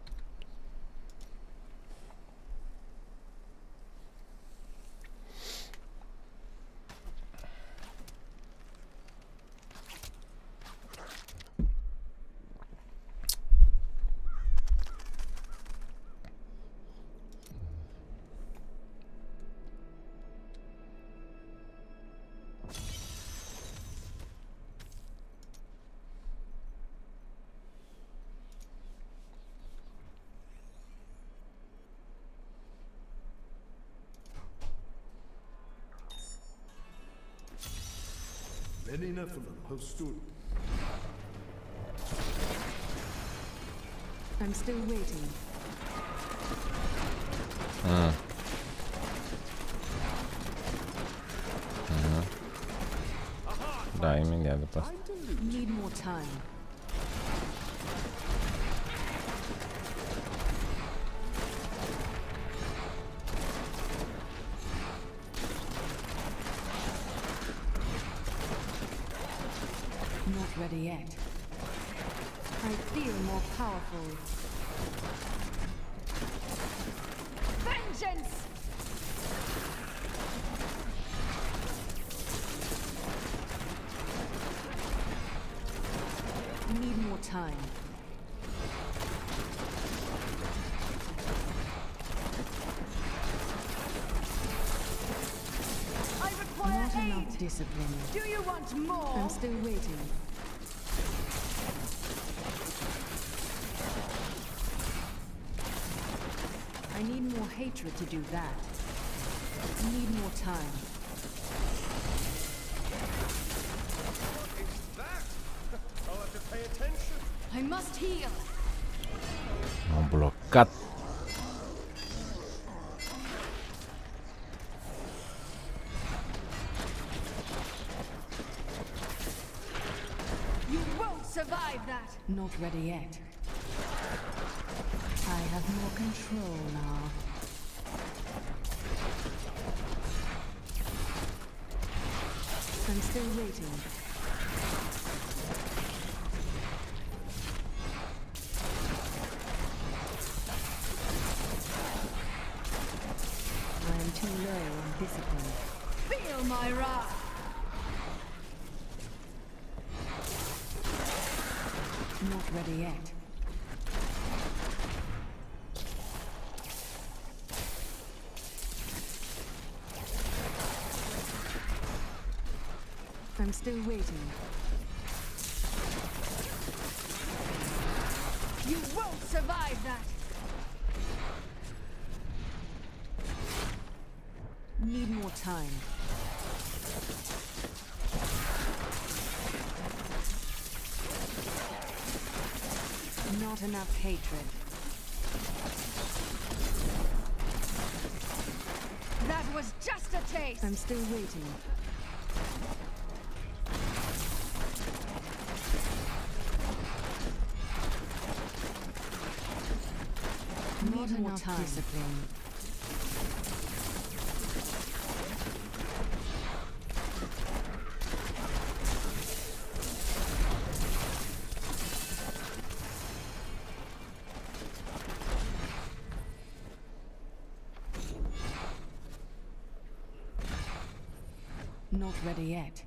Many Nephilim have stood. I'm still waiting. Ah. Aha. Da, imediat după asta. Need more time. Not ready yet. I feel more powerful. Vengeance! Need more time. I require Not aid. enough discipline. Do you want more? I'm still waiting. I need more hatred to do that. Need more time. What is that? I'll have to pay attention. I must heal. M-am blocat. You won't survive that. Not ready yet. I have more control now. I'm still waiting. I am too low on discipline. Feel my wrath! Not ready yet. I'm still waiting. You won't survive that! Need more time. Not enough hatred. That was just a taste! I'm still waiting. Not Need more enough time. discipline. Not ready yet.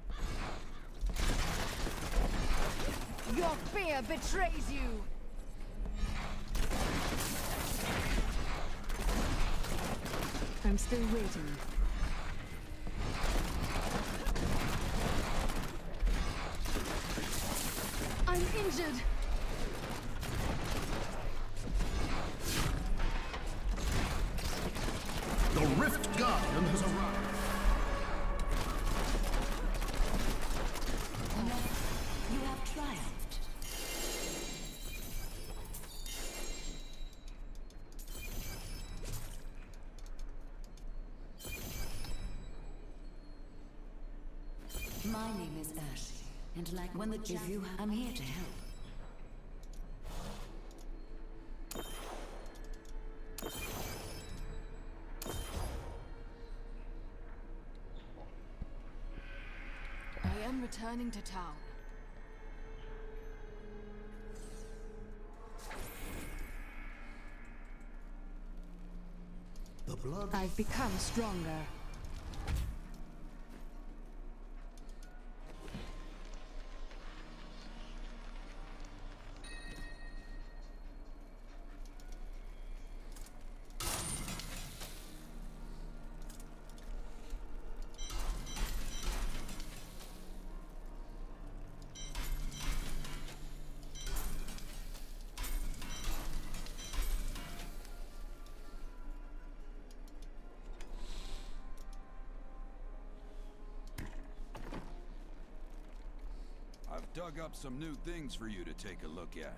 Your fear betrays you! I'm still waiting. I'm injured! The Rift Guardian has arrived. You have triumphed. My name is Urshi, and like when the if you, I'm here to help. I am returning to town. The blood. I've become stronger. I've dug up some new things for you to take a look at.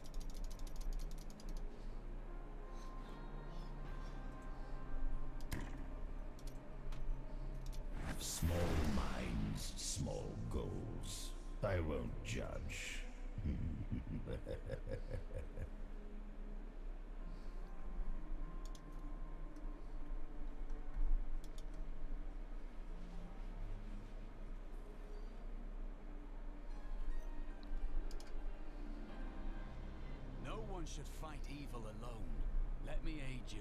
Small minds, small goals. I won't judge. No one should fight evil alone. Let me aid you.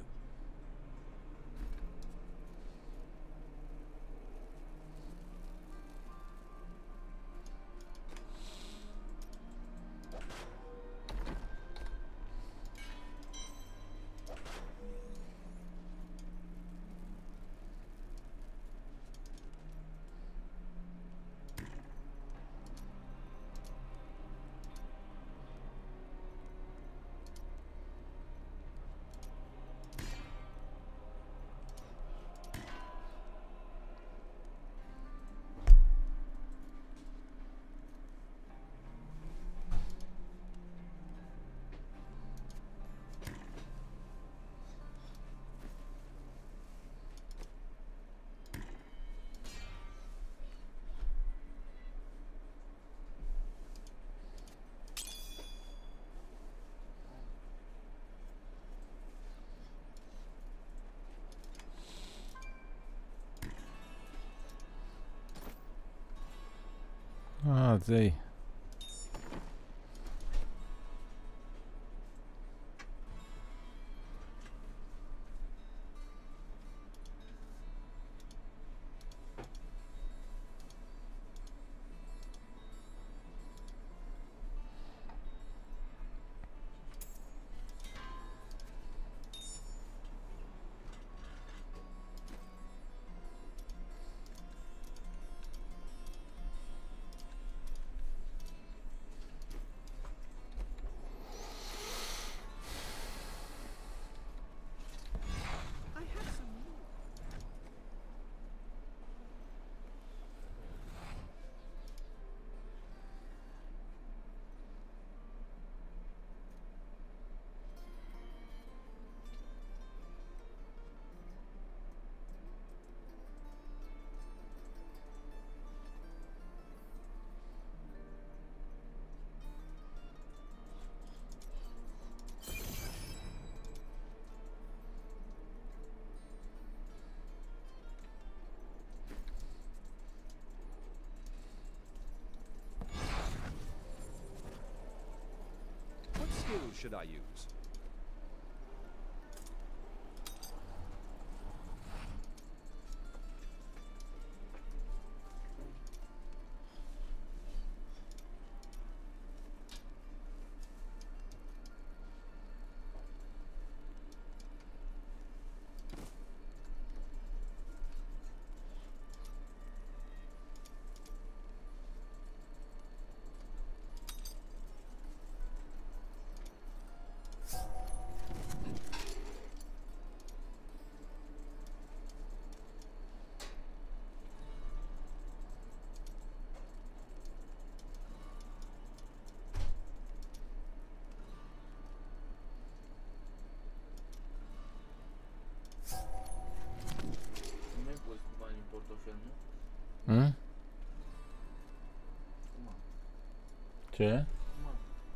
Ah, zei. What skill should I use? Nu mai poți cu bani în portofel, nu? Hmm? Cum? Ce? Cum?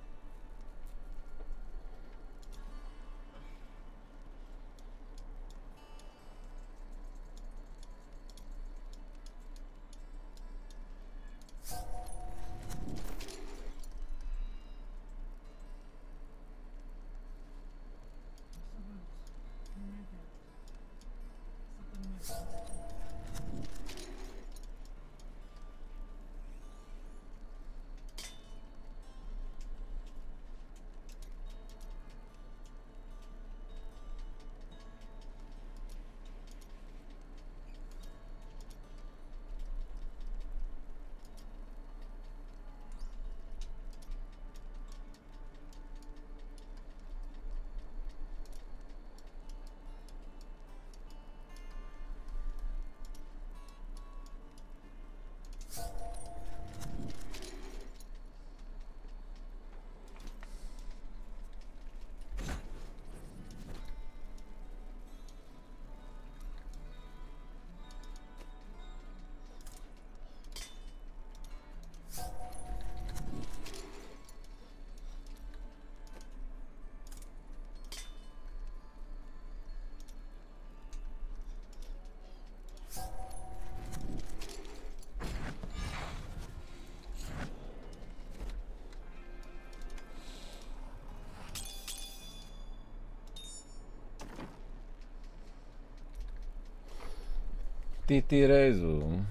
Titirezu.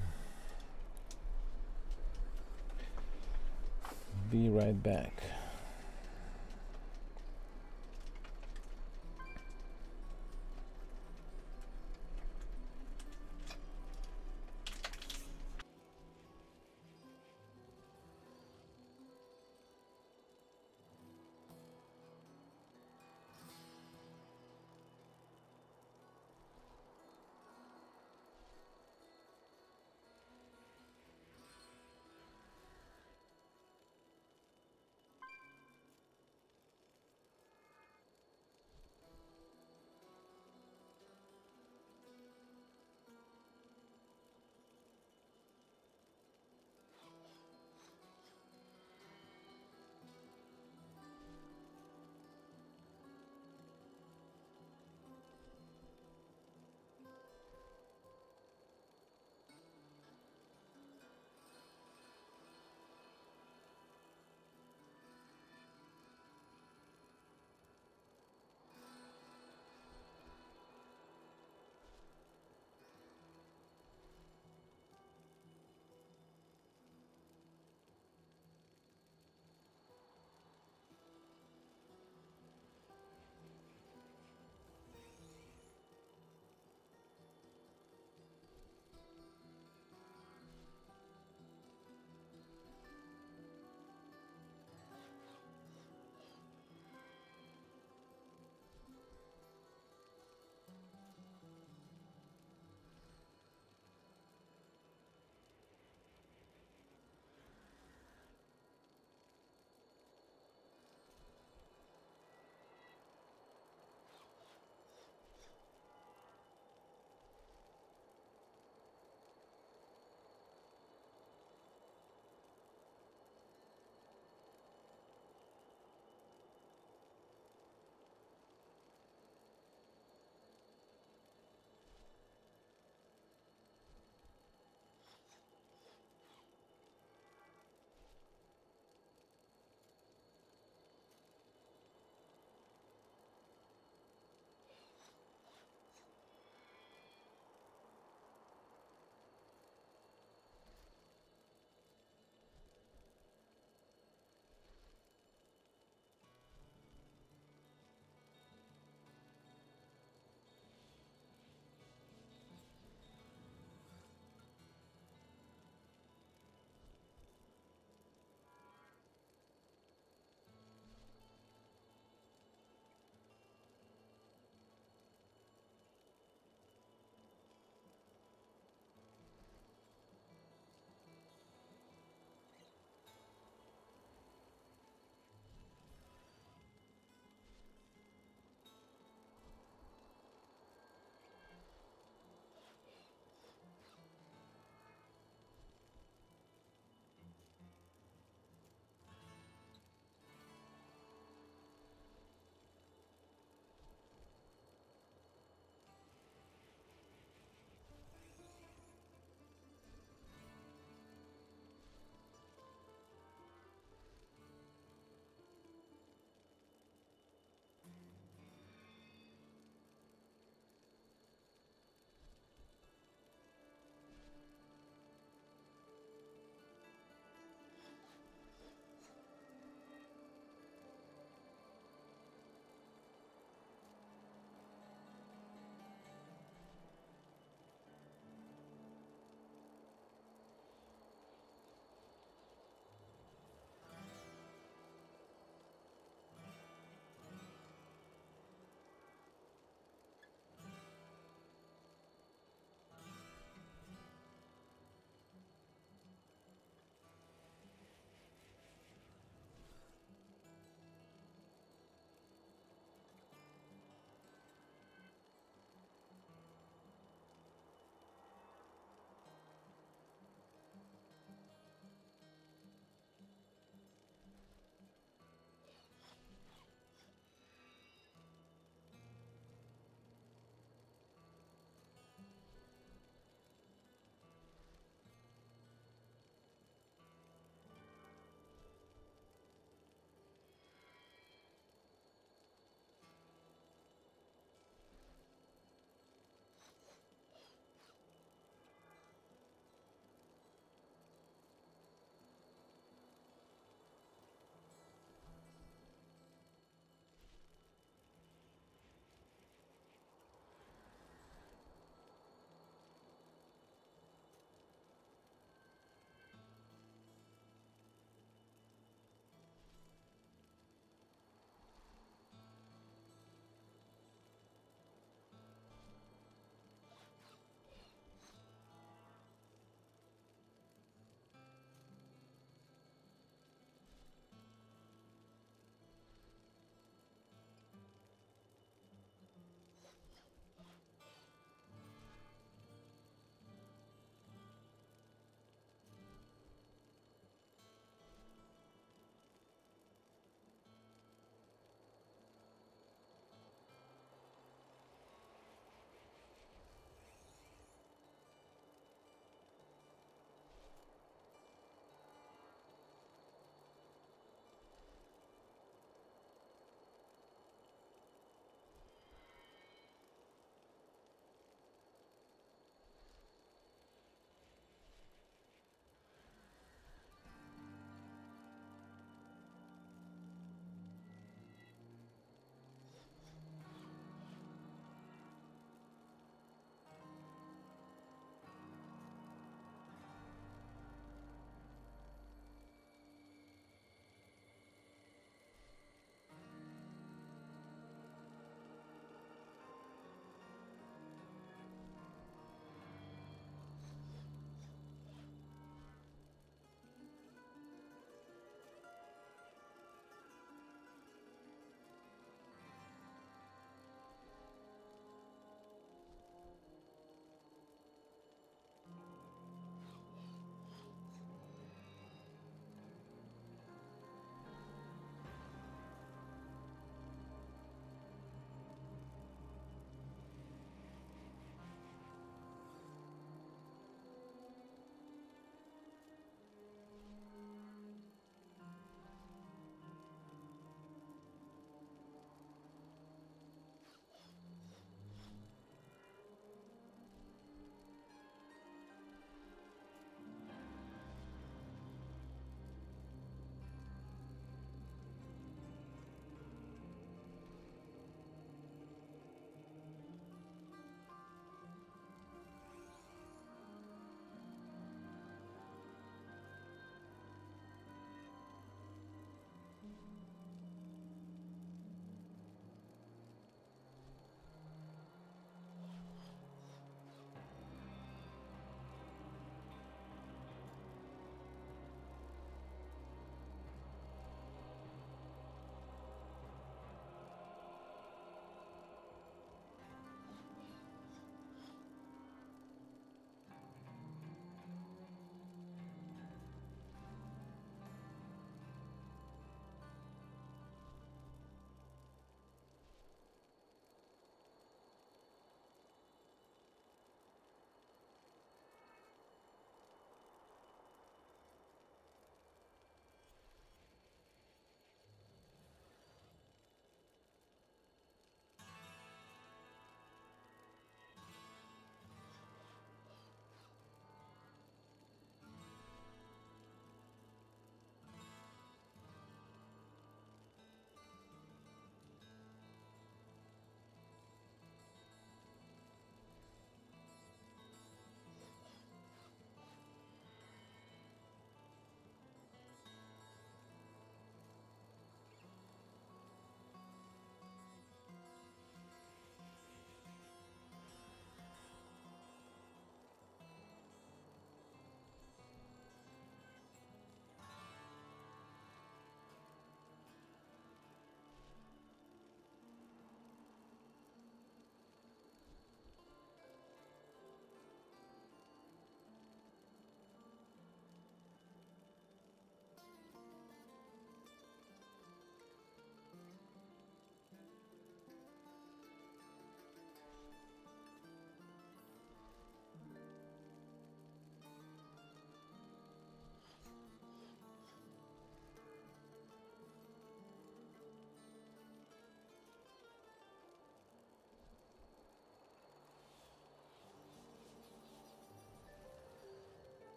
Be right back.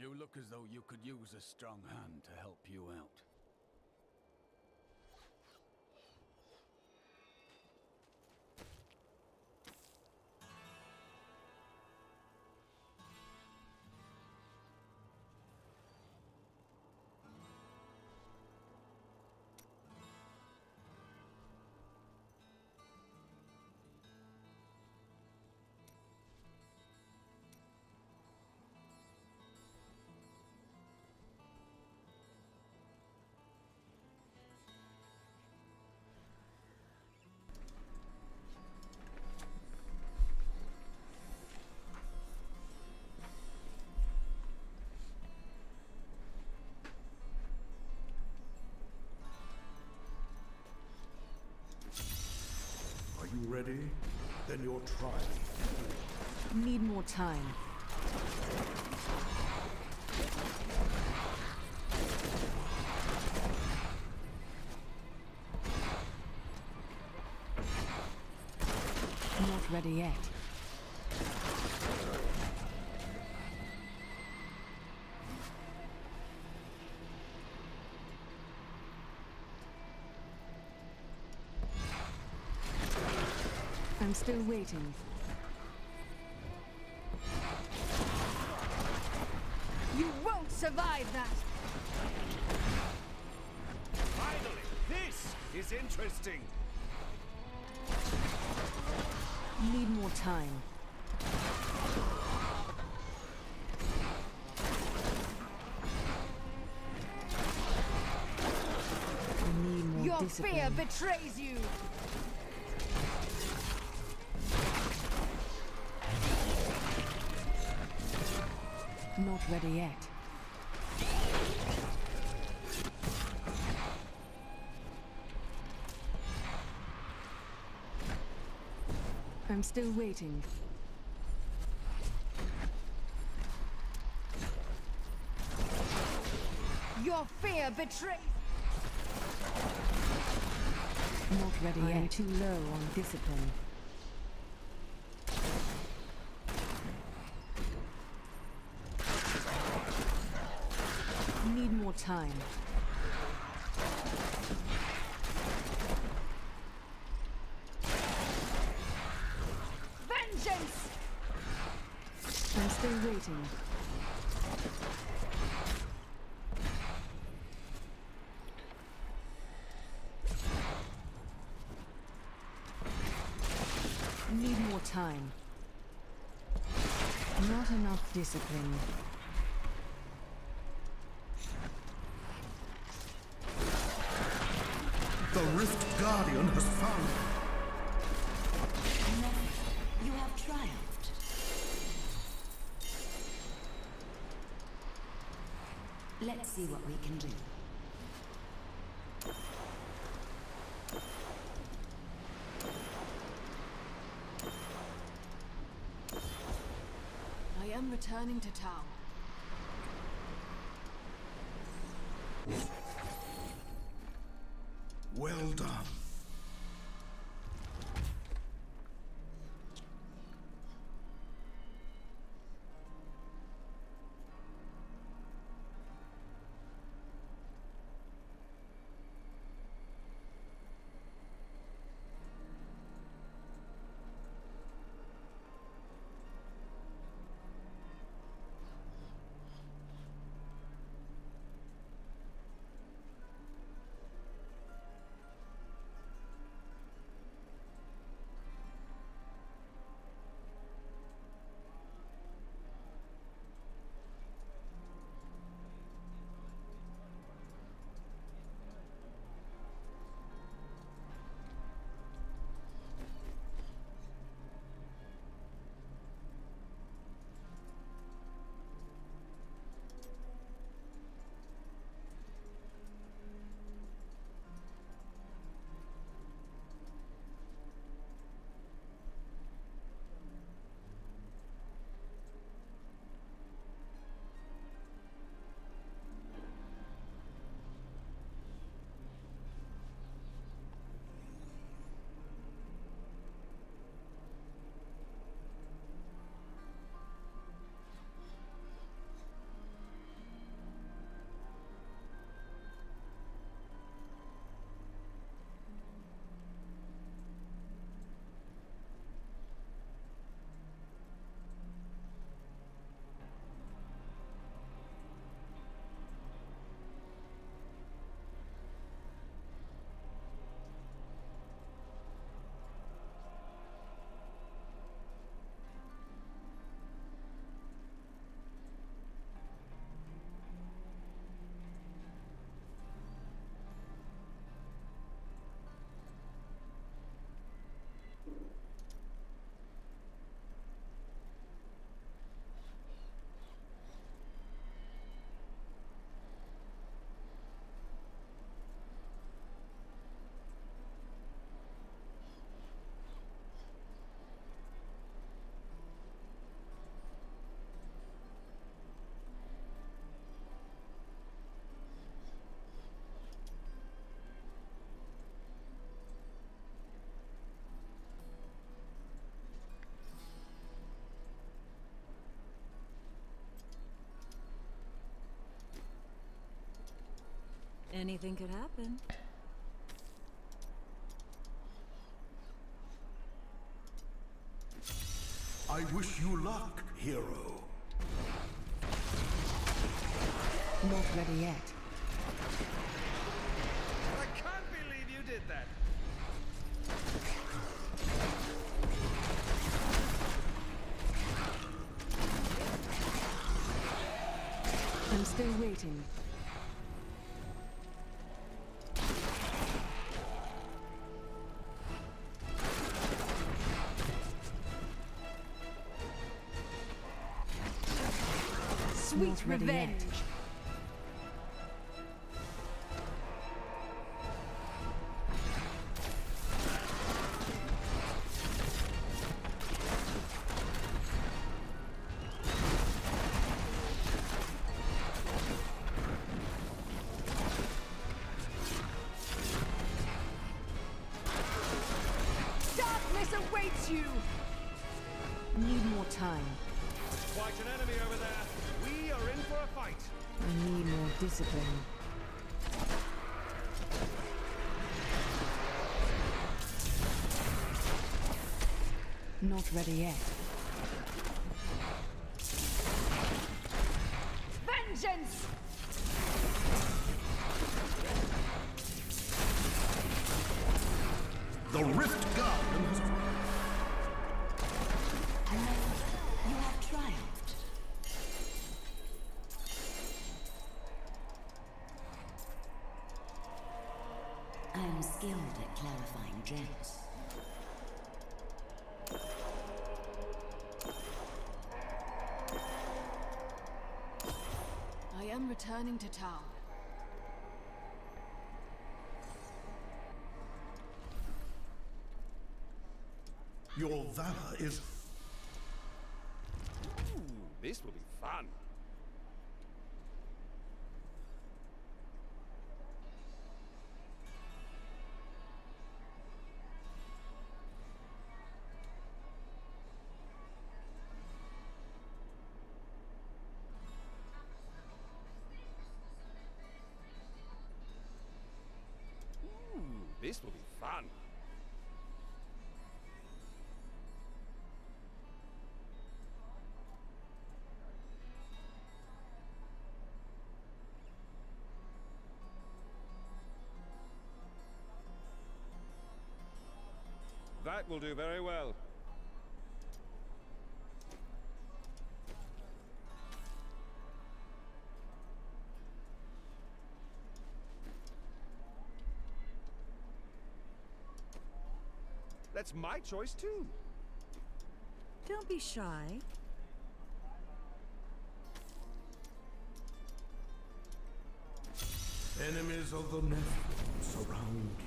You look as though you could use a strong hand to help you out. Are you ready? Then your trial. Need more time. Not ready yet. I'm still waiting. You won't survive that! Finally! This is interesting! Need more time. I need more Your discipline. fear betrays you! Not ready yet. I'm still waiting. Your fear betrays... Not ready yet. I'm too low on discipline. Need more time. Vengeance! I'm still waiting. Need more time. Not enough discipline. The Rift Guardian has found Never. You have triumphed. Let's see what we can do. I am returning to town. well done. Anything could happen. I wish you luck, hero. Not ready yet. I can't believe you did that. I'm still waiting. Sweet revenge. Darkness awaits you. Need more time. Quite an enemy over there. We are in for a fight. I need more discipline. Not ready yet. Vengeance! The Rift Guardian has You have triumphed. I am skilled at clarifying gems. I am returning to town. Your valor is... Ooh, this will be fun. Ooh, this will be fun. That will do very well. That's my choice too. Don't be shy. Enemies of the Nephilim surround you.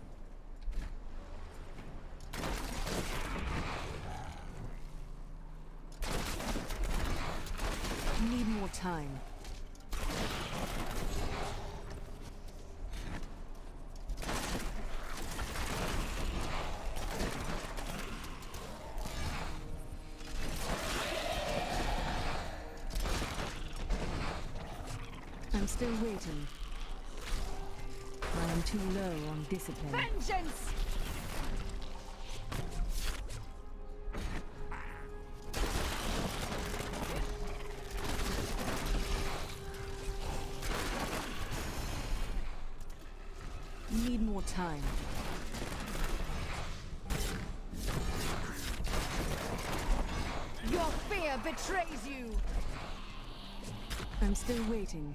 Need more time. I'm still waiting. I am too low on discipline. Vengeance! Need more time. Your fear betrays you! I'm still waiting.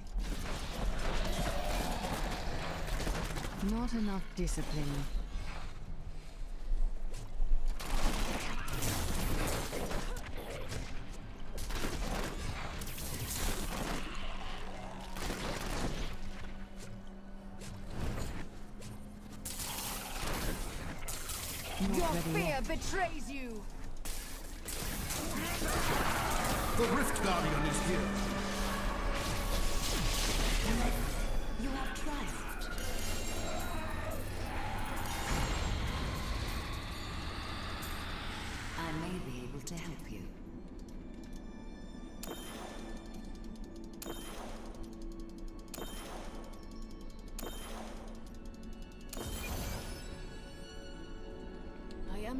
Not enough discipline. Not Your ready fear yet. betrays you! The Rift Guardian is here. You have triumphed. I may be able to help you.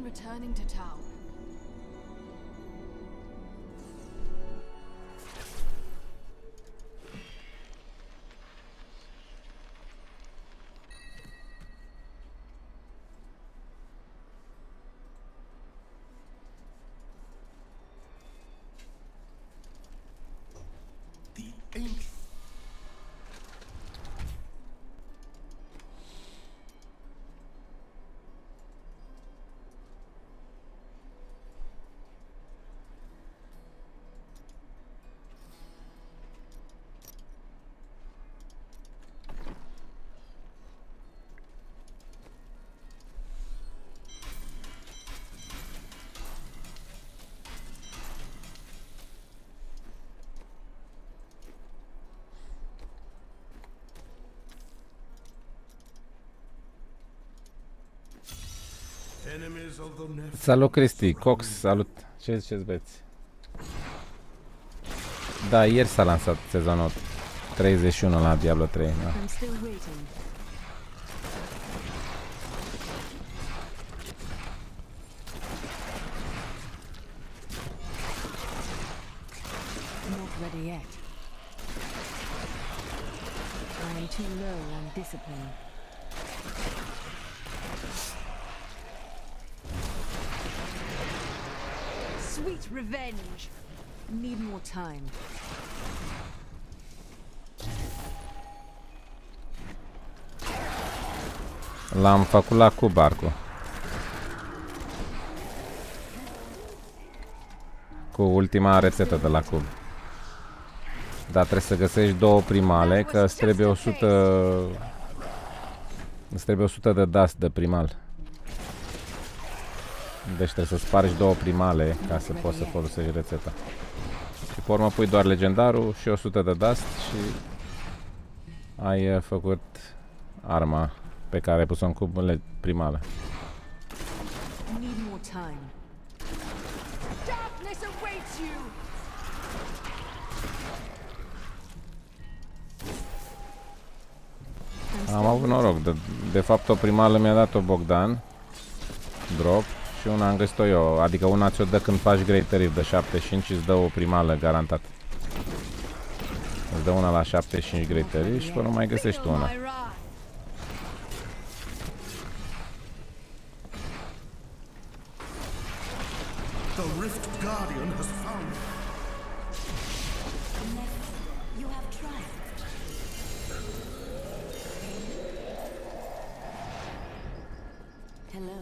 am returning to town. Enemies of the Nephilim. Salut Cristi, Cox, salut. Ce ziceți, băieți? Da, ieri s-a lansat sezonul treizeci și unu la Diablo trei. Da. I'm still waiting. Not ready yet. I am too low on discipline. Sweet revenge. Need more time. L-am făcut la cub arcul. Cu ultima rețetă de la cub. Dar trebuie să găsești două primale, că îți trebuie o sută... Îți trebuie o sută de dust de primal. Deci trebuie să spargi două primale ca să poți să folosești rețeta. Și pe urmă pui doar legendarul și o sută de dust și ai făcut arma pe care ai pus-o în cub primală. Am avut noroc, de, de fapt o primală mi-a dat-o Bogdan, drop, și una am găsit-o eu, adică una ți-o dă când faci Greater Reef de șaptezeci și cinci și îți dă o primală garantat. Îți dă una la șaptezeci și cinci Greater Reef și până mai găsești una. The Rift Guardian has found me. You have triumphed. Hello.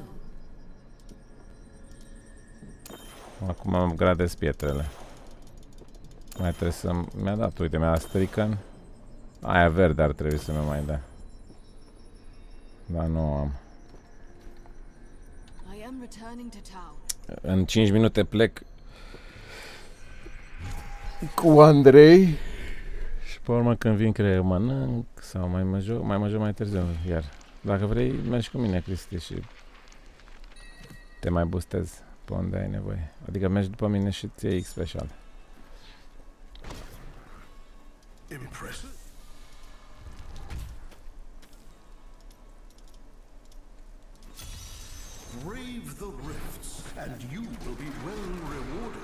Acum am gradez pietrele. Mai trebuie să... Mi-a dat, uite, mi-a dat strican. Aia verde ar trebui să mi mai dea. Dar nu am. I am returning to town. În cinci minute plec cu Andrei. Și pe urmă când vin, cred că mănânc sau mai mă joc, mai mă joc mai târziu iar. Dacă vrei, mergi cu mine, Cristi, și te mai boostezi pe unde ai nevoie. Adică mergi după mine și ți iei X special. Impressive. Brave the rifts, and you will be well rewarded.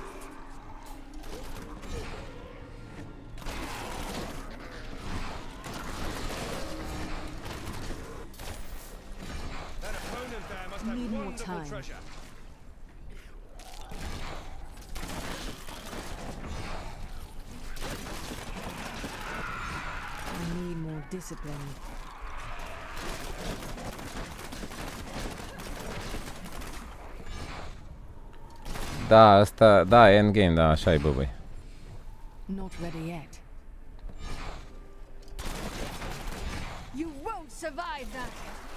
That opponent there must have Need more wonderful time. treasure. I need more discipline. Da, asta, da, endgame, da, așa e, bă, băi. Not ready yet. You won't survive that.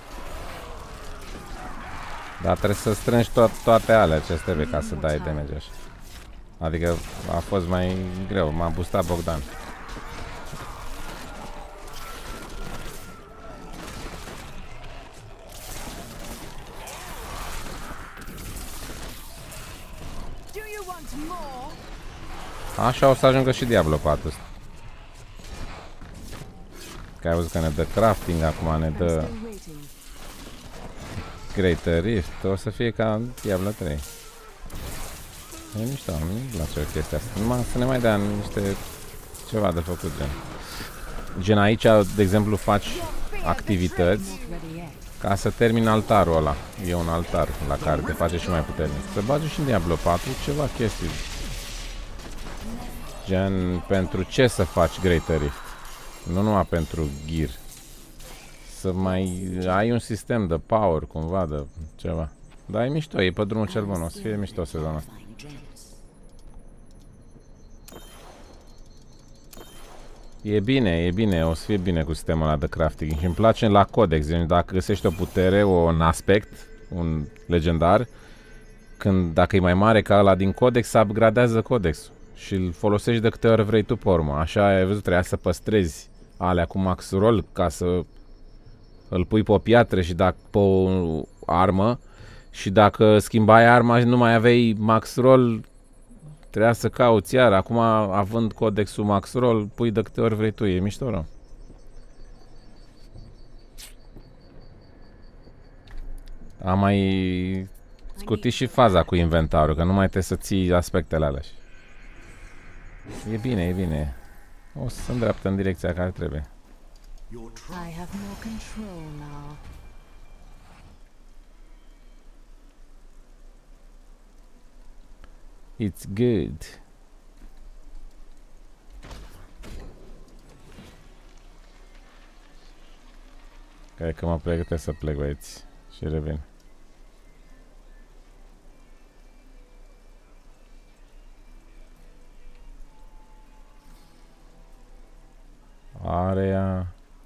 Dar trebuie să strângi to toate alea ce trebuie ca să dai damage așa. Adică a fost mai greu, m-a boostat Bogdan. Așa o să ajungă și Diablo patru. Că ai văzut că ne dă crafting, acum ne dă Greater Rift o să fie ca Diablo trei. E mișto, nu-mi place chestia asta. Numai să ne mai dea niște ceva de făcut, gen. Gen aici, de exemplu, faci activități ca să termini altarul ăla. E un altar la care te face și mai puternic. Să bagi și în Diablo patru ceva chestii. Gen, pentru ce să faci Greater Rift? Nu numai pentru gear. Să mai ai un sistem de power, cumva, de ceva. Dar e mișto, e pe drumul cel bun. O să fie mișto sezonul ăsta. E bine, e bine, o să fie bine cu sistemul ăla de crafting. Și îmi place la codex, deci dacă găsești o putere, un aspect, un legendar, când dacă e mai mare ca ăla din codex, se upgradează codexul. Și îl folosești de câte ori vrei tu pe urmă. Așa ai văzut, trebuia să păstrezi alea cu max roll ca să îl pui pe o piatră și dacă pe o armă. Și dacă schimbai arma și nu mai aveai max roll, trebuia să cauți iar. Acum, având codexul max roll, pui de câte ori vrei tu. E mișto rău. Am mai scutit și faza cu inventarul, că nu mai trebuie să ții aspectele alea. E bine, e bine. O să se îndreaptă în direcția care trebuie. I have more control now. It's good. Cred că mă pregătesc să plec, băieți, și revin. Area.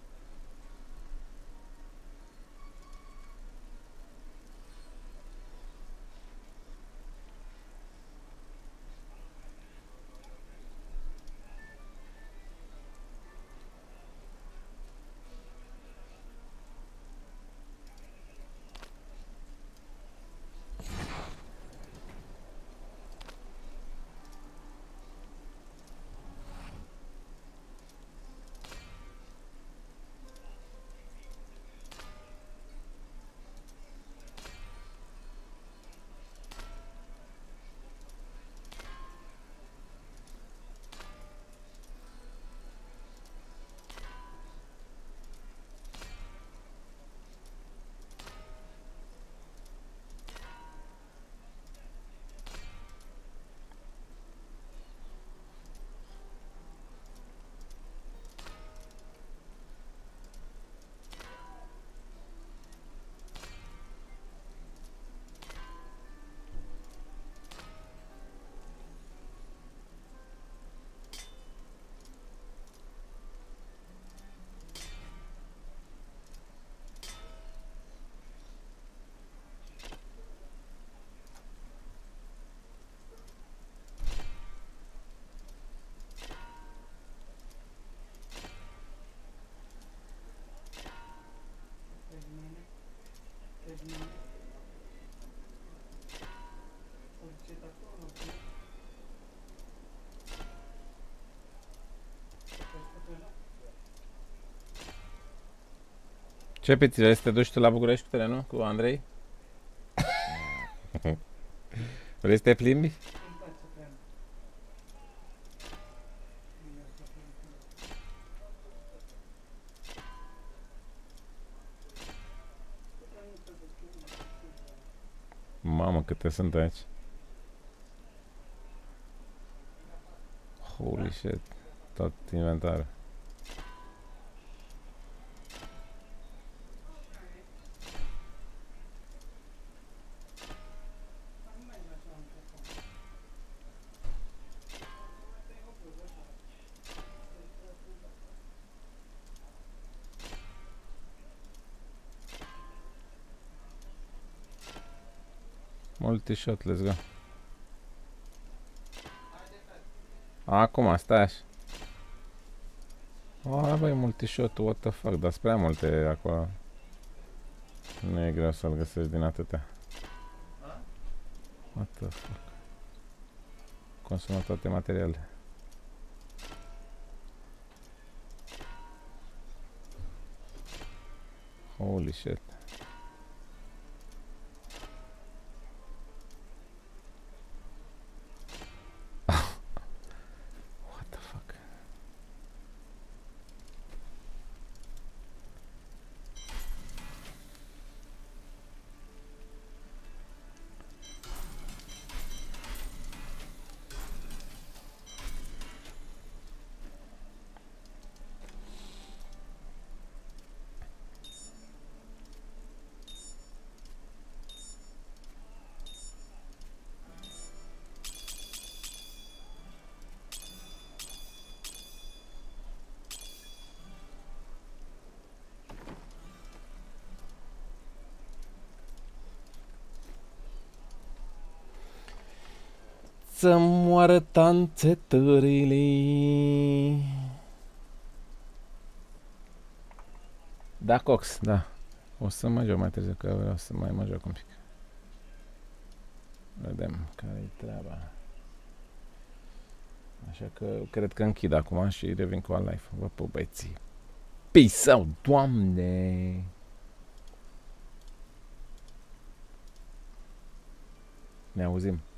Ce pețile? Să te duci tu la București cu trenul? Cu Andrei? Vrei să te plimbi? Mamă, câte sunt aici. Holy shit. Tot inventarul. Multi-shot, let's go. Acum, stai așa. Oh, băi, multi-shot, what the fuck, dar prea multe acolo. Nu e greu să-l găsești din atâtea. What the fuck. Consumă toate materialele. Holy shit. să moară tanțătorile. Da, Cox, da. O să mă joc mai târziu, că vreau să mai mă joc un pic. Vedem care-i treaba. Așa că cred că închid acum și revin cu alt live. Vă pup, băieții. Peace out, Doamne! Ne auzim.